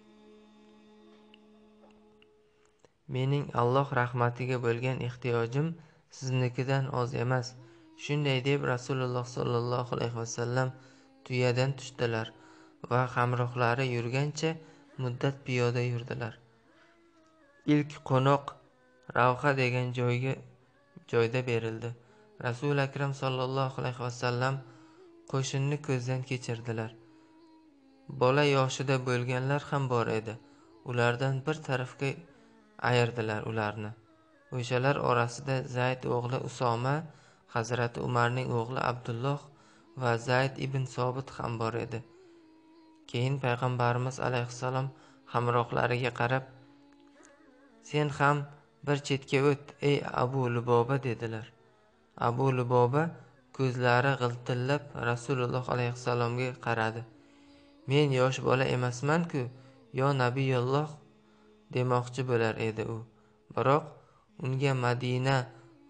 Mening Alloh rahmatiga bo'lgan ehtiyojim siznikidan oz emas. Shunday deb Rasululloh sollallohu alayhi vasallam tuyadan tushdilar va hamrohlari yurgancha muddat piyoda yurdilar. Ilk qo'noq Ravha degan joyga joyda berildi. Rasul akram sollallohu alayhi vasallam qo'shinni ko'zdan kechirdilar. Bola yoshida bo'lganlar ham bor edi. Ulardan bir tarafga ayirdilar ularni. O'shalar orasida Zayd o'g'li Usoma, Hazrati Umarning o'g'li Abdulloh va Zayd ibn Sobit ham bor edi. Keyin payg'ambarimiz alayhissalom hamrohlariga qarab, "Sen ham bir chetga o't, ey Abu Luboba" dedilar. Abu Luboba ko'zlari g'iltillab Rasululloh alayhissalomga qaradi. "Men yosh bola emasman-ku, yo Nabiyulloh" demoqchi bo'lar edi u. Biroq unga Madina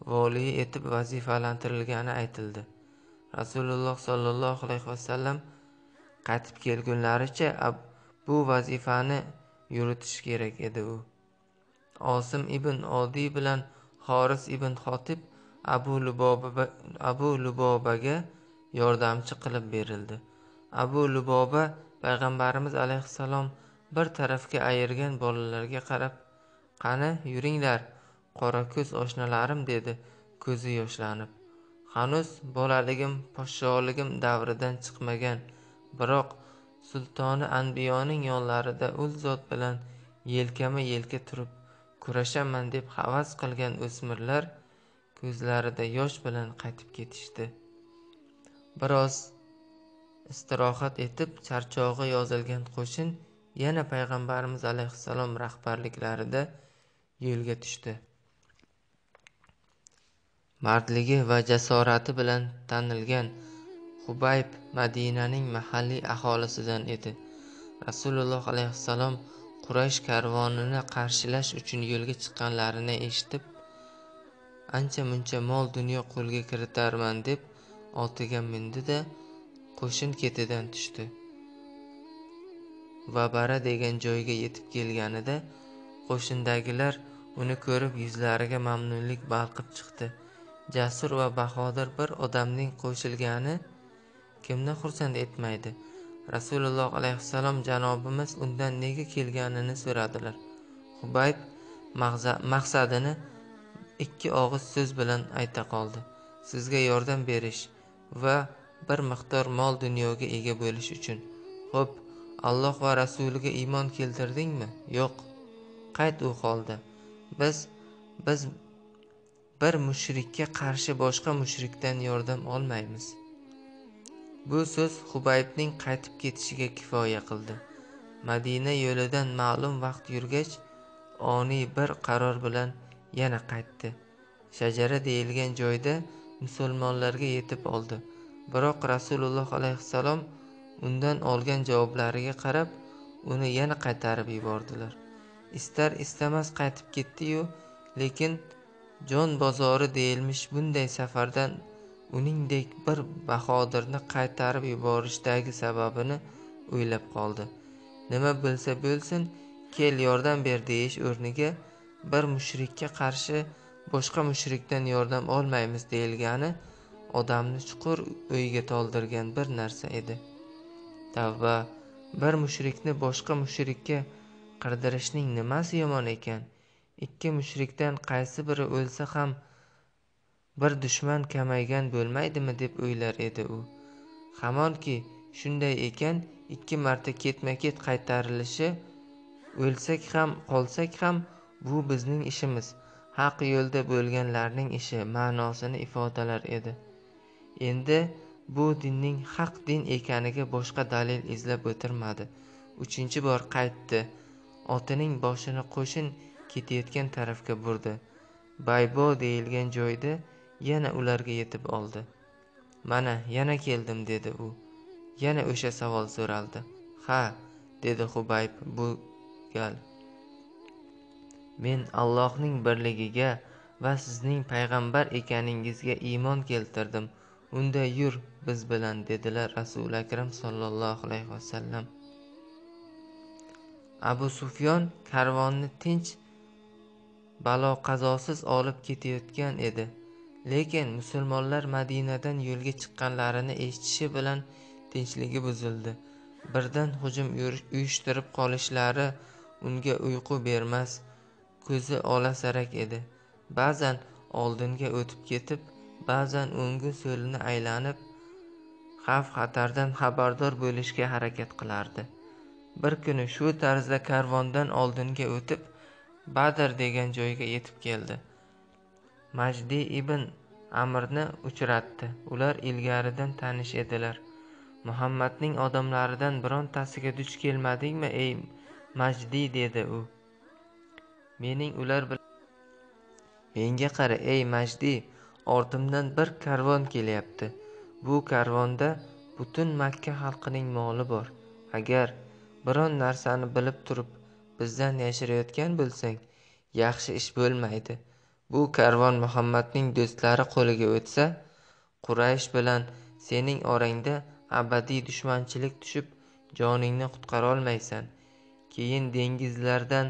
voliy etib vazifalantirilgani aytildi. Rasululloh sollallohu alayhi vasallam qaytib kelgunlaricha bu vazifani yuritish kerak edi. U Osim ibn Odiy bilan Xoris ibn Xotib Abu Luboba Abu Lubobaga yordamchi qilib berildi. Abu Luboba payg'ambarimiz alayhissalom bir tarafga ayirgan bolalarga qarab, "Qani, yuringlar, qora ko'z oshnalarim", dedi ko'zi yoshlanib. Hanuz bolaligim, podsholigim davridan chiqmagan, biroq sultoni anbiyoning yonlarida ul zot bilan yelkama-yelka turib kurashaman deb havas qilgan o'smirlar ko'zlarida yosh bilan qaytib ketishdi. Biroz istirohat etib, charchog'i yozilgan qo'shin yana payg'ambarimiz alayhissalom rahbarliklarida yo'lga tushdi. Mardligi va jasorati bilan tanilgan Xubayb Madinaning mahalliy aholisidan edi. Rasululloh alayhissalom Quraysh karvonini qarshilash uchun yo'lga chiqqanlarini eshitib, ancha-muncha mol dunyo qo'lga kiritarman deb otiga mindi-da, qo'shin ketidan tushdi. Vabara degan joyga yetib kelganida qo'shindagilar uni ko'rib yuzlariga mamnunlik balqib chiqdi. Jasur va bahodir bir odamning qo'shilgani kimni xursand etmaydi? Rasululloh alayhissalom janobimiz undan nega kelganini so'radilar. Xubayb maqsadini ikki og'iz so'z bilan ayta qoldi. Sizga yordam berish va bir miqdor mol dunyoga ega bo'lish uchun. Xo'p, Alloh va rasuliga iymon keltirdingmi? Yo'q. Qayt u holda. Biz biz bir mushrikka qarshi boshqa mushrikdan yordam olmaymiz. Bu so'z Xubaybning qaytib ketishiga kifoya qildi. Madina yo'lidan ma'lum vaqt yurgach, oniy bir qaror bilan yana qaytdi. Shajara deyilgan joyda musulmonlarga yetib oldi. Biroq Rasululloh alayhissalom undan olgan javoblariga qarab, uni yana qaytarib yubordilar. Istar istamas qaytib ketdi-yu, lekin jon bozori deyilmish bunday safardan uningdek bir bahodirni qaytarib yuborishdagi sababini o'ylab qoldi. Nima bo'lsa bo'lsin, kel yordam ber deyish o'rniga bir mushrikka qarshi boshqa mushrikdan yordam olmaymiz deyilgani odamni chuqur o'yga toldirgan bir narsa edi. Tavba, bir mushrikni boshqa mushrikka qirdirishning nimasi yomon ekan? Ikki mushrikdan qaysi biri o'lsa ham bir dushman kamaygan bo'lmaydimi deb o'ylar edi u. Hamonki shunday ekan, ikki marta ketma-ket qaytarilishi, o'lsak ham, qolsak ham bu bizning ishimiz, haq yo'lda bo'lganlarning ishi ma'nosini ifodalar edi. Endi bu dinning haq din ekaniga boshqa dalil izlab o'tirmadi. Uchinchi bor qaytdi. Otining boshini qo'shin ketayotgan tarafga burdi. Baybo deyilgan joyda yana ularga yetib oldi. "Mana, yana keldim", dedi u. Yana o'sha savol so'raldi. "Ha", dedi Xubayb bu gal. "Men Allohning birligiga va sizning payg'ambar ekaningizga iymon keltirdim. Unda yur biz bilan", dedilar Rasul akram sollallohu alayhi vasallam. Abu Sufyon karvonni tinch, balo-qazosiz olib ketayotgan edi. Lekin musulmonlar Madinadan yo'lga chiqqanlarini eshitishi bilan tinchligi buzildi. Birdan hujum uyushtirib qolishlari unga uyqu bermas, ko'zi olasarak edi. Ba'zan oldinga o'tib ketib, ba'zan o'ngu so'lini aylanib, xavf-xatardan xabardor bo'lishga harakat qilardi. Bir kuni shu tarzda karvondan oldinga o'tib, Badr degan joyga yetib keldi. Majdi ibn Amrni uchratdi. Ular ilgaridan tanish edilar. "Muhammadning odamlaridan birontasiga duch kelmadingmi, ey Majdi?" dedi u. "Mening ular bilan..." "Menga qara, ey Majdi, ortimdan bir karvon kelyapti. Bu karvonda butun Makka xalqining moli bor. Agar biron narsani bilib turib bizdan yashirayotgan bo'lsang, yaxshi ish bo'lmaydi. bu karvon Muhammadning do'stlari qo'liga o'tsa, Quraysh bilan sening orangda abadiy dushmanchilik tushib, joningni qutqarolmaysan. Keyin dengizlardan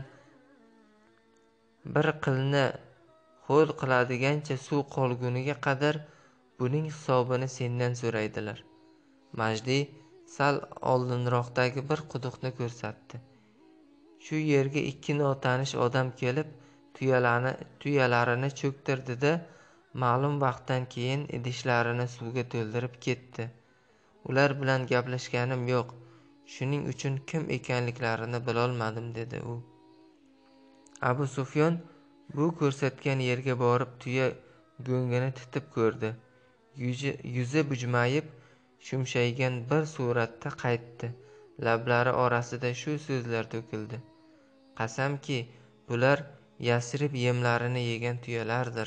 bir qilni ho'l qiladigancha suv qolguniga qadar buning hisobini sendan so'raydilar. Majdi sal oldinroqdagi bir quduqni ko'rsatdi. Shu yerga ikki notanish odam kelib, tuyalarini, tuyalarini cho'ktirdi-da, ma'lum vaqtdan keyin idishlarini suvga to'ldirib ketdi. Ular bilan gaplashganim yo'q, shuning uchun kim ekanliklarini bilolmadim, dedi u. Abu Sufyon bu ko'rsatgan yerga borib tuya go'ngini titib ko'rdi. Yuzi, yuzi bujmayib, shumshaygan bir suratda qaytdi. Lablari orasida shu so'zlar to'kildi: qasamki, bular Yasrib yemlarini yegan tuyalardir.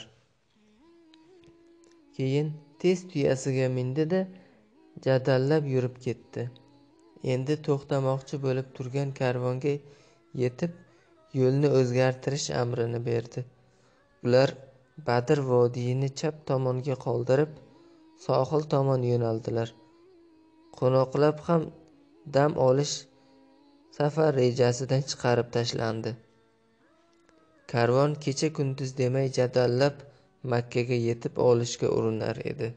Keyin tez tuyasiga mindi-da, jadallab yurib ketdi. Endi to'xtamoqchi bo'lib turgan karvonga yetib, yo'lni o'zgartirish amrini berdi. Ular Badr vodiyini chap tomonga qoldirib, sohil tomon yo'naldilar. Qo'noqlab ham dam olish safar rejasidan chiqarib tashlandi. Karvon kecha kunduz demay jadallab Makkaga yetib olishga urinar edi.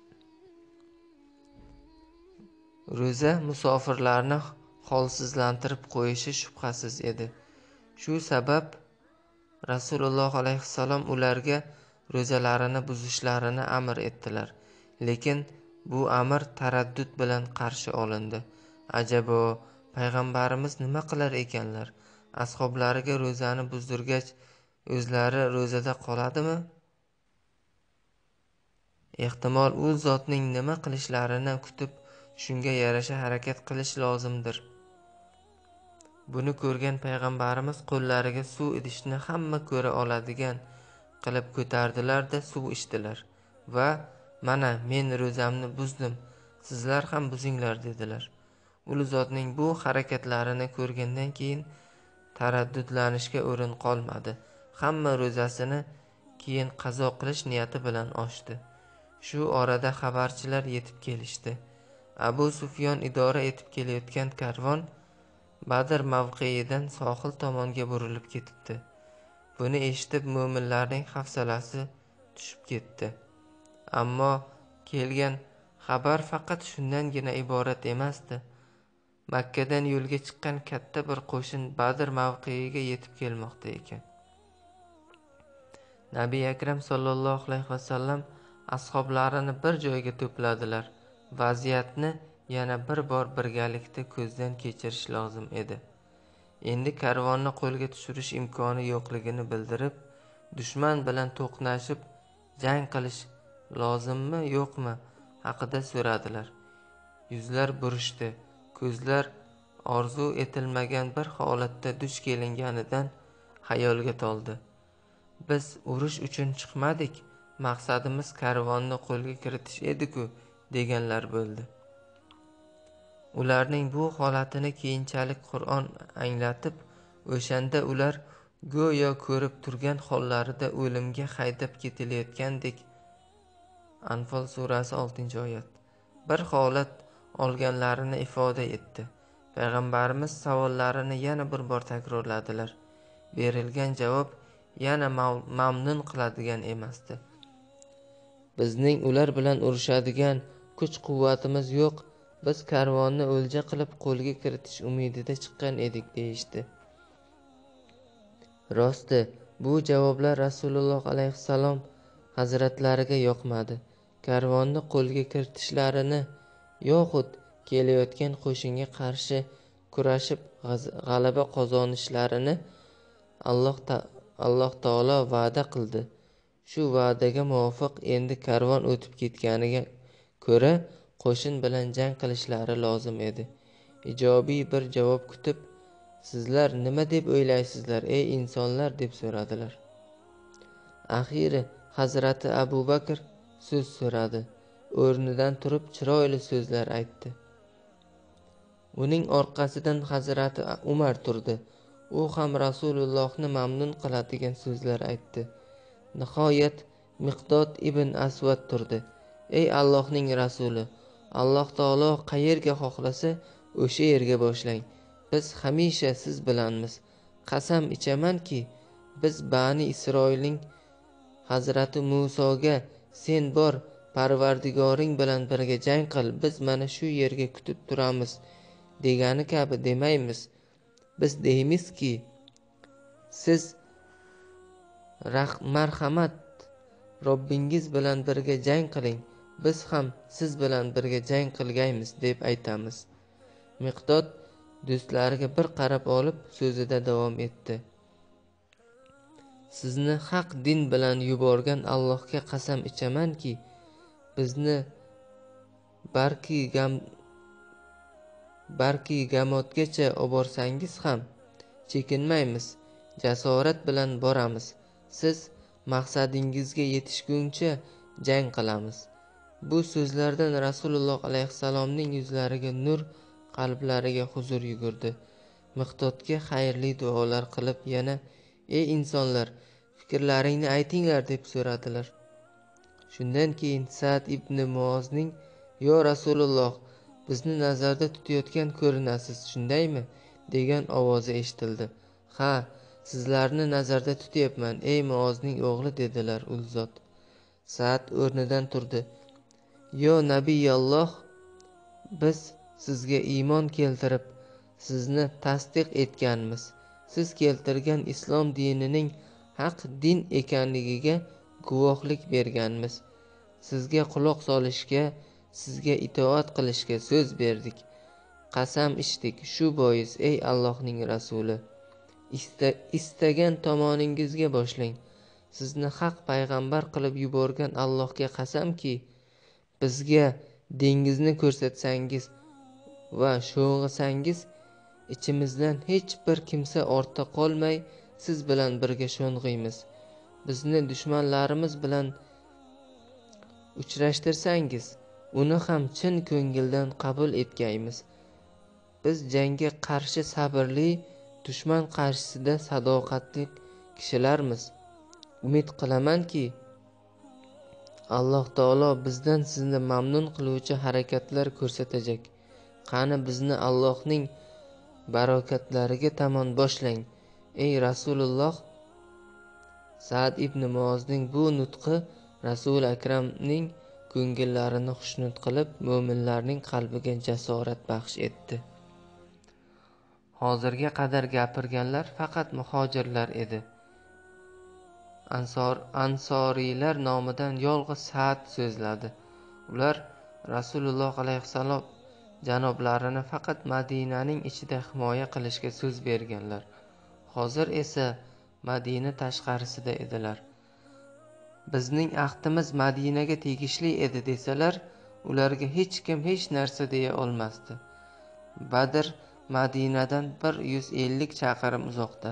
Ro'za musofirlarni holsizlantirib qo'yishi shubhasiz edi. Shu sabab Rasululloh alayhissalom ularga ro'zalarini buzishlarini amr etdilar. Lekin bu amr taraddud bilan qarshi olindi. Ajabo, payg'ambarimiz nima qilar ekanlar? Ashablariga ro'zani buzdirgach, o'zlari ro'zada qoladimi? Ehtimol u zotning nima qilishlarini kutib, shunga yarasha harakat qilish lozimdir. Buni ko'rgan payg'ambarimiz qo'llariga suv idishni hamma ko'ra oladigan qilib ko'tardilar-da suv ichdilar va mana men ro'zamni buzdim, sizlar ham buzinglar dedilar. U zotning bu harakatlarini ko'rgandan keyin taraddudlanishga o'rin qolmadi. Hamma ro'zasini keyin qazo qilish niyati bilan ochdi. Shu orada xabarchilar yetib kelishdi. Abu Sufyon idora etib kelayotgan karvon Badr mavqeidan sohil tomonga burilib ketibdi. Buni eshitib mo'minlarning hafsalasi tushib ketdi. Ammo kelgan xabar faqat shundangina iborat emasdi. Makkadan yo'lga chiqqan katta bir qo'shin Badr mavqeiga yetib kelmoqda ekan. Nabiy akram sallallohu alayhi vasallam ashoblarini bir joyga to'pladilar. Vaziyatni yana bir bor birgalikda ko'zdan kechirish lozim edi. Endi karvonni qo'lga tushirish imkoni yo'qligini bildirib, dushman bilan to'qnashib jang qilish lozimmi, yo'qmi haqida so'radilar. Yuzlar burishdi, ko'zlar orzu etilmagan bir holatda duch kelinganidan xayolga toldi. Biz urush uchun chiqmadik, maqsadimiz karvonni qo'lga kiritish edi-ku, deganlar bo'ldi. Ularning bu holatini keyinchalik Qur'on anglatib, o'shanda ular go'yo ko'rib turgan hollarida o'limga haydab ketilayotgandek. Anfal surasi oltinchi oyat. Bir holat olganlarini ifoda etdi. Payg'ambarimiz savollarini yana bir bor takrorladilar. Berilgan javob yana mamnun qiladigan emasdi. Bizning ular bilan urushadigan kuch-quvvatimiz yo'q. Biz karvonni o'lja qilib qo'lga kiritish umidida chiqqan edik, deyishdi. Rosti, bu javoblar Rasululloh alayhissalom hazratlariga yoqmadi. Karvonni qo'lga kiritishlarini yoxud kelayotgan qo'shinga qarshi kurashib g'alaba qozonishlarini Alloh ta Alloh taolo va'da qildi. Shu va'daga muvofiq endi karvon o'tib ketganiga ko'ra qo'shin bilan jang qilishlari lozim edi. Ijobiy bir javob kutib, sizlar nima deb o'ylaysizlar, ey insonlar, deb so'radilar. Axiri Hazrati Abu Bakr so'z so'radi. O'rnidan turib chiroyli so'zlar aytdi. Uning orqasidan Hazrati Umar turdi. U ham Rasulullohni mamnun qiladigan so'zlar aytdi. Nihoyat Miqdod ibn Asvad turdi. Ey Allohning rasuli, Alloh taolo qayerga xohlasa o'sha yerga boshlang. Biz hamisha siz bilanmiz. Qasam ichamanki, biz Bani Isroilning Hazrati Musoga sen bor Parvardigoring bilan birga jang qil, biz mana shu yerga kutib turamiz degani kabi demaymiz. Biz deymizki, siz marhamat Robbingiz bilan birga jang qiling, biz ham siz bilan birga jang qilgaymiz deb aytamiz. Miqdod do'stlariga bir qarab olib so'zida davom etdi. Sizni haq din bilan yuborgan Allohga qasam ichamanki, bizni balki gam balki gamotgacha oborsangiz ham chekinmaymiz, jasorat bilan boramiz. Siz maqsadingizga yetishguncha jang qilamiz. Bu so'zlardan Rasululloh alayhissalomning yuzlariga nur, qalblariga huzur yugurdi. Miqdodga xayrli duolar qilib yana ey insonlar, fikrlaringni aytinglar deb so'radilar. Shundan keyin Sa'd ibn Muozning yo Rasululloh, bizni nazarda tutayotgan ko'rinasiz, shundaymi? degan ovozi eshitildi. Ha, sizlarni nazarda tutyapman ey Muozning o'g'li dedilar u zot. Sa'd o'rnidan turdi. Yo Nabiyalloh, biz sizga iymon keltirib, sizni tasdiq etganmiz. Siz keltirgan islom dinining haq din ekanligiga guvohlik berganmiz. Sizga quloq solishga, sizga itoat qilishga so'z berdik. Qasam ichdik. Shu bois ey Allohning rasuli, ista, istagan tomoningizga boshlang. Sizni haq payg'ambar qilib yuborgan Allohga qasamki, bizga dengizni ko'rsatsangiz va sho'ng'isangiz, ichimizdan hech bir kimsa ortda qolmay siz bilan birga sho'ng'iymiz. Bizni dushmanlarimiz bilan uchrashtirsangiz, uni ham chin ko'ngildan qabul etgaymiz. Biz jangga qarshi sabrli, dushman qarshisida sadoqatli kishilarmiz. Umid qilamanki, Alloh taolo bizdan sizni mamnun qiluvchi harakatlar ko'rsatajak. Qani bizni Allohning barokatlariga tomon boshlang. Ey Rasululloh, Sa'd ibn Muozning bu nutqi Rasul akramning ko'ngillarini xushnud qilib, mo'minlarning qalbiga jasorat baxsh etdi. Hozirga qadar gapirganlar faqat muhojirlar edi. Ansor ansoriylar nomidan yolg'iz Sa'd so'zladi. Ular Rasululloh alayhissalom janoblarini faqat Madinaning ichida himoya qilishga so'z berganlar. Hozir esa Madina tashqarisida edilar. Bizning ahdimiz Madinaga tegishli edi desalar, ularga hech kim hech narsa deya olmasdi. Badr Madinadan bir yuz ellik chaqirim uzoqda.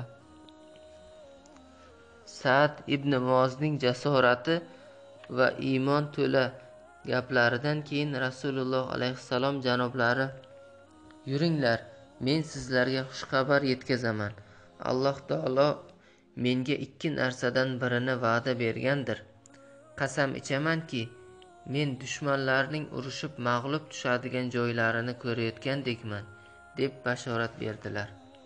Sa'd ibn Muozning jasorati va iymon to'la gaplaridan keyin Rasululloh alayhissalom janoblari, yuringlar, men sizlarga xushxabar yetkazaman. Alloh taolo menga ikki narsadan birini va'da bergandir. Qasam ichamanki, men dushmanlarning urushib mag'lub tushadigan joylarini ko'rayotgandekman, deb bashorat berdilar.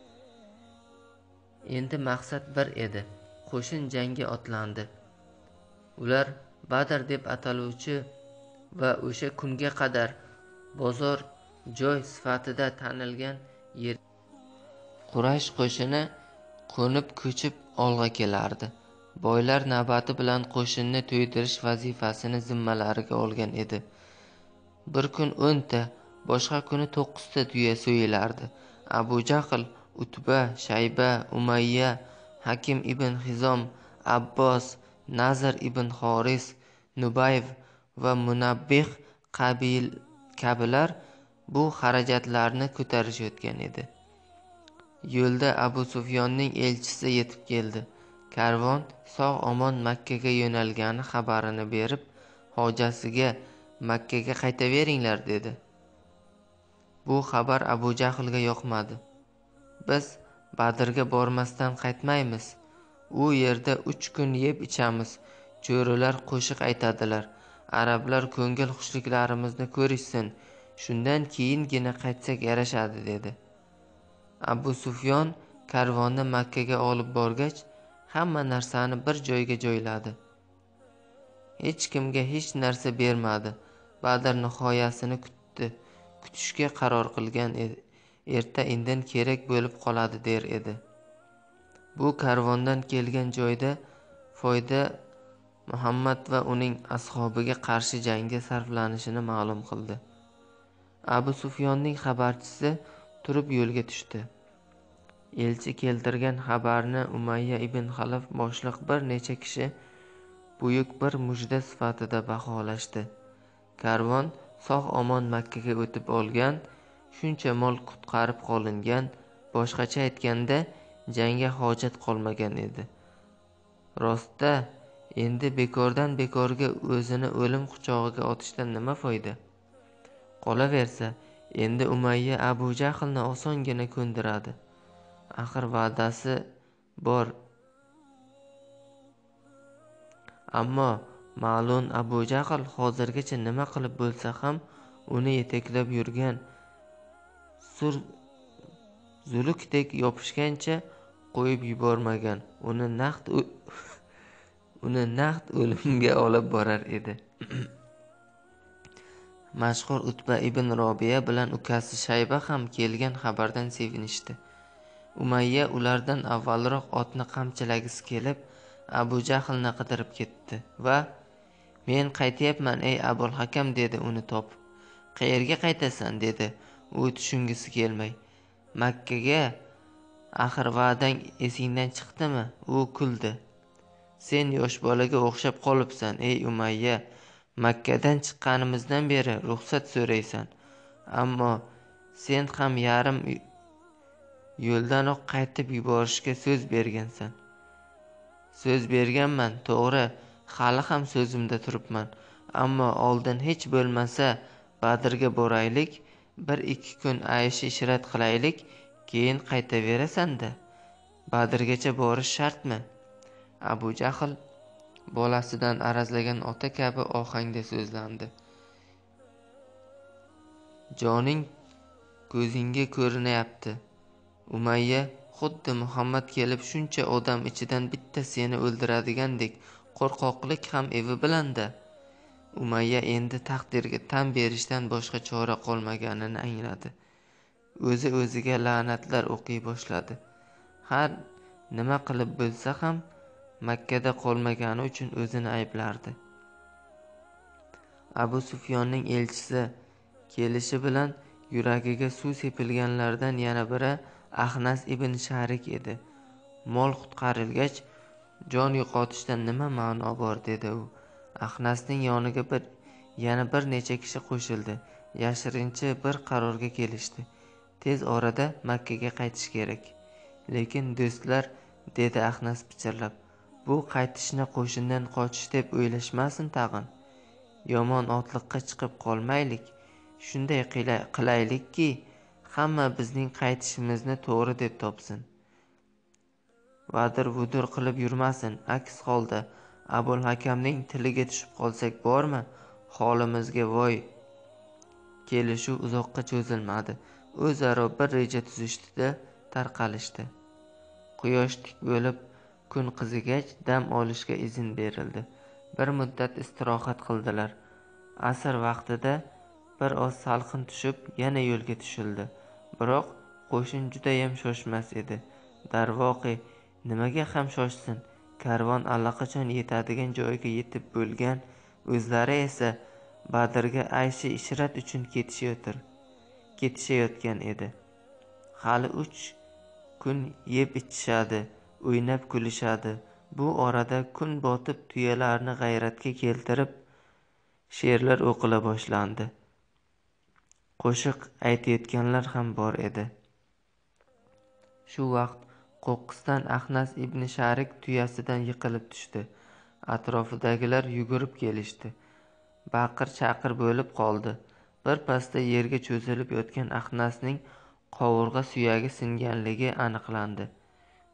Endi maqsad bir edi. Qo'shin jangga otlandi. Ular Badr deb ataluvchi va o'sha kunga qadar bozor joy sifatida tanilgan yer Quraysh qo'shini qo'nib ko'chib olg'a kelardi. Boylar navbati bilan qo'shinni to'ydirish vazifasini zimmalariga olgan edi. Bir kun o'nta, boshqa kuni to'qqizta tuya so'yilardi. Abu Jahl, Utba, Shayba, Umayya, Hakim ibn Hizom, Abbos, Nazr ibn Xoris, Nubayv va Munabbih qabil kabilar bu xarajatlarni ko'tarishayotgan edi. Yo'lda Abu Sufyonning elchisi yetib keldi. Karvon sog' omon Makkaga yo'nalgani xabarini berib, hojasiga Makkaga qaytaveringlar dedi. Bu xabar Abu Jahlga yoqmadi. Biz Badrga bormasdan qaytmaymiz. U yerda uch kun yeb ichamiz. Jo'ralar qo'shiq aytadilar. Arablar ko'ngil xushliklarimizni ko'rishsin. Shundan keyingina qaytsak yarashadi dedi. Abu Sufyon karvonni Makkaga olib borgach, hamma narsani bir joyga joyladi. Hech kimga hech narsa bermadi. Badr nihoyasini kutdi. Kutishga qaror qilgan edi. Erta indin kerak bo'lib qoladi der edi. Bu karvondan kelgan joyda foyda Muhammad va uning ashabiga qarshi jangga sarflanishini ma'lum qildi. Abu Sufyonning xabarchisi turib yo'lga tushdi. Elchi keltirgan xabarni Umayya ibn Xalaf boshliq bir necha kishi buyuk bir mujda sifatida baholashdi. Karvon sog'-omon Makkaga o'tib olgan, shuncha mol qutqarib qolingan, boshqacha aytganda jangga hojat qolmagan edi. Rostda endi bekordan bekorga o'zini o'lim quchog'iga otishdan nima foyda? Qolaversa, endi Umayya Abu Jahlni osongina ko'ndiradi. Axir va'dasi bor. Ammo ma'lum Abu Jahl hozirgacha nima qilib bo'lsa ham uni yetaklab yurgan sur zulukdek yopishgancha qo'yib yubormagan. Uni naqd uni naqd o'limga olib borar edi. Mashhur Utba ibn Robiya bilan ukasi Shayba ham kelgan xabardan sevinishdi. Umayya ulardan avvalroq otni qamchilagisi kelib, Abu Jahlni qidirib ketdi va "Men qaytyapman ey Abul Hakam" dedi uni topib. "Qayerga qaytasan?" dedi u tushungisi kelmay. "Makkaga. Axir va'dang esingdan chiqdimi?" U kuldi. "Sen yosh bolaga o'xshab qolibsan ey Umayya. Makkadan chiqqanimizdan beri ruxsat so'raysan. Ammo sen ham yarim yo'ldanoq qaytib yuborishga so'z bergansan." "So'z berganman, to'g'ri, hali ham so'zimda turibman. Ammo oldin hech bo'lmasa Badrga boraylik, bir ikki kun aysh-ishrat qilaylik, keyin qaytaverasan-da. Badrgacha borish shartmi?" Abu Jahl bolasidan arazlagan ota kabi ohangda so'zlandi. "Joning ko'zingga ko'rinyapti. Umayya, xuddi Muhammad kelib shuncha odam ichidan bitta seni o'ldiradigandek qo'rqoqlik ham evi bilan-da." Umayya endi taqdirga tan berishdan boshqa chora qolmaganini angladi. O'zi o'ziga la'natlar o'qiy boshladi. Har nima qilib bo'lsa ham Makkada qolmagani uchun o'zini ayblardi. Abu Sufyonning elchisi kelishi bilan yuragiga suv sepilganlardan yana biri Ahnas ibn Sharik edi. "Mol qutqarilgach, jon yo'qotishdan nima ma'no bor?" dedi u. Ahnasning yoniga bir yana bir necha kishi qo'shildi. Yashirincha bir qarorga kelishdi. "Tez orada Makkaga qaytish kerak." "Lekin do'stlar", dedi Ahnas pichirlab, "bu qaytishni qo'shindan qochish deb o'ylashmasin tag'in. Yomon otliqqa chiqib qolmaylik. Shunday qilaylikki, hamma bizning qaytishimizni to'g'ri deb topsin. Vadir-vudur qilib yurmasin. Aks holda Abul Hakamning tiliga tushib qolsak bormi, holimizga voy." Kelishuv uzoqqa cho'zilmadi. O'zaro bir reja tuzishdi-da, tarqalishdi. Quyosh tik bo'lib, kun qizigach dam olishga izn berildi. Bir muddat istirohat qildilar. Asr vaqtida bir oz salqin tushib, yana yo'lga tushildi. Biroq qo'shin judayam shoshmas edi. Darvoqe, nimaga ham shoshsin? Karvon allaqachon yetadigan joyga yetib bo'lgan, o'zlari esa Badrga ayshi ishrat uchun ketishayotir. Ketishayotgan edi. Hali uch kun yeb ichishadi, o'ynab kulishadi. Bu orada kun botib tuyalarni g'ayratga keltirib she'rlar o'qila boshlandi. Qo'shiq aytayotganlar ham bor edi. Shu vaqt qo'qqisdan Ahnas ibn Sharik tuyasidan yiqilib tushdi. Atrofidagilar yugurib kelishdi. Baqir-chaqir bo'lib qoldi. Bir pasda yerga cho'zilib yotgan Ahnasning qovurg'a suyagi singanligi aniqlandi.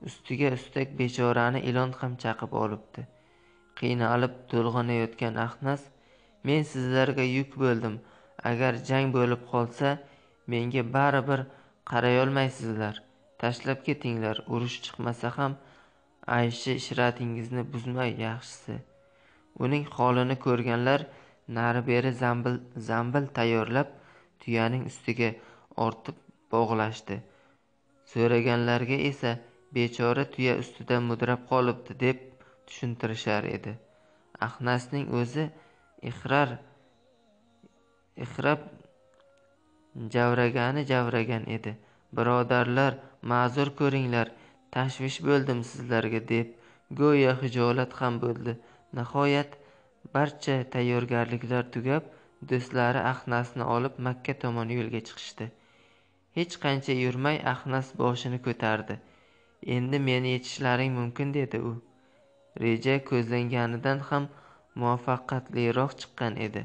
Ustiga ustak bechorani ilon ham chaqib olibdi. Qiynalib to'lg'anayotgan Ahnas, men sizlarga yuk bo'ldim. Agar jang bo'lib qolsa, menga baribir qarayolmaysizlar. Tashlab ketinglar. Urush chiqmasa ham ayshi ishratingizni buzmay yaxshisi. Uning holini ko'rganlar nari-beri zambil zambil tayyorlab tuyaning ustiga ortib bog'lashdi. So'raganlarga esa bechora tuya ustida mudrab qolibdi deb tushuntirishar edi. Ahnasning o'zi ixrar ixrab javragani javragan edi. Birodarlar, ma'zur ko'ringlar, tashvish bo'ldim sizlarga deb go'yo hijolat ham bo'ldi. Nihoyat barcha tayyorgarliklar tugab, do'stlari Ahnasni olib Makka tomon yo'lga chiqishdi. Hech qancha yurmay Ahnas boshini ko'tardi. Endi meni yetishlaring mumkin dedi u. Reja ko'zlanganidan ham muvaffaqiyatliroq chiqqan edi.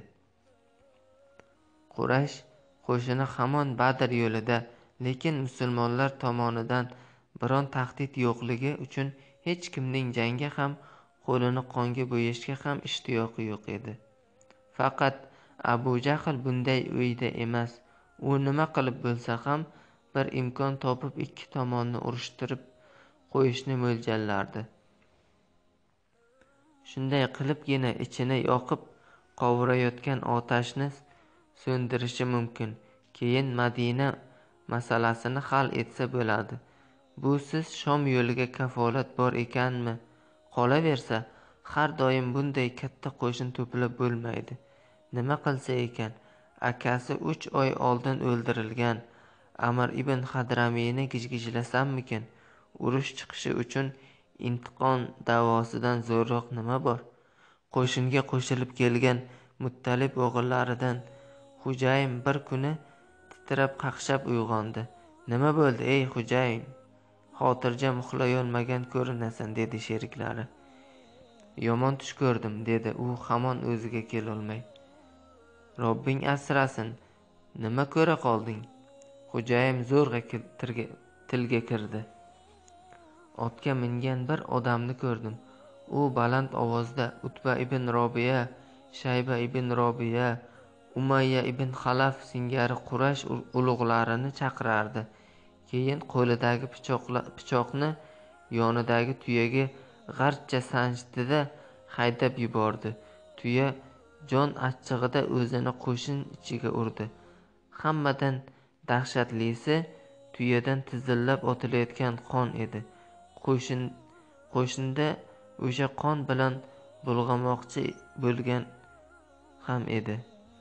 Quraysh qo'shini hamon Badr yo'lida, lekin musulmonlar tomonidan biron tahdid yo'qligi uchun hech kimning jangga ham, qo'lini qonga bo'yashga ham ishtiyoqi yo'q edi. Faqat Abu Jahl bunday o'yda emas. U nima qilib bo'lsa ham bir imkon topib ikki tomonni urushtirib qo'yishni mo'ljallardi. Shunday qilibgina ichini yoqib qovurayotgan otashni so'ndirishi mumkin. Keyin Madina masalasini hal etsa bo'ladi. Bu siz Shom yo'liga kafolat bor ekanmi? Qolaversa, har doim bunday katta qo'shin to'plab bo'lmaydi. Nima qilsa ekan? Akasi uch oy oldin o'ldirilgan Amr ibn Hadramiyni gijgijlasammikin? Urush chiqishi uchun intiqom davosidan zo'rroq nima bor? Qo'shinga qo'shilib kelgan Muttalib o'g'illaridan Hujaym bir kuni titrab qaqshab uyg'ondi. Nima bo'ldi ey Hujaym? Xotirjam uxlayolmagan ko'rinasan dedi sheriklari. Yomon tush ko'rdim dedi u hamon o'ziga kelolmay. Robbing asrasin. Nima ko'ra qolding? Hujaym zo'rg'a tilga kirdi. Otga mingan bir odamni ko'rdim. U baland ovozda Utba ibn Robiya, Shayba ibn Robiya, Umayya ibn Xalaf singari Quraysh ulug'larini chaqirardi. Keyin qo'lidagi pichoqni yonidagi tuyaga g'archa sanchdi-da haydab yubordi. Tuya jon achchig'ida o'zini qo'shin ichiga urdi. Hammadan dahshatlisi tuyadan tizillab otilayotgan qon edi. Qo'shin qo'shinda o'sha qon bilan bulg'amoqchi bo'lgan ham edi.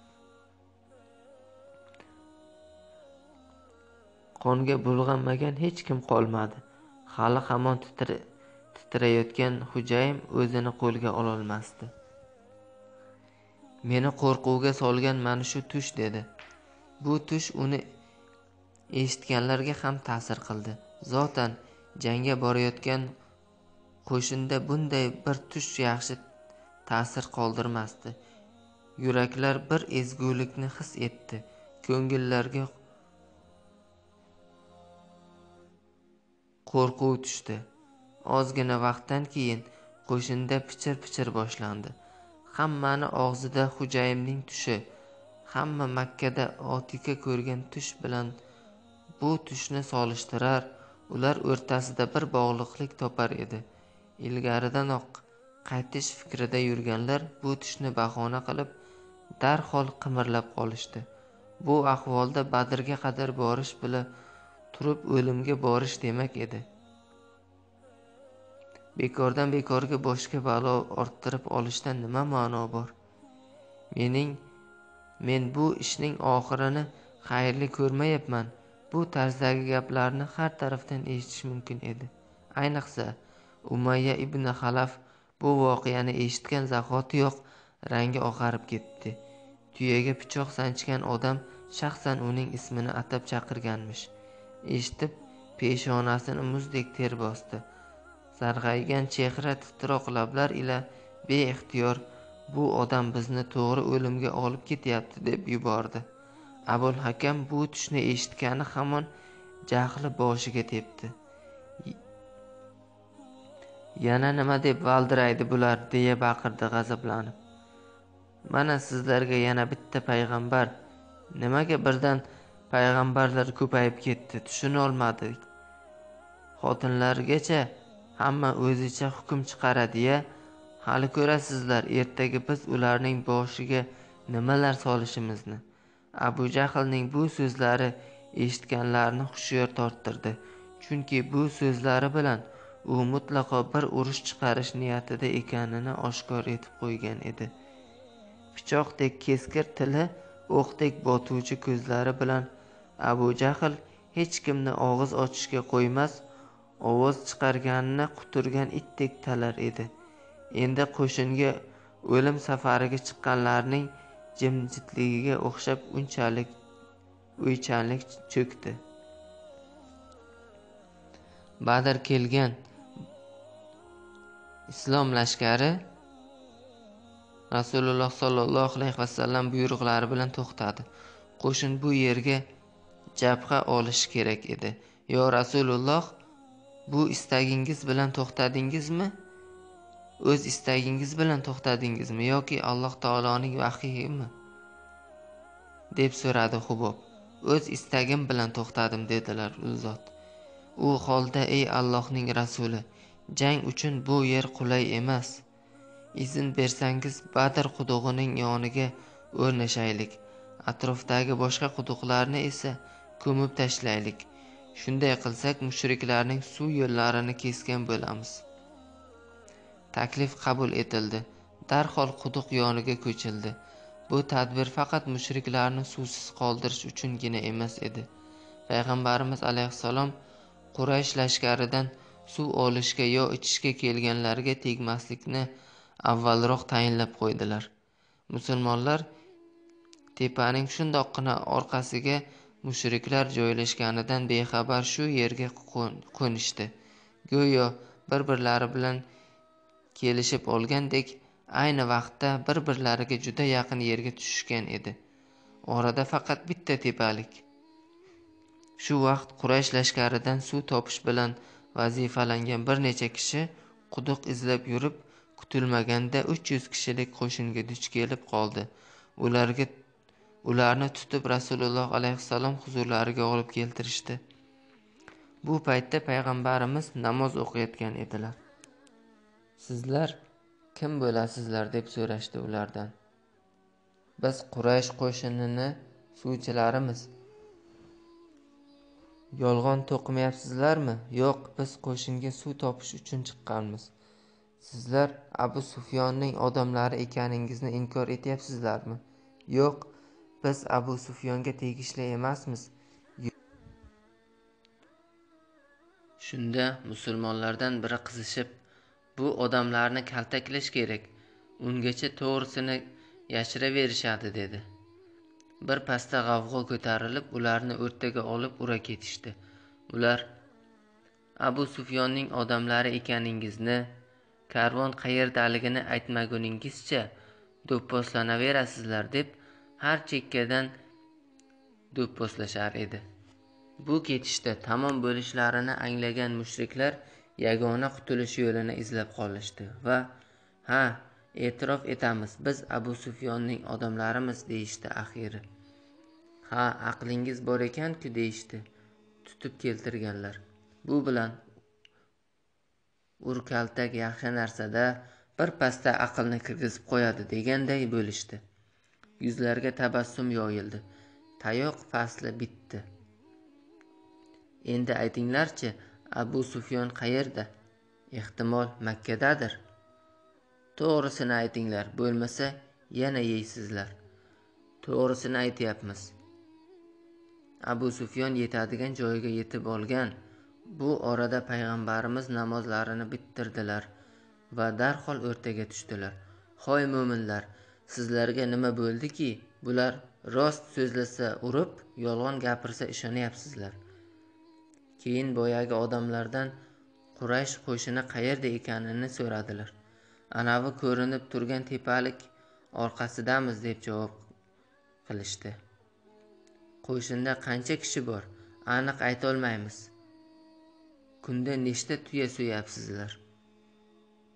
Qonga bulg'anmagan hech kim qolmadi. Hali hamon titrayotgan Hujaym o'zini qo'lga ololmasdi. Meni qo'rquvga solgan mana shu tush dedi. Bu tush uni eshitganlarga ham ta'sir qildi. Zotan jangga borayotgan qo'shinda bunday bir tush yaxshi ta'sir qoldirmasdi. Yuraklar bir ezgulikni his etdi. Ko'ngillarga qo'rquv tushdi. Ozgina vaqtdan keyin qo'shinda pichir-pichir boshlandi. Hammani og'zida Hujaymning tushi. Hamma Makkada otika ko'rgan tush bilan bu tushni solishtirar, ular o'rtasida bir bog'liqlik topar edi. Ilgaridanoq qaytish fikrida yurganlar bu tushni bahona qilib darhol qimirlab qolishdi. Bu ahvolda Badrga qadar borish bilan turib o'limga borish demak edi. Bekordan bekorga boshga balo orttirib olishdan nima ma'no bor? Mening men bu ishning oxirini xayrli ko'rmayapman. Bu tarzdagi gaplarni har tarafdan eshitish mumkin edi. Ayniqsa Umayya ibn Xalaf bu voqeani eshitgan zahotiyoq rangi oqarib ketdi. Tuyaga pichoq sanchgan odam shaxsan uning ismini atab chaqirganmish. Eshitib peshonasini muzdek ter bosdi. Sarg'aygan chehra, titroq lablar ila beixtiyor bu odam bizni to'g'ri o'limga olib ketyapti deb yubordi. Abul Hakam bu tushni eshitgani hamon jahli boshiga tepdi. Yana nima deb valdiraydi bular, deya baqirdi g'azablanib. Mana sizlarga yana bitta payg'ambar. Nimaga birdan payg'ambarlar ko'payib ketdi, tushuna olmadik. Xotinlargacha hamma o'zicha hukm chiqaradi-ya. Hali ko'rasizlar, ertaga biz ularning boshiga nimalar solishimizni. Abu Jahlning bu so'zlari eshitganlarni hushyor torttirdi. Chunki bu so'zlari bilan u mutlaqo bir urush chiqarish niyatida ekanini oshkor etib qo'ygan edi. Pichoqdek keskir tili, o'qdek botuvchi ko'zlari bilan Abu Jahl hech kimni og'iz ochishga qo'ymas, ovoz chiqarganini quturgan itdek talar edi. Endi qo'shinga o'lim safariga chiqqanlarning jimjitligiga o'xshab unchalik o'ychanlik cho'kdi. Badr kelgan islom lashkari Rasululloh sollallohu alayhi vasallam buyruqlari bilan to'xtadi. Qo'shin bu yerga jabha olishi kerak edi. Yo Rasululloh, bu istagingiz bilan to'xtadingizmi? O'z istagingiz bilan to'xtadingizmi yoki Alloh taoloning vahyimi? deb so'radi Hubob. O'z istagim bilan to'xtadim, dedilar u zot. U holda ey Allohning rasuli, jang uchun bu yer qulay emas. Izn bersangiz Badr qudug'ining yoniga o'rnashaylik. Atrofdagi boshqa quduqlarni esa ko'mib tashlaylik. Shunday qilsak mushriklarning suv yo'llarini kesgan bo'lamiz. Taklif qabul etildi. Darhol quduq yoniga ko'childi. Bu tadbir faqat mushriklarni suvsiz qoldirish uchungina emas edi. Payg'ambarimiz alayhissalom Quraysh lashkaridan suv olishga yo ichishga kelganlarga tegmaslikni avvalroq tayinlab qo'ydilar. Musulmonlar tepaning shundoqqina orqasiga mushriklar joylashganidan bexabar shu yerga qo'nishdi. Go'yo bir-birlari bilan kelishib olgandek, ayni vaqtda bir-birlariga juda yaqin yerga tushishgan edi. Orada faqat bitta tepalik. Shu vaqt Quraysh lashkaridan suv topish bilan vazifalangan bir necha kishi quduq izlab yurib, kutilmaganda uch yuz kishilik qo'shinga duch kelib qoldi. Ularga ularni tutib Rasululloh alayhissalom huzurlariga olib keltirishdi. Bu paytda payg'ambarimiz namoz o'qiyotgan edilar. Sizlar kim bo'lasizlar deb so'rashdi ulardan. Biz Quraysh qo'shinini suvchilarimiz. Yolg'on to'qimayapsizlarmi? Yo'q, biz qo'shinga suv topish uchun chiqqanmiz. Sizlar Abu Sufyonning odamlari ekaningizni inkor etyapsizlarmi? Yo'q, biz Abu Sufyonga tegishli emasmiz. Shunda musulmonlardan biri qizishib, bu odamlarni kaltaklash kerak. Ungacha to'g'risini yashiraverishadi, dedi. Bir pasda g'avg'o ko'tarilib, ularni o'rtaga olib ura ketishdi. Ular Abu Sufyonning odamlari ekaningizni, karvon qayerdaligini aytmaguningizcha do'pposlanaverasizlar deb har chekkadan do'pposlashar edi. Bu ketishda tamom bo'lishlarini anglagan mushriklar yagona qutulish yo'lini izlab qolishdi va ha, e'tirof etamiz, biz Abu Sufyonning odamlarimiz, deyishdi axiri. Ha, aqlingiz bor ekan-ku, deyishdi tutib keltirganlar. Bu bilan urkaltak yaxshi narsada bir pasda aqlni kirgizib qo'yadi, deganday bo'lishdi. Yuzlariga tabassum yoyildi. Tayoq fasli bitdi. Endi aytinglarchi, Abu Sufyon qayerda? Ehtimol Makkadadir. To'g'risini aytinglar, bo'lmasa yana yeysizlar. To'g'risini aytyapmiz. Abu Sufyon yetadigan joyiga yetib olgan. Bu orada payg'ambarimiz namozlarini bitirdilar va darhol o'rtaga tushdilar. Hoy mo'minlar, sizlarga nima bo'ldiki, bular rost so'zlasa urib, yolg'on gapirsa ishonyapsizlar. Keyin boyagi odamlardan Quraysh qo'shini qayerda ekanini so'radilar. Anavi ko'rinib turgan tepalik orqasidamiz deb javob qilishdi. Qo'shinda qancha kishi bor? Aniq ayta olmaymiz. Kunda nechta tuya so'yapsizlar?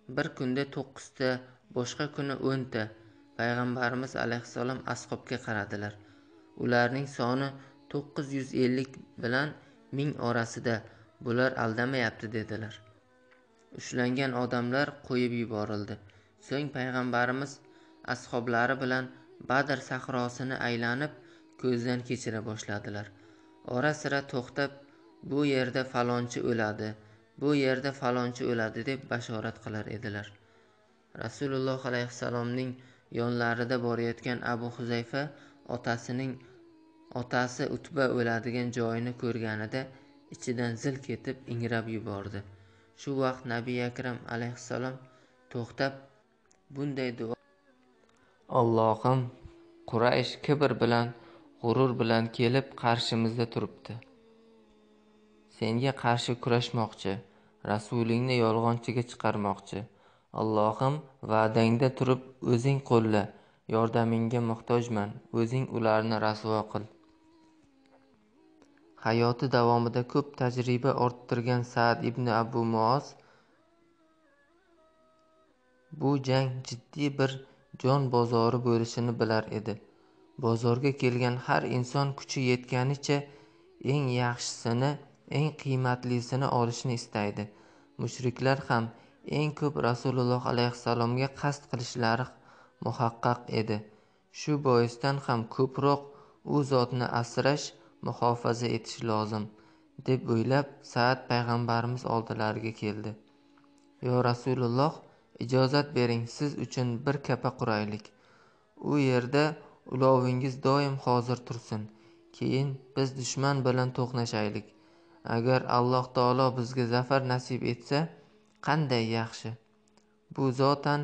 bir kunda to'qqizta, boshqa kuni o'nta payg'ambarimiz alayhissalom ashabga qaradilar. Ularning soni to'qqiz yuz ellik bilan ming orasida. Bular aldamayapti dedilar. Ushlangan odamlar qo'yib yuborildi. So'ng payg'ambarimiz ashablari bilan Badr sahrosini aylanib ko'zdan kechira boshladilar. Ora-sira to'xtab, bu yerda falonchi o'ladi, bu yerda falonchi o'ladi deb bashorat qilar edilar. Rasululloh alayhissalomning yonlarida borayotgan Abu Huzayfa otasining otasi Utba o'ladigan joyini ko'rganida ichidan zil ketib ingrab yubordi. Shu vaqt Nabiy akram alayhissalom to'xtab bunday duo: Allohim, Quraysh kibr bilan, g'urur bilan kelib qarshimizda turibdi. Senga qarshi kurashmoqchi, Rasulingni yolg'onchiga chiqarmoqchi. Allohim, va'dangda turib o'zing qo'lla, yordamingga muhtojman, o'zing ularni rasvo qil. Hayoti davomida ko'p tajriba orttirgan Sa'd ibn Abu Muoz bu jang jiddiy bir jon bozori bo'lishini bilar edi. Bozorga kelgan har inson kuchi yetganicha eng yaxshisini, eng qiymatlisini olishni istaydi. Mushriklar ham eng ko'p Rasululloh alayhissalomga qasd qilishlari muhaqqaq edi. Shu boisdan ham ko'proq u zotni asrash, muhofaza etish lozim deb o'ylab Sa'd payg'ambarimiz oldilariga keldi. Yo Rasululloh, ijozat bering, siz uchun bir kapa quraylik. U yerda ulovingiz doim hozir tursin. Keyin biz dushman bilan to'qnashaylik. Agar Alloh taolo bizga zafar nasib etsa, qanday yaxshi. Bu zotan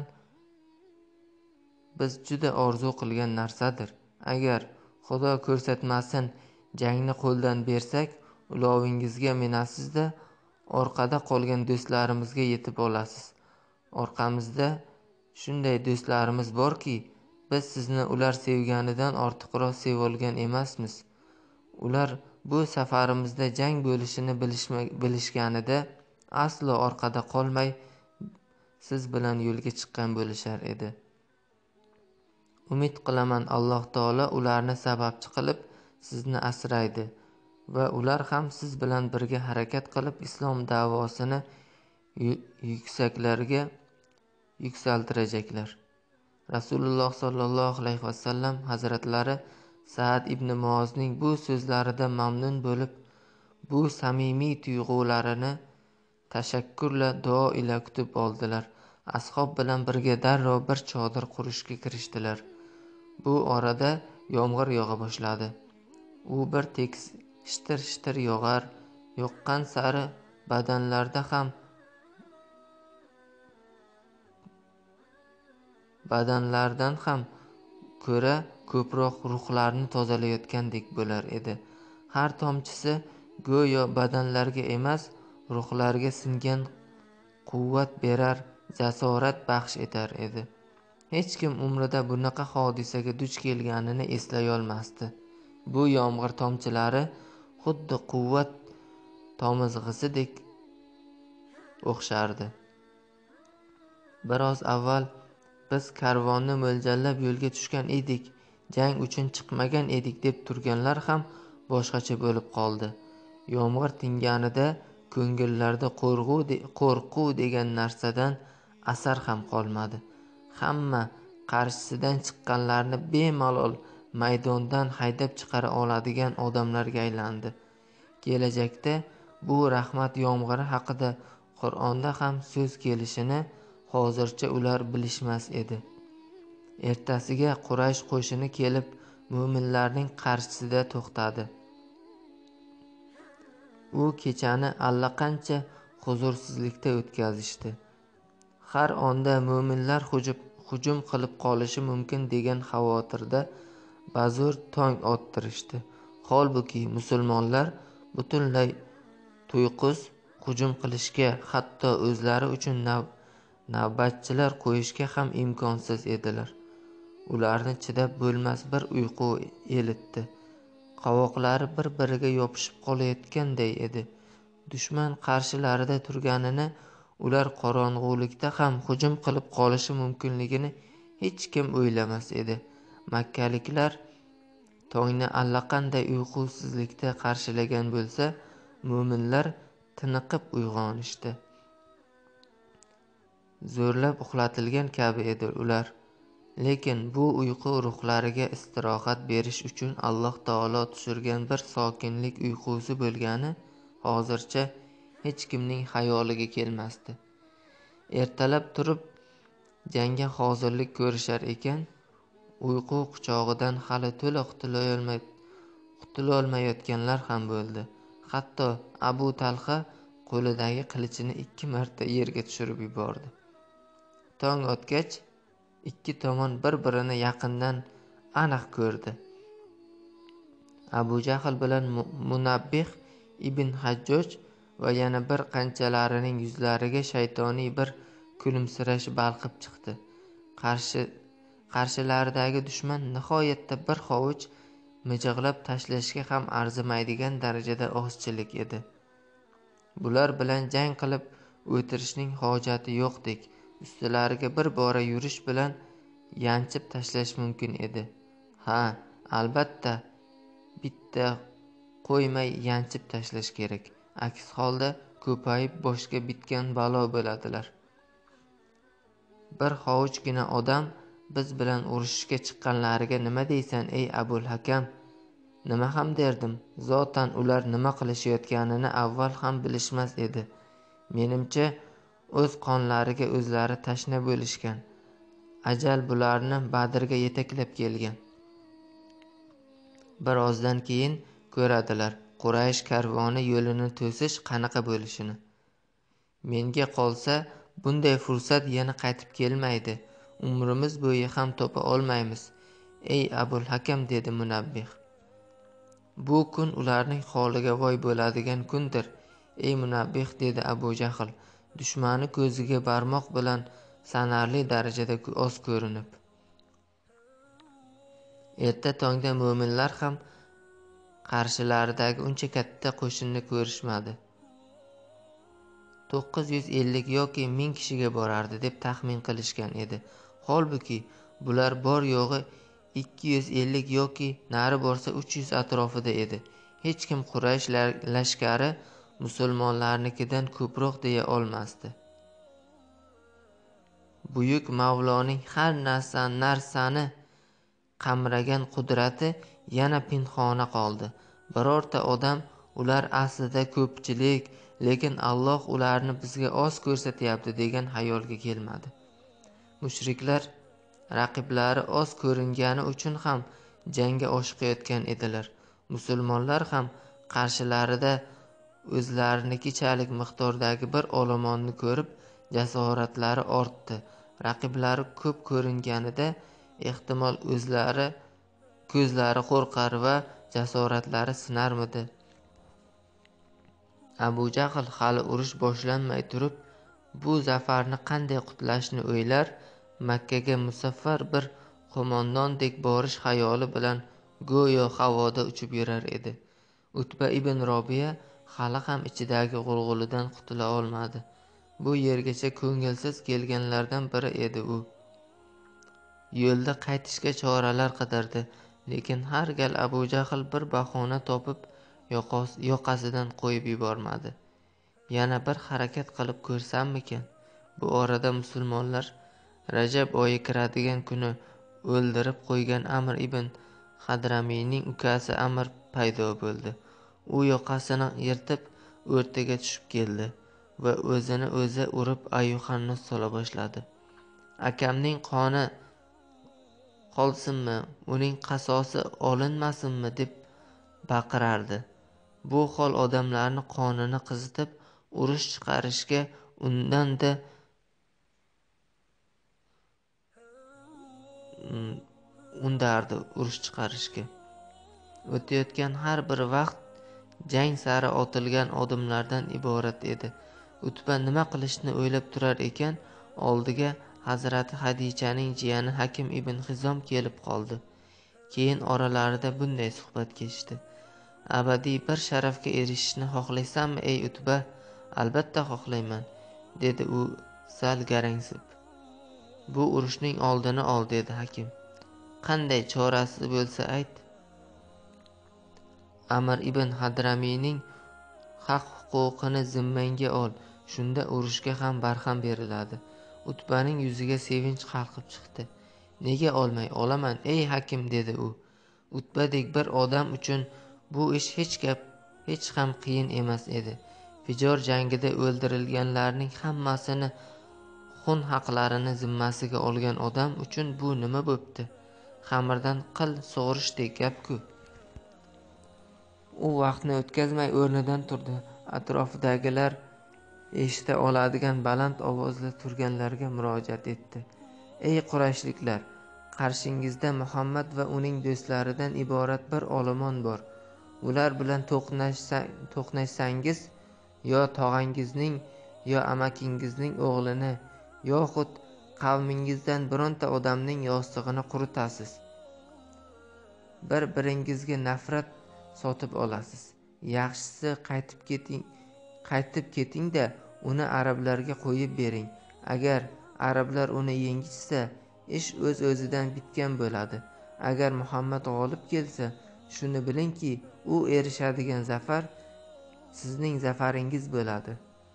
biz juda orzu qilgan narsadir. Agar Xudo ko'rsatmasin jangni qo'ldan bersak, ulovingizga minasizda, orqada qolgan do'stlarimizga yetib olasiz. Orqamizda shunday do'stlarimiz borki, biz sizni ular sevganidan ortiqroq sevolgan emasmiz. Ular bu safarimizda jang bo'lishini bilishganida aslo orqada qolmay siz bilan yo'lga chiqqan bo'lishar edi. Umid qilaman Alloh taolo ularni sababchi qilib sizni asraydi va ular ham siz bilan birga harakat qilib islom da'vosini yuksaklarga yuksaltirajaklar. Rasululloh sollallohu alayhi vasallam hazratlari Sa'd ibn Muozning bu so'zlaridan mamnun bo'lib, bu samimiy tuyg'ularini tashakkurla duo ila kutib oldilar. Ashob bilan birga darrov bir chodir qurishga kirishdilar. Bu orada yomg'ir yog'a boshladi. U bir tekis shitir-shitir yog'ar, yoqqan sari badanlarda ham badanlardan ham ko'ra ko'proq ruhlarni tozalayotgandek bo'lar edi. Har tomchisi go'yo badanlarga emas, ruhlarga singan quvvat berar, jasorat baxsh etar edi. Hech kim umrida bunaqa hodisaga duch kelganini eslay olmasdi. Bu yomg'ir tomchilari xuddi quvvat tomizg'isidek o'xshardi. Biroz avval biz karvonni mo'ljallab yo'lga tushgan edik, jang uchun chiqmagan edik deb turganlar ham boshqacha bo'lib qoldi. Yomg'ir tinganida ko'ngillarda qo'rquv degan narsadan asar ham qolmadi. Hamma qarshisidan chiqqanlarni bemalol maydondan haydab chiqara oladigan odamlarga aylandi. Kelajakda bu rahmat yomg'iri haqida Qur'onda ham so'z kelishini hozircha ular bilishmas edi. Ertasiga Quraysh qo'shini kelib mo'minlarning qarshisida to'xtadi. U kechani allaqancha huzursizlikda o'tkazishdi. Har onda mo'minlar hujum qilib qolishi mumkin degan xavotirda bazo'r tong ottirishdi. Holbuki musulmonlar butunlay to'yqus hujum qilishga, hatto o'zlari uchun navbatchilar qo'yishga ham imkonsiz edilar. Ularni chidab bo'lmas bir uyqu elitdi. Qovoqlari bir-biriga yopishib qolayotganday edi. Dushman qarshilarida turganini ular qorong'ulikda ham hujum qilib qolishi mumkinligini hech kim o'ylamas edi. Makkaliklar tongni allaqanday uyqusizlikda qarshilagan bo'lsa, mo'minlar tiniqib uyg'onishdi. Zo'rlab uxlatilgan kabi edi ular. Lekin bu uyqu ruhlariga istirohat berish uchun Alloh taolo tushirgan bir sokinlik uyqusi bo'lgani hozircha hech kimning xayoliga kelmasdi. Ertalab turib jangga hozirlik ko'rishar ekan, uyqu quchog'idan hali to'la qutulolmayotganlar ham bo'ldi. Hatto Abu Talha qo'lidagi qilichini ikki marta yerga tushirib yubordi. Tong otgach, ikki tomon bir-birini yaqindan aniq ko'rdi. Abu Jahl bilan Munabbih ibn Hajjoj va yana bir qanchalarining yuzlariga shaytoniy bir kulimsirash balqib chiqdi. Qarshi qarshilaridagi dushman nihoyatda bir hovuch mijg'lab tashlashga ham arzimaydigan darajada ozchilik edi. Bular bilan jang qilib o'tirishning hojati yo'qdek, ustilariga bir bora yurish bilan yanchib tashlash mumkin edi. Ha, albatta bitta qo'ymay yanchib tashlash kerak. Aks holda ko'payib boshga bitgan balo bo'ladilar. Bir hovuchgina odam biz bilan urushishga chiqqanlariga nima deysan ey Abul Hakam? Nima ham derdim, zotan ular nima qilishayotganini avval ham bilishmas edi. Menimcha, o'z qonlariga o'zlari tashna bo'lishgan. Ajal bularni Badrga yetaklab kelgan. Bir ozdan keyin ko'radilar Quraysh karvoni yo'lini to'sish qanaqa bo'lishini. Menga qolsa, bunday fursat yana qaytib kelmaydi. Umrimiz bo'yi ham topa olmaymiz. Ey Abul Hakam, dedi Munabbih. Bu kun ularning holiga voy bo'ladigan kundir. Ey Munabbih, dedi Abu Jahl, dushmani ko'ziga barmoq bilan sanarli darajada oz ko'rinib. Erta tongda mo'minlar ham qarshilaridagi uncha katta qo'shinni ko'rishmadi. to'qqiz yuz ellik yoki ming kishiga borardi deb taxmin qilishgan edi. Holbuki bular bor yo'g'i ikki yuz ellik yoki nari borsa uch yuz atrofida edi. Hech kim Quraysh lashkari musulmonlarnikidan ko'proq deya olmasdi. Buyuk Mavloning har narsani qamragan qudrati yana pinhona qoldi. Birorta odam ular aslida ko'pchilik, lekin Alloh ularni bizga oz ko'rsatyapti degan xayolga kelmadi. Mushriklar raqiblari oz ko'ringani uchun ham jangga oshiqayotgan edilar. Musulmonlar ham qarshilarida o'zlarinikichalik miqdordagi bir olomonni ko'rib jasoratlari ortdi. Raqiblari ko'p ko'ringanida ehtimol o'zlari ko'zlari qo'rqar va jasoratlari sinarmidi. Abu Jahl hali urush boshlanmay turib bu zafarni qanday qutlashni o'ylar, Makkaga musaffar bir qo'mondondek borish xayoli bilan go'yo havoda uchib yurar edi. Utba ibn Robiya hali ham ichidagi g'ulg'ulidan qutula olmadi. Bu yergacha ko'ngilsiz kelganlardan biri edi u. Yo'lda qaytishga choralar qidirdi, lekin har gal Abu Jahl bir bahona topib yoqasidan qo'yib yubormadi. Yana bir harakat qilib ko'rsammikan? Bu orada musulmonlar Rajab oyi kiradigan kuni o'ldirib qo'ygan Amr ibn Hadramiyning ukasi Amr paydo bo'ldi. U yoqasini yirtib o'rtaga tushib keldi va o'zini o'zi urib ayyuhannos sola boshladi. Akamning qoni qolsinmi, uning qasosi olinmasinmi deb baqirardi. Bu hol odamlarni qonini qizitib urush chiqarishga undan-da undardi urush chiqarishga. O'tayotgan har bir vaqt jang sari otilgan odamlardan iborat edi. Utba nima qilishni o'ylab turar ekan, oldiga Hazrati Hadichaning jiyani Hakim ibn Hizom kelib qoldi. Keyin oralarida bunday suhbat kechdi. Abadiy bir sharafga erishishni xohlaysanmi ey Utba? Albatta xohlayman. dedi u sal garangsib. Bu urushning oldini ol, dedi hakim. Qanday chorasi bo'lsa ayt. Amr ibn Hadramiyning haq huquqini zimmangga ol, shunda urushga ham barham beriladi. Utbaning yuziga sevinch qalqib chiqdi. Nega olmay? Olaman ey hakim, dedi u. Utbadek bir odam uchun bu ish hech gap hech ham qiyin emas edi. Fijor jangida o'ldirilganlarning hammasini xun haqlarini zimmasiga olgan odam uchun bu nima bo'pti? Xamirdan qil sug'urishdek gap-ku. U vaqtni o'tkazmay o'rnidan turdi. Atrofidagilar eshita oladigan baland ovozda turganlarga murojaat etdi. Ey Qurayshliklar, qarshingizda Muhammad va uning do'stlaridan iborat bir olomon bor. Ular bilan to'qnashsangiz, yo tog'angizning, yo amakingizning o'g'lini, yoxud qavmingizdan bironta odamning yostig'ini quritasiz. Bir-biringizga nafrat sotib olasiz. Yaxshisi qaytib keting, qaytib keting-da uni arablarga qo'yib bering. Agar arablar uni yengishsa, ish o'z-o'zidan bitgan bo'ladi. Agar Muhammad g'olib kelsa, shuni bilingki, u erishadigan zafar sizning zafaringiz bo'ladi.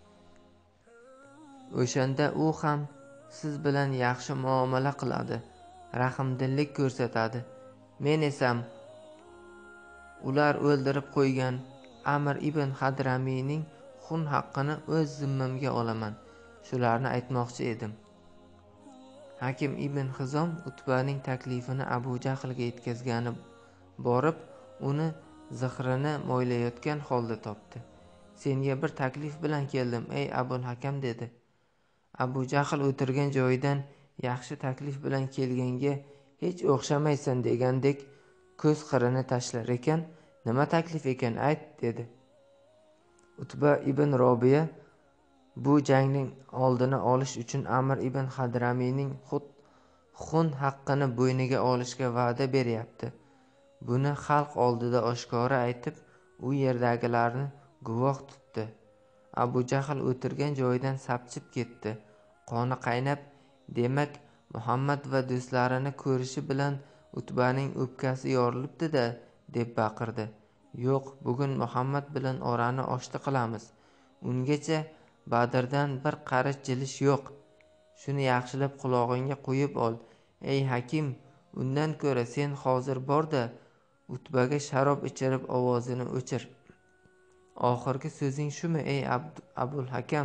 O'shanda u ham siz bilan yaxshi muomala qiladi, rahmdillik ko'rsatadi. Men esam ular o'ldirib qo'ygan Amr ibn Hadramiyning xun haqqini o'z zimmamga olaman. Shularni aytmoqchi edim. Hakim ibn Hizom Utbaning taklifini Abu Jahlga yetkazgani borib, uni zihrini mo'ylayotgan holda topdi. Senga bir taklif bilan keldim, ey Abul Hakam, dedi. Abu Jahl o'tirgan joyidan yaxshi taklif bilan kelganga hech o'xshamaysan degandek ko'z qirini tashlar ekan. Nima taklif ekan, ayt, dedi. Utba ibn Robiya bu jangning oldini olish uchun Amr ibn Hadramiyning xun haqqini bo'yniga olishga va'da beryapti. Buni xalq oldida oshkora aytib, u yerdagilarni guvoh tutdi. Abu Jahl o'tirgan joyidan sapchib ketdi. Qoni qaynab, demak, Muhammad va do'stlarini ko'rishi bilan Utbaning o'pkasi yorilibdi-da, deb baqirdi. Yo'q, bugun Muhammad bilan orani oshti qilamiz. Ungacha Badrdan bir qarich jilish yo'q. Shuni yaxshilab qulog'ingga qo'yib ol. Ey hakim, undan ko'ra sen hozir borda Utbaga sharob ichirib ovozini o'chir. Oxirgi so'zing shumi, ey Abul Hakam?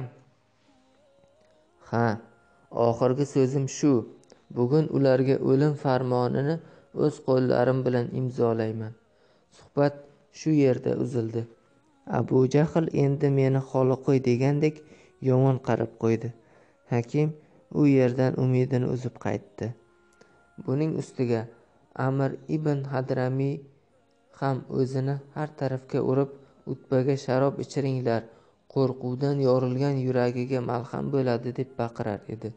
Ha, oxirgi so'zim shu. Bugun ularga o'lim farmonini o'z qo'llarim bilan imzolayman. Suhbat shu yerda uzildi. Abu Jahl endi meni xoli qo'y degandek yomon qarab qo'ydi. Hakim u yerdan umidini uzib qaytdi. Buning ustiga Amr ibn Hadramiy ham o'zini har tarafga urib, Utbaga sharob ichiringlar, qo'rquvdan yorilgan yuragiga malham bo'ladi, deb baqirar edi.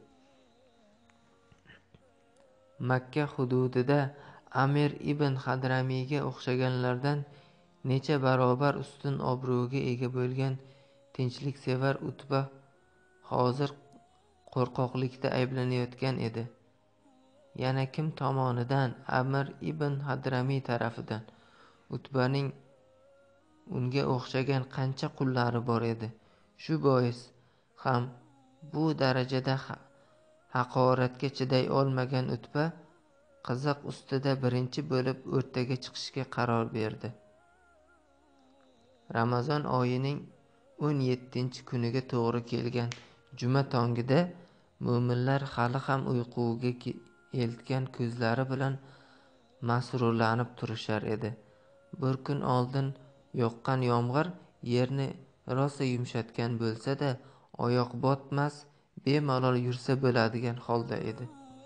Makka hududida Amir ibn Hadramiyga o'xshaganlardan necha barobar ustun obro'ga ega bo'lgan tinchliksevar Utba hozir qo'rqoqlikda ayblanayotgan edi. Yana kim tomonidan? Amir ibn Hadramiy tarafidan. Utbaning unga o'xshagan qancha qullari bor edi. Shu bois ham bu darajada haqoratga chiday olmagan Utba qiziq ustida birinchi bo'lib o'rtaga chiqishga qaror berdi. Ramazon oyining o'n yettinchi kuniga to'g'ri kelgan juma tongida mo'minlar hali ham uyquga eltgan ko'zlari bilan masrurlanib turishar edi. Bir kun oldin yoqqan yomg'ir yerni rosa yumshatgan bo'lsa-da, oyoq botmas, bemalol yursa bo'ladigan holda edi.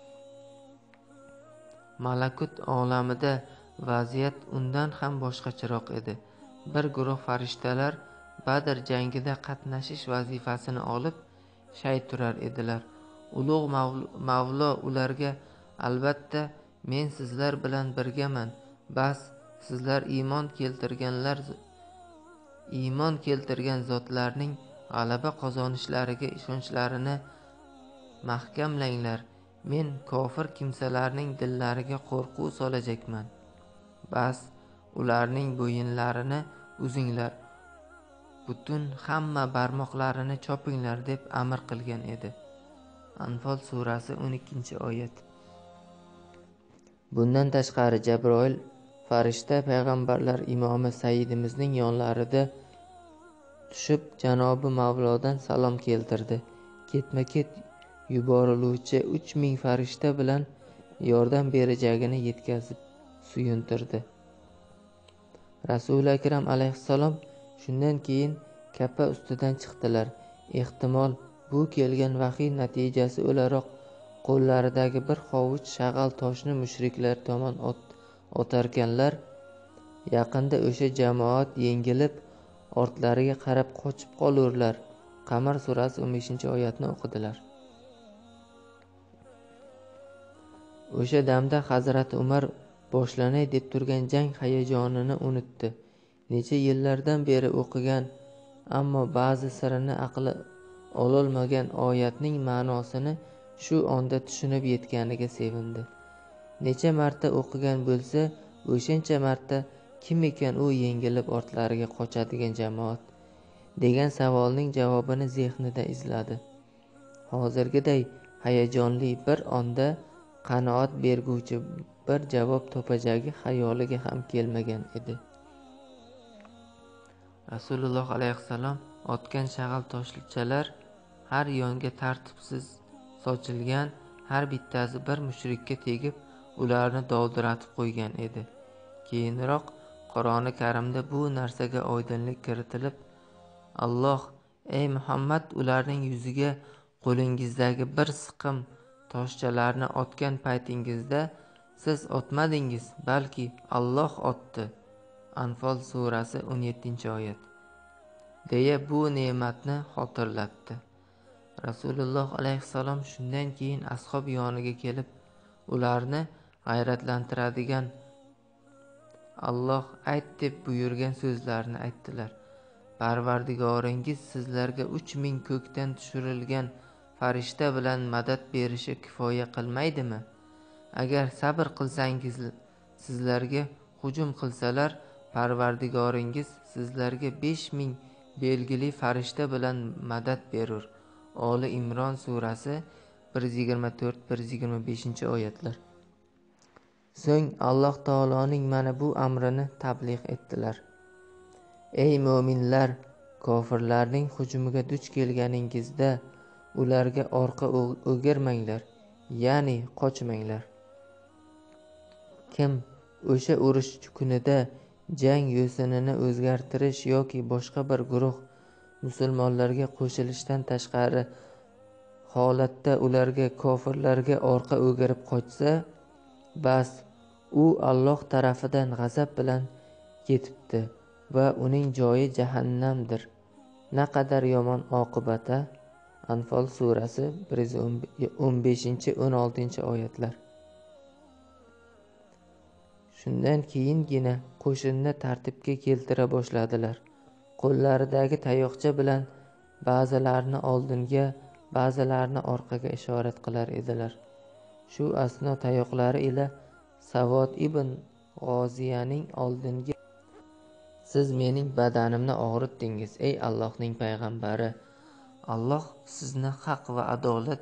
Malakut olamida vaziyat undan ham boshqacharoq edi. Bir guruh farishtalar Badr jangida qatnashish vazifasini olib shay turar edilar. Ulug' Mavlo ularga albatta men sizlar bilan birgaman. Bas sizlar iymon keltirganlar iymon keltirgan zotlarning g'alaba qozonishlariga ishonchlarini mahkamlanglar. Men kofir kimsalarning dillariga qo'rquv solajakman. Bas, ularning bo'yinlarini uzinglar, butun hamma barmoqlarini chopinglar deb amr qilgan edi. Anfol surasi o'n ikkinchi oyat. Bundan tashqari Jabroil farishta payg'ambarlar imomi Sayyidimizning yonlarida tushib Janobi Mavlodan salom keltirdi. Ketma-ket yuboriluvchi uch ming farishta bilan yordam berajagini yetkazib suyuntirdi. Rasuli akram alayhissalom shundan keyin kappa ustidan chiqdilar. Ehtimol bu kelgan vahiy natijasi o'laroq qo'llaridagi bir hovuch shag'al toshni mushriklar tomon otarkanlar. Yaqinda o'sha jamoat yengilib ortlariga qarab qochib qolurlar. Qamar surasi o'n beshinchi oyatni o'qidilar. O'sha damda Hazrati Umar boshlanay deb turgan jang hayajonini unutdi. Necha yillardan beri o'qigan, ammo ba'zi sirini aqli ololmagan oyatning ma'nosini shu onda tushunib yetganiga sevindi. Necha marta o'qigan bo'lsa, o'shancha marta kim ekan u yengilib ortlariga qochadigan jamoat degan savolning javobini zehnida izladi. Hozirgiday hayajonli bir onda qanoat berguvchi bir javob topajagi xayoliga ham kelmagan edi. Rasululloh alayhissalom otgan shag'al toshchalar har yonga tartibsiz sochilgan, har bittasi bir mushrikka tegib, ularni dovdiratib qo'ygan edi. Keyinroq Qur'oni Karimda bu narsaga oydinlik kiritilib, Alloh: "Ey Muhammad, ularning yuziga qo'lingizdagi bir siqim toshchalarni otgan paytingizda siz otmadingiz, balki Alloh otdi." Anfol surasi o'n yettinchi oyat. deya bu ne'matni xotirlatdi. Rasululloh alayhissalom shundan keyin ashob yoniga kelib, ularni g'ayratlantiradigan Alloh ayt deb buyurgan so'zlarni aytdilar. Parvardigoringiz sizlarga uch ming ko'kdan tushirilgan farishta bilan madad berishi kifoya qilmaydimi? Agar sabr qilsangiz, sizlarga hujum qilsalar, Parvardigoringiz sizlarga besh ming belgili farishta bilan madad berur. Oli Imron surasi bir yuz yigirma to'rt bir yuz yigirma beshinchi oyatlar. So'ng Alloh taoloning mana bu amrini tabliğ etdilar. Ey mo'minlar, kofirlarning hujumiga duch kelganingizda ularga orqa o'girmanglar, ya'ni qochmanglar. Kim o'sha urush kunida jang yo'sinini o'zgartirish yoki boshqa bir guruh musulmonlarga qo'shilishdan tashqari holatda ularga kofirlarga orqa o'girib qochsa, bas u Alloh tarafidan g'azab bilan ketibdi va uning joyi jahannamdir. Naqadar yomon oqibata. Anfol surasi bir yuz o'n beshinchi o'n oltinchi oyatlar. Shundan keyingina qo'shinni tartibga keltira boshladilar. Qo'llaridagi tayoqcha bilan ba'zilarini oldinga, ba'zilarini orqaga ishorat qilar edilar. Shu asno tayoqlari ila Savod ibn G'oziyaning oldinga: "Siz mening badanimni og'ritdingiz, ey Allohning payg'ambari. Alloh sizni haq va adolat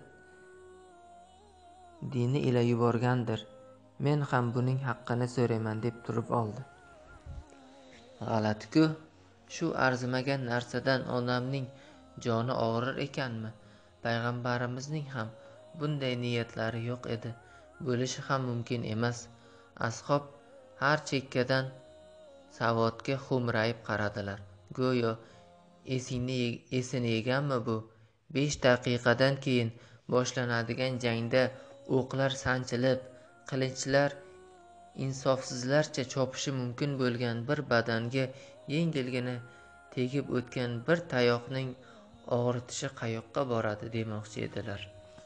dini ila yuborgandir. Men ham buning haqqini so'rayman" deb turib oldi. G'alati-ku, shu arzimagan narsadan odamning joni og'rir ekanmi? Payg'ambarimizning ham bunday niyatlari yo'q edi, bo'lishi ham mumkin emas. Ashob har chekkadan Savodga xo'mrayib qaradilar. Go'yo esini yeganmi bu? besh daqiqadan keyin boshlanadigan jangda o'qlar sanchilib, qilichlar insofsizlarcha chopishi mumkin bo'lgan bir badanga yengilgina tegib o'tgan bir tayoqning og'ritishi qayoqqa boradi demoqchi edilar.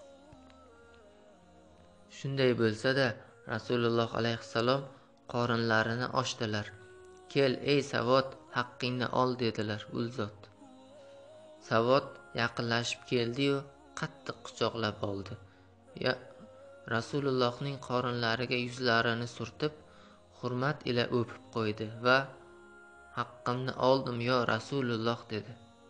Shunday bo'lsa-da, Rasululloh alayhissalom qorinlarini ochdilar. "Kel ey Savod, haqqingni ol" dedilar ul zot. Savod yaqinlashib keldi-yu qattiq quchoqlab oldi. Ya Rasulullohning qorinlariga yuzlarini surtib, hurmat ila o'pib qo'ydi va "Haqqimni oldim yo Rasululloh" dedi.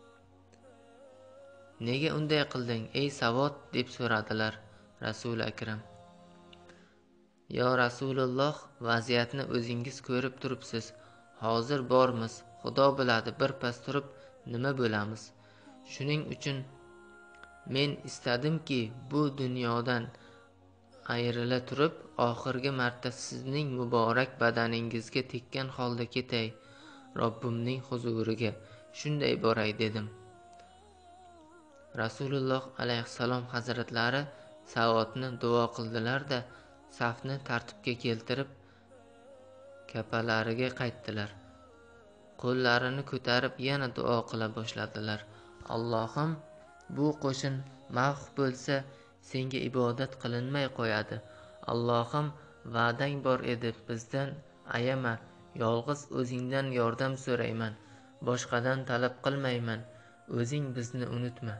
"Nega unday qilding, ey Savod?" deb so'radilar Rasul akram. "Yo Rasululloh, vaziyatni o'zingiz ko'rib turibsiz. Hozir bormiz, Xudo biladi birpas turib nima bo'lamiz. Shuning uchun men istadimki, bu dunyodan ayrila turib, oxirgi marta sizning muborak badaningizga tekkan holda ketay, Robbimning huzuriga shunday boray" dedim. Rasululloh alayhissalom hazratlari Savodni duo qildilar-da, safni tartibga keltirib, kapalariga qaytdilar. Qo'llarini ko'tarib yana duo qila boshladilar. "Allohim, bu qo'shin mag'f bo'lsa, senga ibodat qilinmay qo'yadi. Allohim, va'dang bor edi, bizdan ayama. Yolg'iz o'zingdan yordam so'rayman. Boshqadan talab qilmayman. O'zing bizni unutma."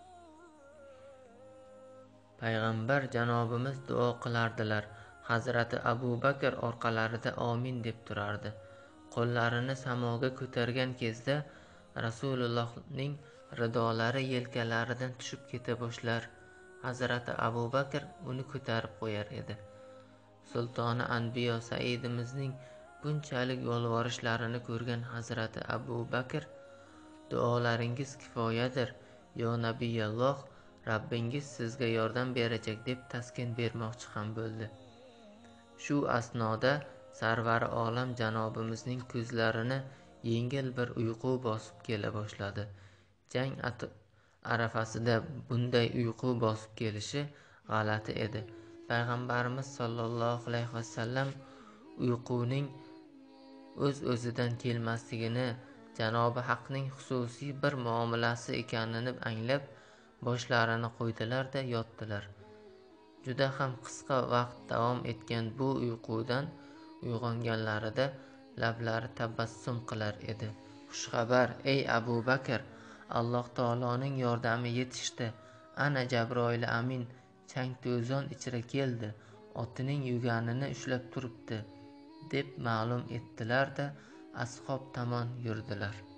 Payg'ambar janobimiz duo qilardilar. Hazrati Abu Bakr orqalarida "Amin" deb turardi. Qo'llarini samoga ko'targan kezda Rasulullohning ridolari yelkalaridan tushib keta boshlar. Hazrati Abu Bakr uni ko'tarib qo'yar edi. Sultoni Anbiyo Saidimizning bunchalik yolvorishlarini ko'rgan Hazrati Abu Bakr, "Duolaringiz kifoyadir, yo Nabiyalloh, Rabbingiz sizga yordam berajak" deb taskin bermoqchi ham bo'ldi. Shu asnoda Sarvari olam janobimizning ko'zlarini yengil bir uyqu bosib kela boshladi. Jang arafasida bunday uyqu bosib kelishi g'alati edi. Payg'ambarimiz sollallohu alayhi vasallam uyquning o'z-o'zidan kelmasligini, Janobi Haqning xususiy bir muomalasi ekanini anglab, boshlarini qo'ydilar-da yotdilar. Juda ham qisqa vaqt davom etgan bu uyqudan uyg'onganlarida lablari tabassum qilar edi. "Xushxabar, ey Abu Bakr, Alloh taoloning yordami yetishdi. Ana Jabroil Amin chang-to'zon ichra keldi, otining yuganini ushlab turibdi" deb ma'lum etdilar-da ashob tomon yurdilar.